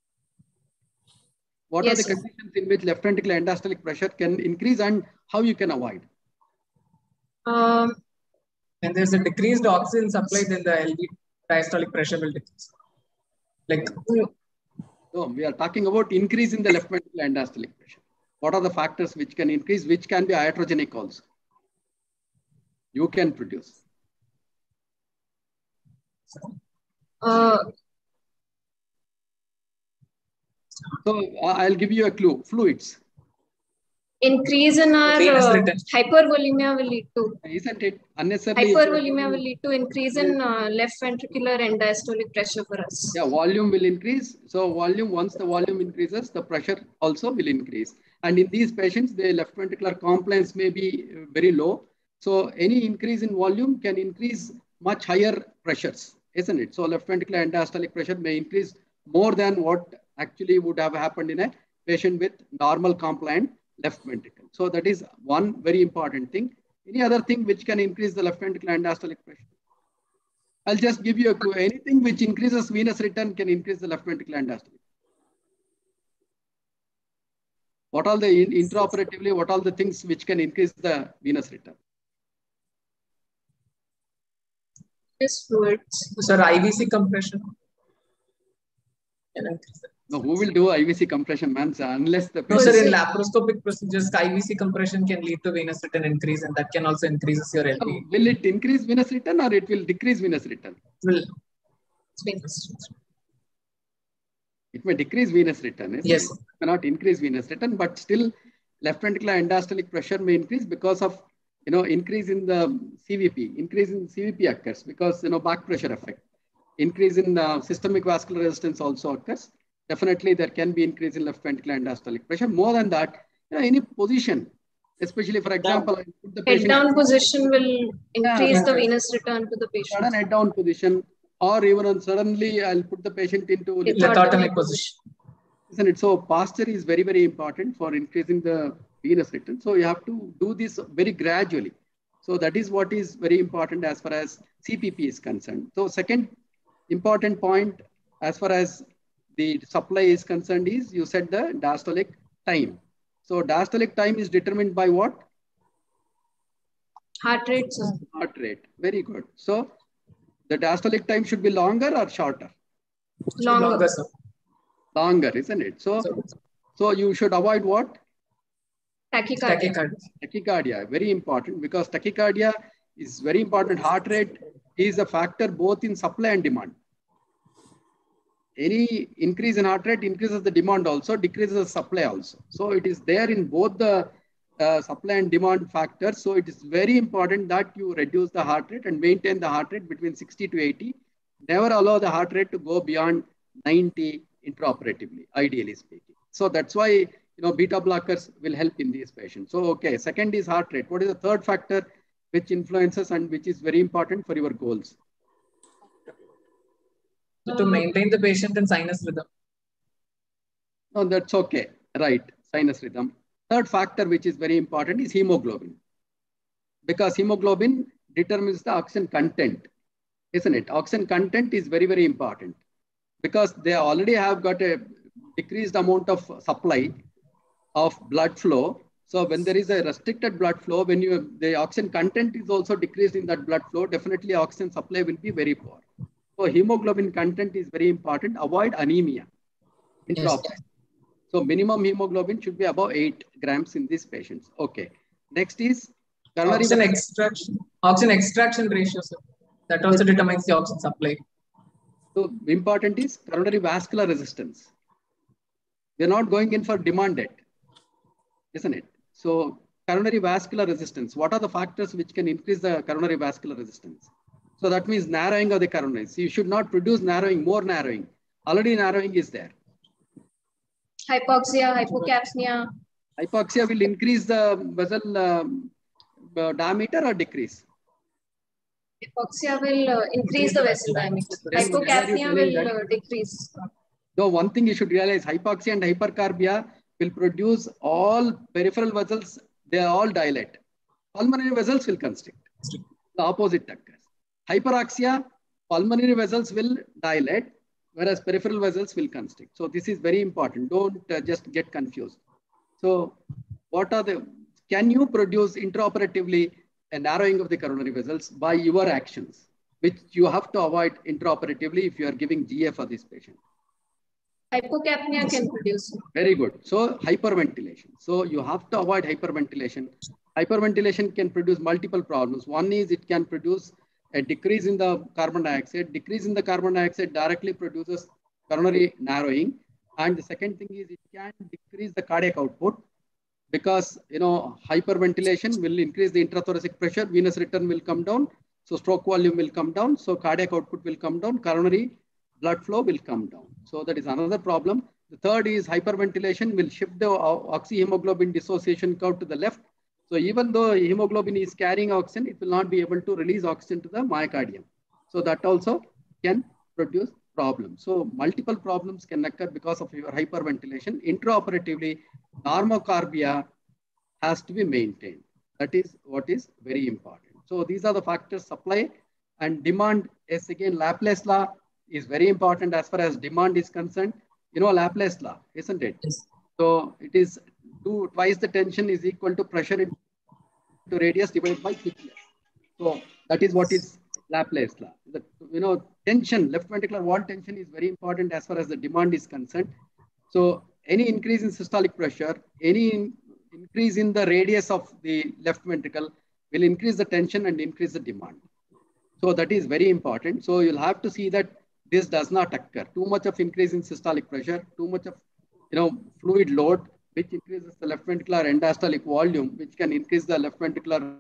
What yes, are the sir. conditions in which left ventricular end diastolic pressure can increase and how you can avoid? Um, when there's a decreased oxygen supply, then the L V diastolic pressure will decrease. Like, no, we are talking about increase in the left ventricular end diastolic pressure. What are the factors which can increase, which can be iatrogenic also? You can produce. Uh, so uh, I'll give you a clue. Fluids. Increase in our uh, hypervolemia will lead to. Isn't it unnecessarily? Hypervolemia will lead to increase in uh, left ventricular end diastolic pressure for us. Yeah, volume will increase. So volume, once the volume increases, the pressure also will increase. And in these patients, the left ventricular compliance may be very low. So any increase in volume can increase much higher pressures, isn't it? So left ventricular end diastolic pressure may increase more than what actually would have happened in a patient with normal compliant left ventricle. So that is one very important thing. Any other thing which can increase the left ventricular end diastolic pressure? I'll just give you a clue. Anything which increases venous return can increase the left ventricular end diastolic. What are the intraoperatively, what are the things which can increase the venous return? Yes, fluids. Sir, I V C compression. No, who will do I V C compression, man? Unless the no, sir, in laparoscopic procedures, I V C compression can lead to venous return increase, and that can also increase your L V. So will it increase venous return or it will decrease venous return? Will. It may decrease venous return. Yes. It? it may not increase venous return, but still left ventricular end diastolic pressure may increase because of, you know, increase in the C V P. Increase in C V P occurs because, you know, back pressure effect. Increase in uh, systemic vascular resistance also occurs. Definitely there can be increase in left ventricular end diastolic pressure. More than that, you know, any position, especially for example, I put the head down position will increase yeah, the venous return to the patient. Sudden head down position, or even suddenly I'll put the patient into lithotomy position. Isn't it? So posture is very, very important for increasing the venous return. So you have to do this very gradually. So that is what is very important as far as C P P is concerned. So second important point as far as the supply is concerned is, you said the diastolic time. So diastolic time is determined by what? Heart rate. Sir. Heart rate. Very good. So the diastolic time should be longer or shorter? Longer. Longer, sir. Longer, isn't it? So, so you should avoid what? Tachycardia. Tachycardia. Tachycardia. Very important, because tachycardia is very important. Heart rate is a factor both in supply and demand. Any increase in heart rate increases the demand also, decreases the supply also. So it is there in both the uh, supply and demand factors. So it is very important that you reduce the heart rate and maintain the heart rate between sixty to eighty. Never allow the heart rate to go beyond ninety intraoperatively, ideally speaking. So that's why, you know, beta blockers will help in these patients. So, okay, second is heart rate. What is the third factor which influences and which is very important for your goals? So to maintain the patient in sinus rhythm. No, that's okay. Right. Sinus rhythm. Third factor, which is very important, is hemoglobin. Because hemoglobin determines the oxygen content, isn't it? Oxygen content is very, very important because they already have got a decreased amount of supply of blood flow. So when there is a restricted blood flow, when you the oxygen content is also decreased in that blood flow, definitely oxygen supply will be very poor. So hemoglobin content is very important. Avoid anemia. Yes. So minimum hemoglobin should be above eight grams in these patients. Okay. Next is Coronary oxygen extraction, oxygen extraction ratio, sir. That also determines the oxygen supply. So important is coronary vascular resistance. We're not going in for demand yet, isn't it? So coronary vascular resistance, what are the factors which can increase the coronary vascular resistance? So that means narrowing of the coronaries. You should not produce narrowing, more narrowing. Already narrowing is there. Hypoxia, hypocapnia. Hypoxia will increase the vessel um, uh, diameter or decrease? Hypoxia will uh, increase the vessel diameter. Hypocapnia will uh, decrease. So one thing you should realize, hypoxia and hypercarbia will produce all peripheral vessels, they all dilate. Pulmonary vessels will constrict. The opposite occurs. Hyperoxia, pulmonary vessels will dilate, whereas peripheral vessels will constrict. So this is very important. Don't uh, just get confused. So what are the, can you produce intraoperatively a narrowing of the coronary vessels by your actions, which you have to avoid intraoperatively if you are giving G A for this patient? Hypocapnia can produce. Very good. So hyperventilation. So you have to avoid hyperventilation. Hyperventilation can produce multiple problems. One is it can produce a decrease in the carbon dioxide. Decrease in the carbon dioxide directly produces coronary narrowing. And the second thing is it can decrease the cardiac output because, you know, hyperventilation will increase the intrathoracic pressure, venous return will come down. So stroke volume will come down. So cardiac output will come down. Coronary blood flow will come down. So that is another problem. The third is hyperventilation will shift the oxyhemoglobin dissociation curve to the left. So even though hemoglobin is carrying oxygen, it will not be able to release oxygen to the myocardium. So that also can produce problems. So multiple problems can occur because of your hyperventilation. Intraoperatively, normocarbia has to be maintained. That is what is very important. So these are the factors, supply and demand. Is again, Laplace law is very important as far as demand is concerned. You know Laplace law, isn't it? Yes. So it is two, twice the tension is equal to pressure into radius divided by thickness. So that is what is Laplace law. The, you know, tension, left ventricular wall tension is very important as far as the demand is concerned. So any increase in systolic pressure, any in, increase in the radius of the left ventricle will increase the tension and increase the demand. So that is very important. So you'll have to see that this does not occur. Too much of increase in systolic pressure, too much of, you know, fluid load, which increases the left ventricular end-diastolic volume, which can increase the left ventricular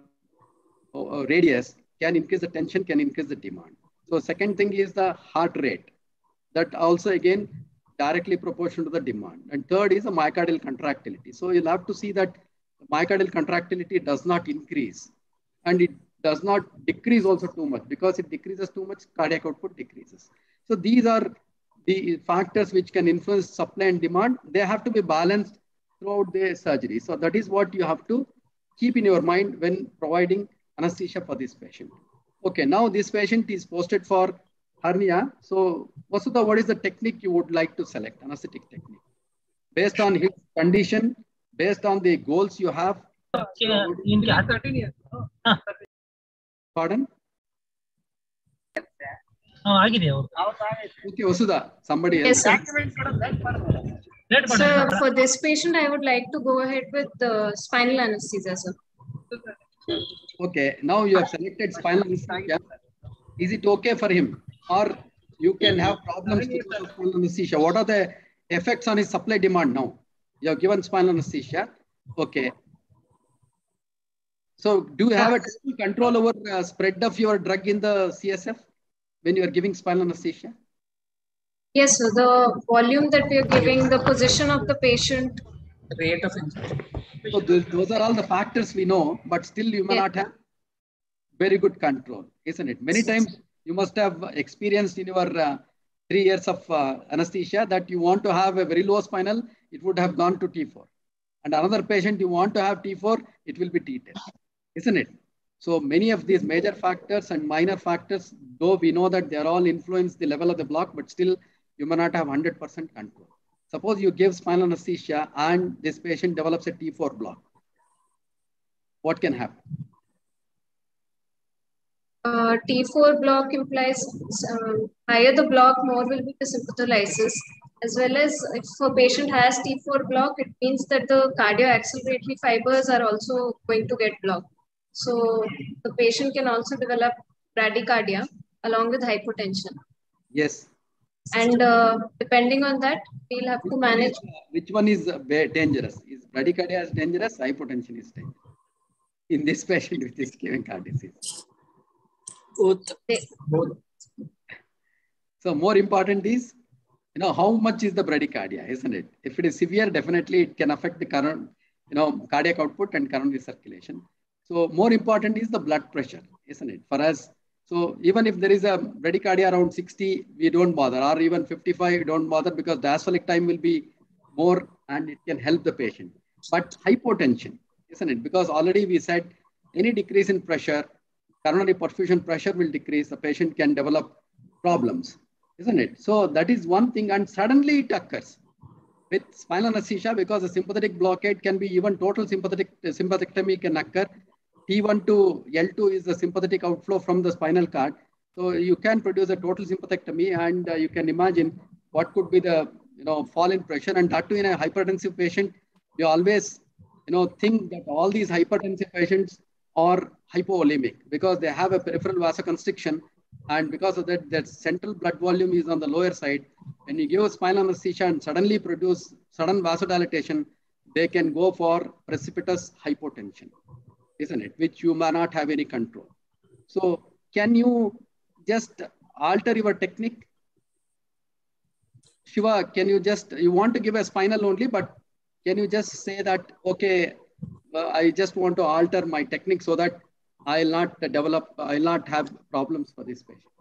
uh, radius, can increase the tension, can increase the demand. So second thing is the heart rate. That also again directly proportional to the demand. And third is the myocardial contractility. So you'll have to see that myocardial contractility does not increase and it does not decrease also too much, because it decreases too much, cardiac output decreases. So these are the factors which can influence supply and demand. They have to be balanced throughout the surgery. So that is what you have to keep in your mind when providing anesthesia for this patient. Okay, now this patient is posted for hernia. So Vasudha, what is the technique you would like to select, anesthetic technique? Based on his condition, based on the goals you have. Pardon? Okay, Vasudha, somebody else. Yes, sir. So for this patient, I would like to go ahead with the spinal anesthesia, sir. Okay, now you have selected spinal anesthesia. Is it okay for him? Or you can have problems with spinal anesthesia? What are the effects on his supply demand now? You have given spinal anesthesia. Okay. So do you have a total control over uh, spread of your drug in the C S F when you are giving spinal anesthesia? Yes, sir. The volume that we are giving, the position of the patient, The rate of injection. So those, those are all the factors we know, but still you may yeah. not have very good control, isn't it? Many times you must have experienced in your uh, three years of uh, anesthesia that you want to have a very low spinal, it would have gone to T four. And another patient you want to have T four, it will be T ten, isn't it? So many of these major factors and minor factors, though we know that they are all influence the level of the block, but still you may not have one hundred percent control. Suppose you give spinal anesthesia and this patient develops a T four block. What can happen? Uh, T four block implies uh, higher the block, more will be the sympatholysis. As well as if a patient has T four block, it means that the cardioaxillary fibers are also going to get blocked. So the patient can also develop bradycardia along with hypotension. Yes. And uh, depending on that, we'll have which to manage. One is, which one is dangerous? Is bradycardia is dangerous? Hypotension is dangerous in this patient with ischemic heart disease? Both. Both. So more important is, you know, how much is the bradycardia, isn't it? If it is severe, definitely it can affect the current, you know, cardiac output and coronary circulation. So more important is the blood pressure, isn't it? For us, so even if there is a bradycardia around sixty, we don't bother, or even fifty-five, we don't bother because diastolic time will be more and it can help the patient. But hypotension, isn't it? Because already we said any decrease in pressure, coronary perfusion pressure will decrease, the patient can develop problems, isn't it? So that is one thing, and suddenly it occurs with spinal anesthesia because a sympathetic blockade can be even total sympathetic sympathectomy can occur. T one to L two is the sympathetic outflow from the spinal cord. So you can produce a total sympathectomy, and uh, you can imagine what could be the you know fall in pressure, and that too in a hypertensive patient. We always you know think that all these hypertensive patients are hypovolemic because they have a peripheral vasoconstriction, and because of that, that central blood volume is on the lower side. When you give a spinal anesthesia and suddenly produce sudden vasodilatation, they can go for precipitous hypotension, isn't it? Which you may not have any control. So can you just alter your technique? Shiva, can you just, you want to give a spinal only, but can you just say that, okay, uh, I just want to alter my technique so that I'll not develop, I'll not have problems for this patient?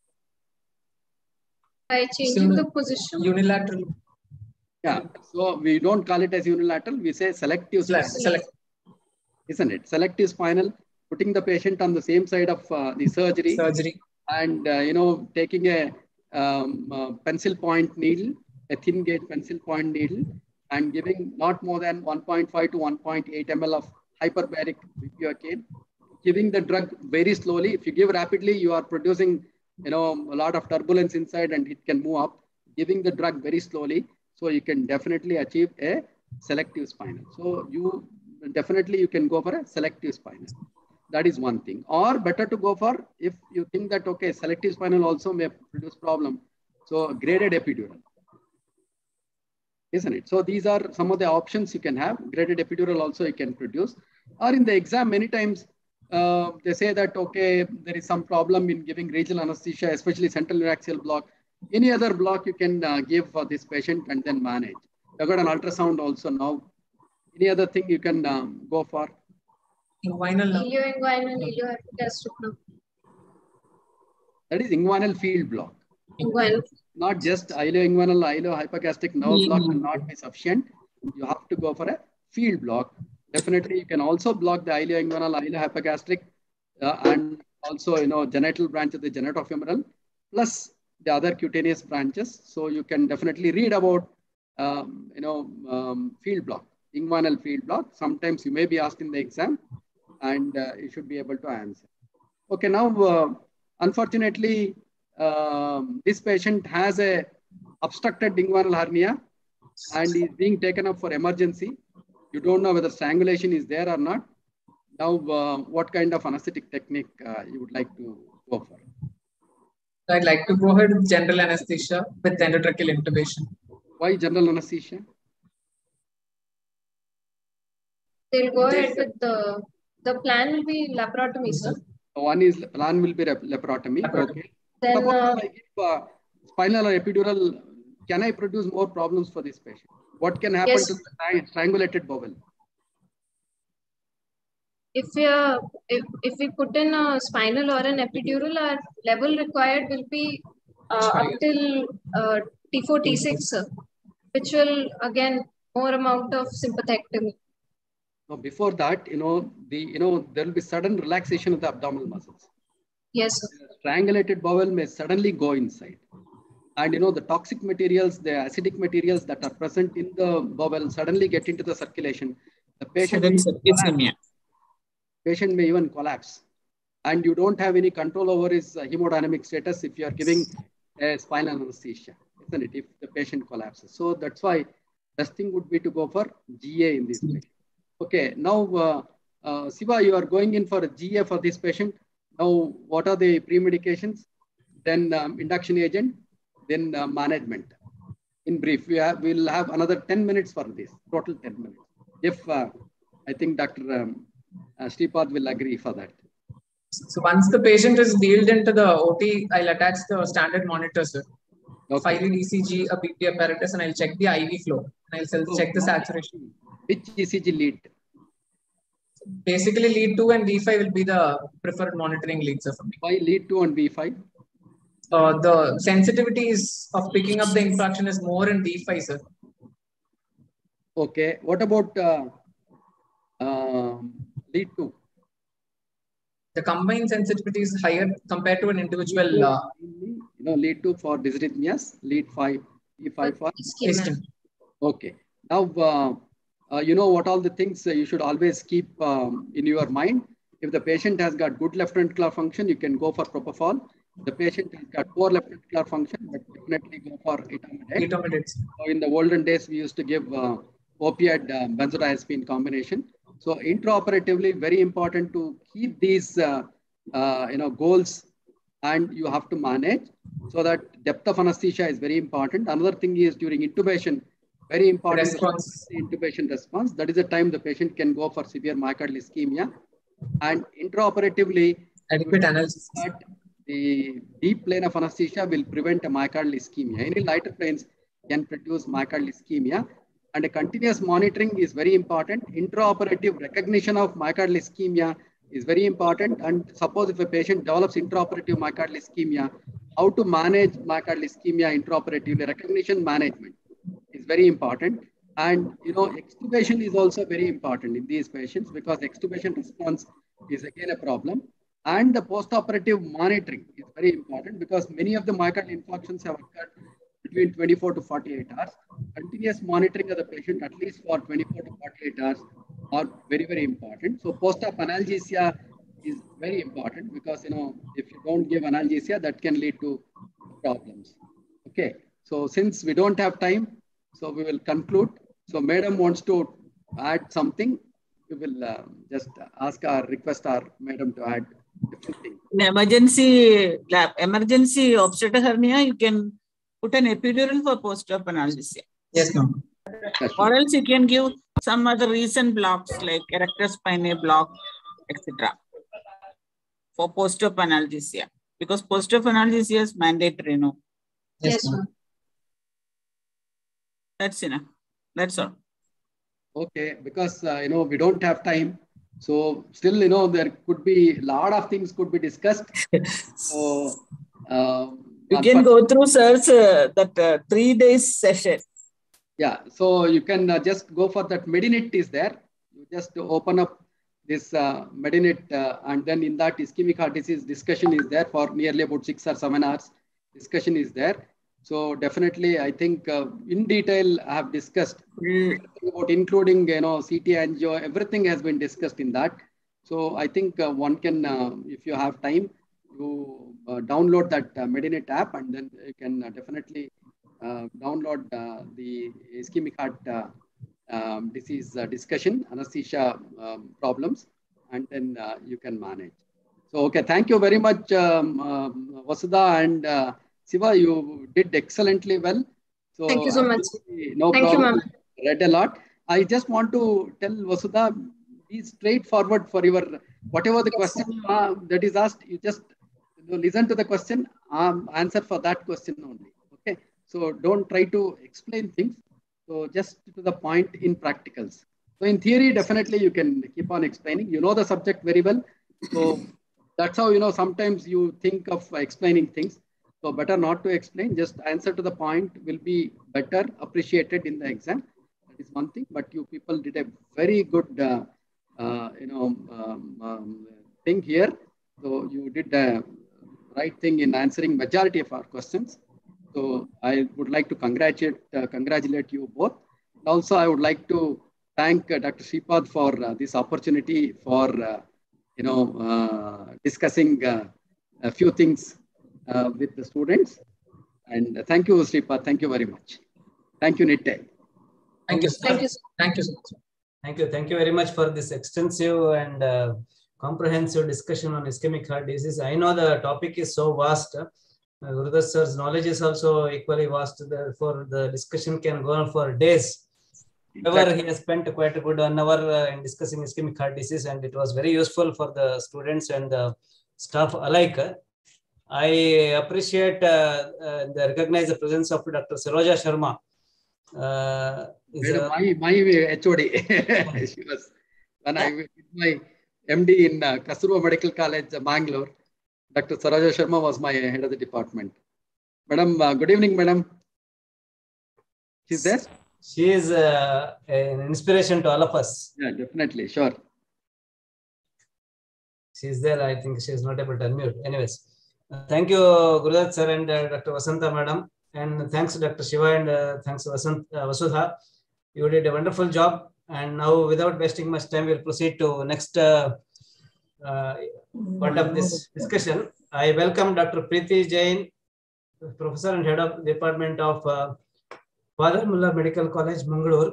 By changing the position? Unilateral. Yeah, so we don't call it as unilateral, we say selective spinal. Select. Isn't it? Selective spinal, putting the patient on the same side of uh, the surgery. Surgery. And, uh, you know, taking a um, uh, pencil point needle, a thin gauge pencil point needle, and giving not more than one point five to one point eight milliliters of hyperbaric bupivacaine, giving the drug very slowly. If you give rapidly, you are producing, you know, a lot of turbulence inside and it can move up. Giving the drug very slowly, so you can definitely achieve a selective spinal. So you definitely you can go for a selective spinal. That is one thing. Or better to go for, if you think that, okay, selective spinal also may produce problem, so graded epidural, isn't it? So these are some of the options you can have. Graded epidural also you can produce. Or in the exam, many times uh, they say that, okay, there is some problem in giving regional anesthesia, especially central neuraxial block. Any other block you can uh, give for this patient and then manage. You've got an ultrasound also now. Any other thing you can um, go for? Inguinal. Ilioinguinal, iliohypogastric. That is inguinal field block. Inguinal. Not just ilioinguinal, iliohypogastric nerve block will not be sufficient. You have to go for a field block. Definitely, you can also block the ilioinguinal, iliohypogastric, uh, and also, you know, genital branch of the genitofemoral, plus the other cutaneous branches. So you can definitely read about, um, you know, um, field block, inguinal field block. Sometimes you may be asked in the exam, and uh, you should be able to answer. Okay, now, uh, unfortunately, um, this patient has a obstructed inguinal hernia and is being taken up for emergency. You don't know whether strangulation is there or not. Now, uh, what kind of anesthetic technique uh, you would like to go for? I'd like to go ahead with general anesthesia with endotracheal intubation. Why general anesthesia? They'll go ahead with the, the plan will be laparotomy, sir. One is, plan will be laparotomy. laparotomy. Okay. Then, Suppose uh, if I give uh, spinal or epidural, can I produce more problems for this patient? What can happen yes. to the strangulated bowel? If we, uh, if, if we put in a spinal or an epidural, our level required will be uh, up till uh, T four, T six, sir, which will again more amount of sympathectomy. Now, before that, you know, the you know there will be sudden relaxation of the abdominal muscles. Yes, sir. The strangulated bowel may suddenly go inside, and you know the toxic materials, the acidic materials that are present in the bowel suddenly get into the circulation. The patient may collapse. Patient may even collapse, and you don't have any control over his uh, hemodynamic status if you are giving a spinal anesthesia, isn't it? If the patient collapses, so that's why best thing would be to go for G A in this patient. Okay, now uh, uh, Siva, you are going in for a G A for this patient. Now, what are the pre-medications? Then um, induction agent, then uh, management. In brief, we have, we'll have another ten minutes for this, total ten minutes. If uh, I think Doctor Um, uh, Sripad will agree for that. So once the patient is wheeled into the O T, I'll attach the standard monitor, sir. Okay. Five lead E C G, a B P apparatus, and I'll check the I V flow. And I'll So, check the saturation. Which E C G lead? Basically, lead two and V five will be the preferred monitoring leads, sir, for me. Why lead two and V five? Uh, the sensitivities of picking up the infarction is more in V five, sir. Okay. What about uh, uh, lead two? The combined sensitivity is higher compared to an individual. Uh, you know, lead two for dysrhythmias, lead five, E five for ischemia. Okay. Now, uh, uh, you know what all the things uh, you should always keep um, in your mind. If the patient has got good left ventricular function, you can go for propofol. The patient has got poor left ventricular function, but definitely go for etomidate. Etomidate. So in the olden days, we used to give uh, opioid uh, benzodiazepine combination. So intraoperatively, very important to keep these uh, uh, you know goals, and you have to manage so that depth of anesthesia is very important. Another thing is during intubation, very important response. The intubation response. That is the time the patient can go for severe myocardial ischemia. And intraoperatively, adequate analysis. The deep plane of anesthesia will prevent a myocardial ischemia. Any lighter planes can produce myocardial ischemia. And a continuous monitoring is very important. Intraoperative recognition of myocardial ischemia is very important. And suppose if a patient develops intraoperative myocardial ischemia, how to manage myocardial ischemia intraoperatively, recognition management is very important. And, you know, extubation is also very important in these patients because extubation response is again a problem. And the postoperative monitoring is very important because many of the myocardial infarctions have occurred between twenty-four to forty-eight hours. Continuous monitoring of the patient at least for twenty-four to forty-eight hours are very, very important. So post-op analgesia is very important because, you know, if you don't give analgesia, that can lead to problems. Okay. So since we don't have time, so we will conclude. So Madam wants to add something. We will uh, just ask our, request our Madam to add different things. In emergency lab, emergency obstetric hernia, you can put an epidural for post-op analgesia. Yes, ma'am. Or else you can give some other recent blocks like erector spinae block, et cetera for post-op analgesia. Because post-op analgesia is mandatory, no? Yes, yes ma'am. That's enough. That's all. Okay, because uh, you know we don't have time, so still you know there could be a lot of things could be discussed. So uh, you can go through sirs uh, that uh, three days session. Yeah, so you can uh, just go for that. Medinit is there. You just open up this uh, Medinit, uh, and then in that ischemic heart disease discussion is there for nearly about six or seven hours. Discussion is there. So definitely, I think uh, in detail I have discussed mm. about including you know C T angio. Everything has been discussed in that. So I think uh, one can, uh, if you have time, you uh, download that uh, Medinit app, and then you can uh, definitely uh, download uh, the ischemic heart uh, um, disease uh, discussion, anesthesia um, problems, and then uh, you can manage. So okay, thank you very much, um, um, Vasudha and. Uh, Siva, you did excellently well. So thank you so much. No Thank problem. you, ma'am. Read a lot. I just want to tell Vasudha, be straightforward for your, whatever the Yes, question uh, that is asked, you just you know, listen to the question, um, answer for that question only. Okay. So don't try to explain things. So just to the point in practicals. So in theory, definitely you can keep on explaining. You know the subject very well. So that's how, you know, sometimes you think of explaining things. So better not to explain, just answer to the point will be better appreciated in the exam. That is one thing, but you people did a very good, uh, uh, you know, um, um, thing here. So you did the right thing in answering majority of our questions. So I would like to congratulate, uh, congratulate you both. Also, I would like to thank uh, Doctor Sripad for uh, this opportunity for, uh, you know, uh, discussing uh, a few things Uh, with the students. And uh, thank you, Sripad. Thank you very much. Thank you, Nitte. Thank you, sir. Thank you, sir. Thank you so much. Thank you. Thank you very much for this extensive and uh, comprehensive discussion on ischemic heart disease. I know the topic is so vast. Uh, Gurudas sir's knowledge is also equally vast. Therefore, the discussion can go on for days. However, exactly. He has spent quite a good one hour uh, in discussing ischemic heart disease, and it was very useful for the students and the staff alike. I appreciate uh, uh, the recognize the presence of Doctor Saroja Sharma. Uh, a, my my H O D. She was when I did my M D in uh, Kasturba Medical College, uh, Bangalore. Doctor Saroja Sharma was my head of the department. Madam, uh, good evening, madam. She's there. She is uh, an inspiration to all of us. Yeah, definitely, sure. She's there. I think she is not able to unmute. Anyways, uh, thank you, Gurudat sir and uh, Doctor Vasanta madam. And thanks to Doctor Shiva and uh, thanks to Vasant, uh, Vasudha. You did a wonderful job. And now, without wasting much time, we'll proceed to next uh, uh, part of this discussion. I welcome Doctor Preeti Jain, Professor and Head of Department of uh, Father Mullah Medical College, Mangalore.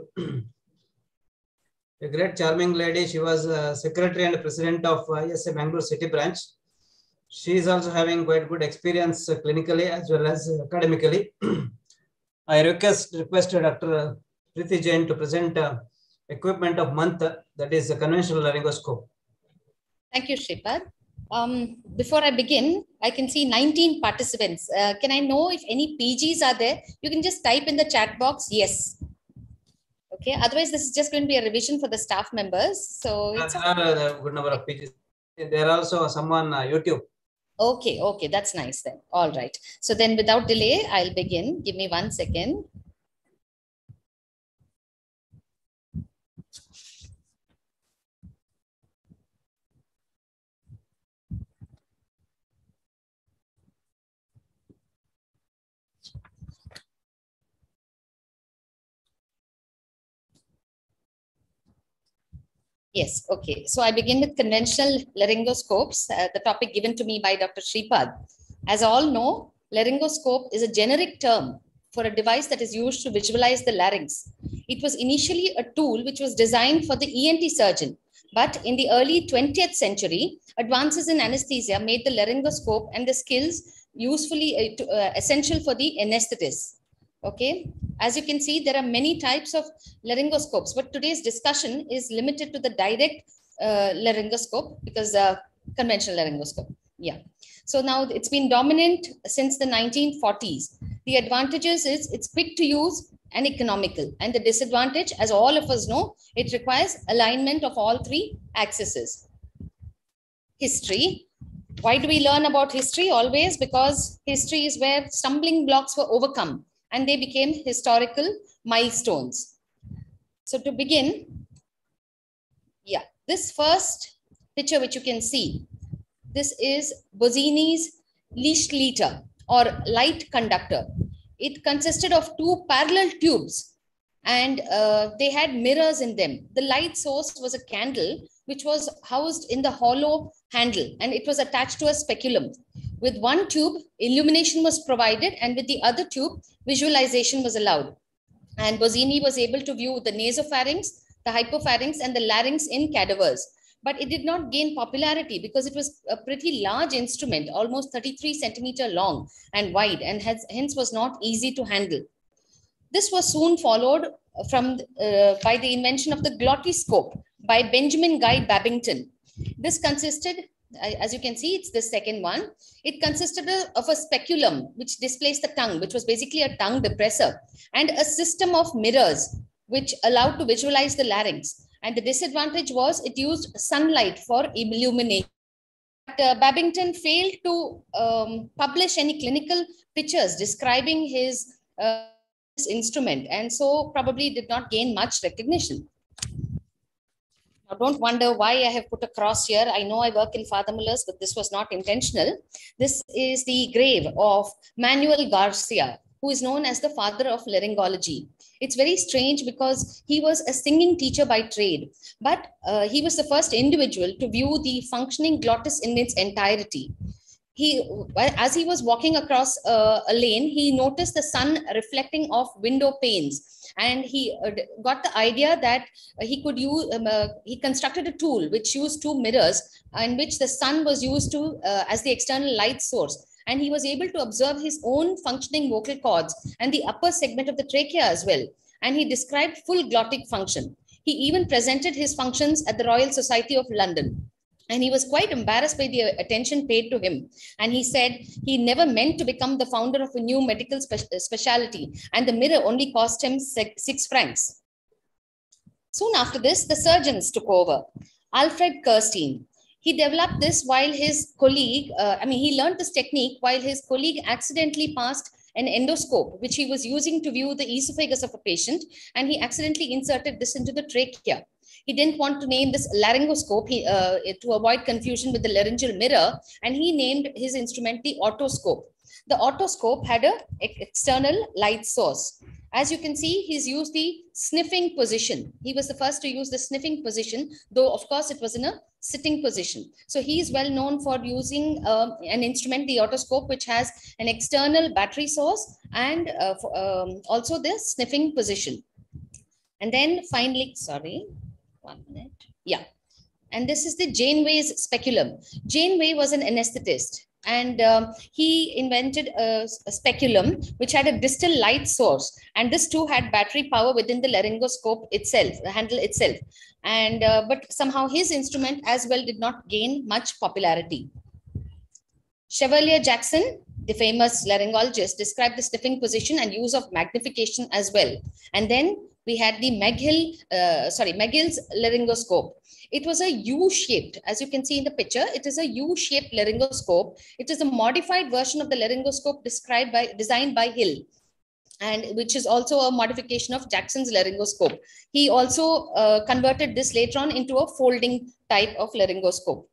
A great charming lady. She was uh, Secretary and President of I S A Bangalore City Branch. She is also having quite good experience uh, clinically as well as uh, academically. I request, request Doctor Preeti Jain to present uh, equipment of month, uh, that is a conventional laryngoscope. Thank you, Shripad. Um, before I begin, I can see nineteen participants. Uh, can I know if any P Gs are there? You can just type in the chat box, yes. Okay, otherwise this is just going to be a revision for the staff members. So it's there are a good number of P Gs. There are also some on uh, YouTube. Okay, okay, that's nice then. All right. So then without delay, I'll begin. Give me one second. Yes, okay. So I begin with conventional laryngoscopes, uh, the topic given to me by Doctor Shripad. As all know, laryngoscope is a generic term for a device that is used to visualize the larynx. It was initially a tool which was designed for the E N T surgeon, but in the early twentieth century, advances in anesthesia made the laryngoscope and the skills usefully uh, uh, essential for the anesthetist. Okay, as you can see, there are many types of laryngoscopes, but today's discussion is limited to the direct uh, laryngoscope because uh, conventional laryngoscope. Yeah. So now it's been dominant since the nineteen forties. The advantages is it's quick to use and economical. And the disadvantage, as all of us know, it requires alignment of all three axes. History. Why do we learn about history? Always because history is where stumbling blocks were overcome and they became historical milestones. So to begin, yeah, this first picture which you can see, this is Bozzini's Lichtleiter or light conductor. It consisted of two parallel tubes and uh, they had mirrors in them. The light source was a candle which was housed in the hollow handle and it was attached to a speculum. With one tube, illumination was provided and with the other tube, visualization was allowed. And Bozzini was able to view the nasopharynx, the hypopharynx and the larynx in cadavers. But it did not gain popularity because it was a pretty large instrument, almost thirty-three centimeter long and wide, and has, hence was not easy to handle. This was soon followed from uh, by the invention of the glottoscope by Benjamin Guy Babington. This consisted, as you can see, it's the second one. It consisted of a speculum, which displaced the tongue, which was basically a tongue depressor, and a system of mirrors, which allowed to visualize the larynx. And the disadvantage was it used sunlight for illumination. But uh, Babington failed to um, publish any clinical pictures describing his uh, instrument, and so probably did not gain much recognition. Now, don't wonder why I have put a cross here. I know I work in Father Muller's, but this was not intentional. This is the grave of Manuel Garcia, who is known as the father of laryngology. It's very strange because he was a singing teacher by trade, but uh, he was the first individual to view the functioning glottis in its entirety. He, as he was walking across uh, a lane, he noticed the sun reflecting off window panes And he uh, got the idea that uh, he could use, um, uh, he constructed a tool which used two mirrors in which the sun was used to uh, as the external light source. And he was able to observe his own functioning vocal cords and the upper segment of the trachea as well. And he described full glottic function. He even presented his functions at the Royal Society of London. And he was quite embarrassed by the attention paid to him. And he said he never meant to become the founder of a new medical spe specialty. And the mirror only cost him six, six francs. Soon after this, the surgeons took over. Alfred Kirstein. He developed this while his colleague, uh, I mean, he learned this technique while his colleague accidentally passed an endoscope, which he was using to view the esophagus of a patient. And he accidentally inserted this into the trachea. He didn't want to name this laryngoscope he, uh, to avoid confusion with the laryngeal mirror. And he named his instrument the otoscope. The otoscope had an external light source. As you can see, he's used the sniffing position. He was the first to use the sniffing position, though of course it was in a sitting position. So he is well known for using um, an instrument, the otoscope, which has an external battery source and uh, for, um, also the sniffing position. And then finally, sorry, one minute. Yeah. And this is the Janeway's speculum. Janeway was an anesthetist. And um, he invented a, a speculum which had a distal light source, and this too had battery power within the laryngoscope itself, the handle itself. And uh, but somehow his instrument as well did not gain much popularity. Chevalier Jackson, the famous laryngologist, described the sniffing position and use of magnification as well. And then we had the McGill, uh, sorry, McGill's laryngoscope. It was a U-shaped, as you can see in the picture, it is a U-shaped laryngoscope. It is a modified version of the laryngoscope described by, designed by Hill, and which is also a modification of Jackson's laryngoscope. He also uh, converted this later on into a folding type of laryngoscope.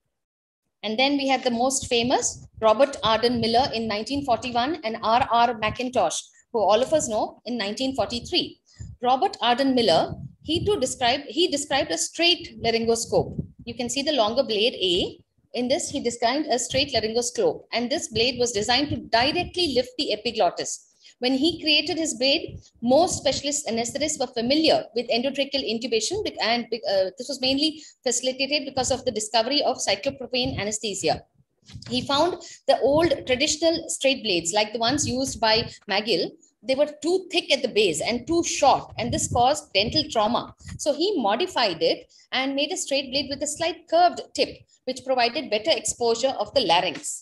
And then we have the most famous Robert Arden Miller in nineteen forty-one and R R Mackintosh, who all of us know, in nineteen forty-three. Robert Arden Miller, he too described, he described a straight laryngoscope. You can see the longer blade A. In this, he described a straight laryngoscope, and this blade was designed to directly lift the epiglottis. When he created his blade, most specialist anesthetists were familiar with endotracheal intubation, and uh, this was mainly facilitated because of the discovery of cyclopropane anesthesia. He found the old traditional straight blades, like the ones used by McGill, they were too thick at the base and too short, and this caused dental trauma. So he modified it and made a straight blade with a slight curved tip, which provided better exposure of the larynx.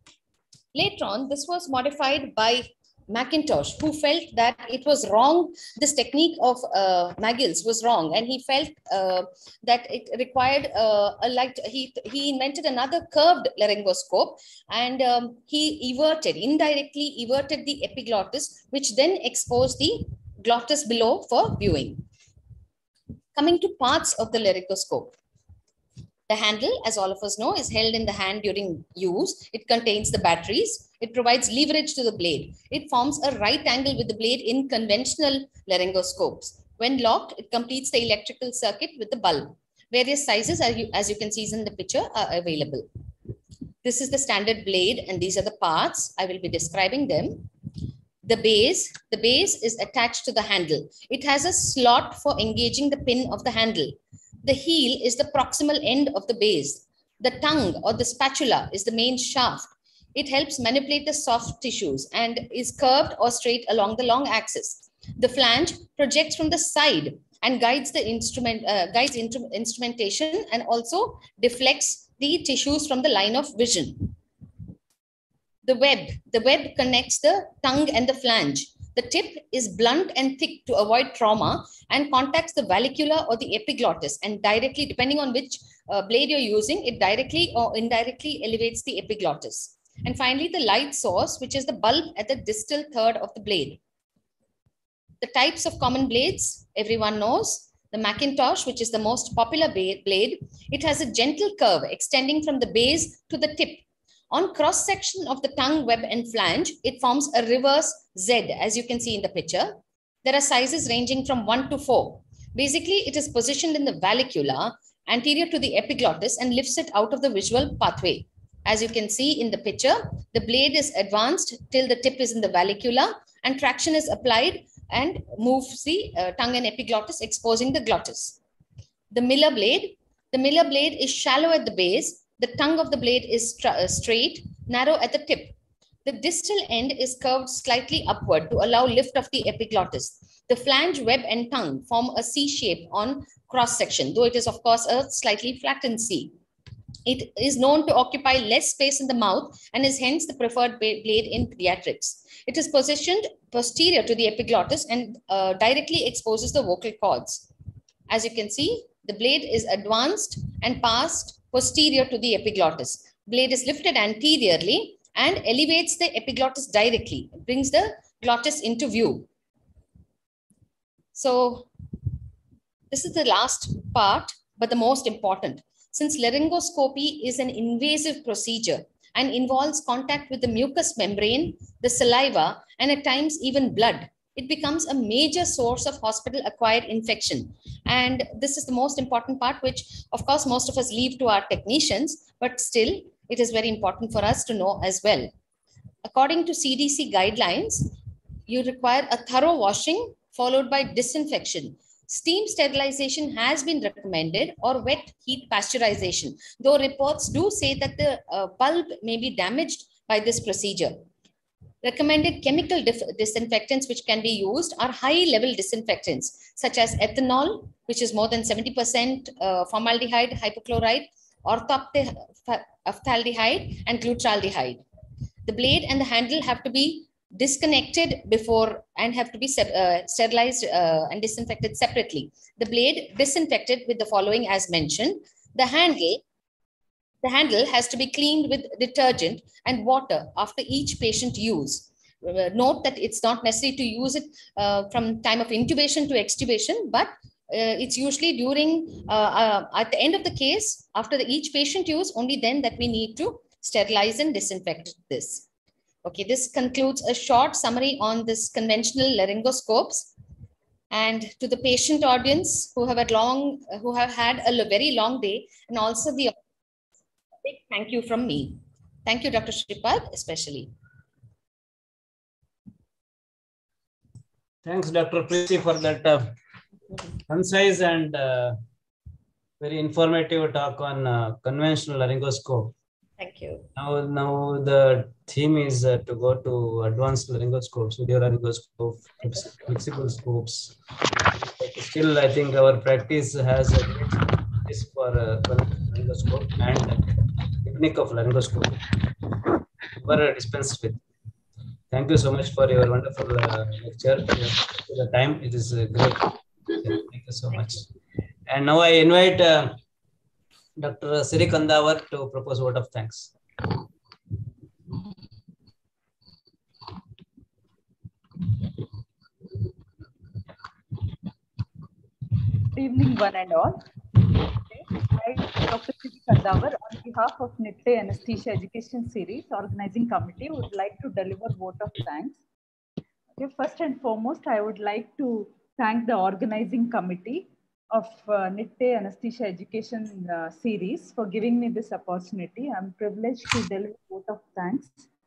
Later on, this was modified by Mackintosh, who felt that it was wrong. This technique of uh, McGill's was wrong, and he felt uh, that it required uh, a light. He he invented another curved laryngoscope, and um, he everted indirectly everted the epiglottis, which then exposed the glottis below for viewing. Coming to parts of the laryngoscope. The handle, as all of us know, is held in the hand during use. It contains the batteries. It provides leverage to the blade. It forms a right angle with the blade in conventional laryngoscopes. When locked, it completes the electrical circuit with the bulb. Various sizes, as you, as you can see in the picture, are available. This is the standard blade, and these are the parts. I will be describing them. The base, the base is attached to the handle. It has a slot for engaging the pin of the handle. The heel is the proximal end of the base. The tongue or the spatula is the main shaft. It helps manipulate the soft tissues and is curved or straight along the long axis. The flange projects from the side and guides the instrument, uh, guides inter instrumentation and also deflects the tissues from the line of vision. The web, the web connects the tongue and the flange. The tip is blunt and thick to avoid trauma and contacts the vallecula or the epiglottis, and directly, depending on which uh, blade you're using, it directly or indirectly elevates the epiglottis. And finally, the light source, which is the bulb at the distal third of the blade. The types of common blades, everyone knows. The Mackintosh, which is the most popular blade, it has a gentle curve extending from the base to the tip. On cross section of the tongue, web, and flange, it forms a reverse Z, as you can see in the picture. There are sizes ranging from one to four. Basically, it is positioned in the vallecula, anterior to the epiglottis, and lifts it out of the visual pathway. As you can see in the picture, the blade is advanced till the tip is in the vallecula, and traction is applied and moves the uh, tongue and epiglottis, exposing the glottis. The Miller blade, the Miller blade is shallow at the base. The tongue of the blade is uh, straight, narrow at the tip. The distal end is curved slightly upward to allow lift of the epiglottis. The flange, web, and tongue form a C shape on cross section, though it is, of course, a slightly flattened C. It is known to occupy less space in the mouth and is hence the preferred blade in pediatrics. It is positioned posterior to the epiglottis and uh, directly exposes the vocal cords. As you can see, the blade is advanced and passed posterior to the epiglottis. Blade is lifted anteriorly and elevates the epiglottis directly. It brings the glottis into view. So this is the last part, but the most important. Since laryngoscopy is an invasive procedure and involves contact with the mucous membrane, the saliva, and at times even blood, it becomes a major source of hospital-acquired infection. And this is the most important part, which, of course, most of us leave to our technicians, but still, it is very important for us to know as well. According to C D C guidelines, you require a thorough washing followed by disinfection. Steam sterilization has been recommended or wet heat pasteurization, though reports do say that the uh, pulp may be damaged by this procedure. Recommended chemical disinfectants which can be used are high-level disinfectants such as ethanol, which is more than seventy percent uh, formaldehyde, hypochlorite, orthophthaldehyde, and glutaraldehyde. The blade and the handle have to be disconnected before and have to be uh, sterilized uh, and disinfected separately. The blade disinfected with the following as mentioned. The handle, the handle has to be cleaned with detergent and water after each patient use. Uh, note that it's not necessary to use it uh, from time of intubation to extubation, but uh, it's usually during, uh, uh, at the end of the case, after the, each patient use, only then that we need to sterilize and disinfect this. Okay, this concludes a short summary on this conventional laryngoscopes. And to the patient audience who have had long, who have had a very long day, and also the big thank you from me. Thank you, Doctor Shripad, especially. Thanks, Doctor Preeti, for that uh, concise and uh, very informative talk on uh, conventional laryngoscope. Thank you. Now, now the theme is uh, to go to advanced laryngoscopes, video laryngoscope, flexible scopes. Still, I think our practice has a great practice for uh, laryngoscope and technique of laryngoscope. Were dispensed with. Thank you so much for your wonderful uh, lecture. For the time, it is uh, great. Thank you so much. And now I invite uh, Doctor Siri Kandawar to propose a vote of thanks. Good evening, one and all. I, Doctor Siri Kandawar, on behalf of NITTE Anesthesia Education Series Organizing Committee, would like to deliver a vote of thanks. Okay, first and foremost, I would like to thank the organizing committee of uh, NITTE Anesthesia Education uh, Series for giving me this opportunity. I'm privileged to deliver a vote of thanks.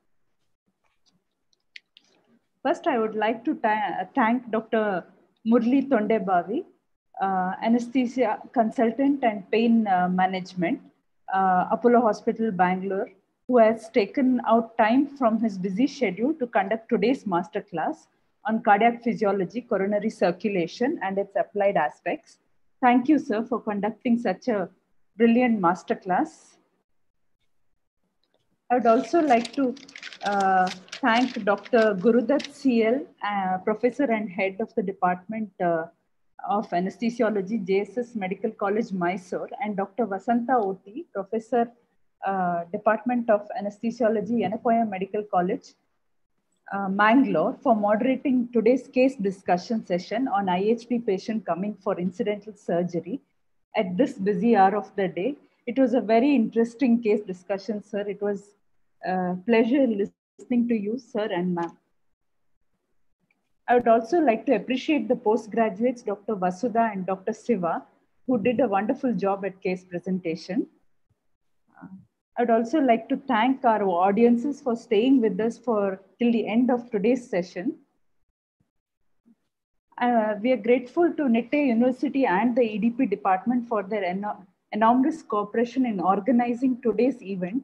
First, I would like to thank Doctor Murli Tondebavi, uh, anesthesia consultant and pain uh, management, uh, Apollo Hospital, Bangalore, who has taken out time from his busy schedule to conduct today's masterclass on cardiac physiology, coronary circulation, and its applied aspects. Thank you, sir, for conducting such a brilliant masterclass. I would also like to uh, thank Doctor Gurudat C L, uh, Professor and Head of the Department uh, of Anesthesiology, J S S Medical College, Mysore, and Doctor Vasanta O T, Professor, uh, Department of Anesthesiology, Yanapoya Medical College, uh, Mangalore, for moderating today's case discussion session on I H P patient coming for incidental surgery at this busy hour of the day. It was a very interesting case discussion, sir. It was a pleasure listening to you, sir and ma'am. I would also like to appreciate the postgraduates, Doctor Vasudha and Doctor Siva, who did a wonderful job at case presentation. Uh, I would also like to thank our audiences for staying with us for till the end of today's session. Uh, we are grateful to N I T E University and the E D P department for their eno enormous cooperation in organizing today's event.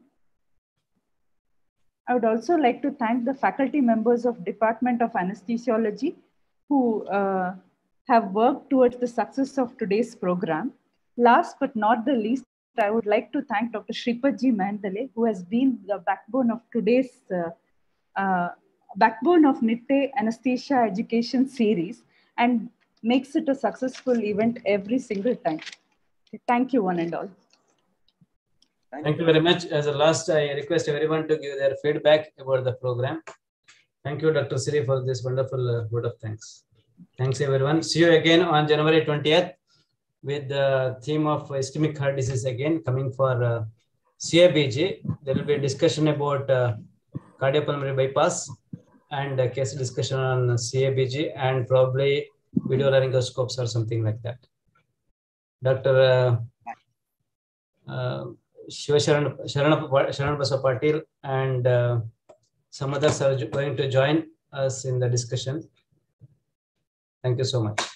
I would also like to thank the faculty members of Department of Anesthesiology who uh, have worked towards the success of today's program. Last but not the least, I would like to thank Doctor Shripadji Mandale, who has been the backbone of today's uh, uh, backbone of N I T E Anesthesia Education Series and makes it a successful event every single time. Thank you, one and all. Thank, Thank you very much. As a last, I request everyone to give their feedback about the program. Thank you, Doctor Siri, for this wonderful uh, word of thanks. Thanks, everyone. See you again on January twentieth with the theme of ischemic heart disease again, coming for uh, C A B G. There will be a discussion about uh, cardiopulmonary bypass and a case discussion on C A B G and probably video laryngoscopes or something like that. Doctor Uh, uh, Shiva Sharan, Sharan, Sharan Basa Patil and uh, some others are going to join us in the discussion. Thank you so much.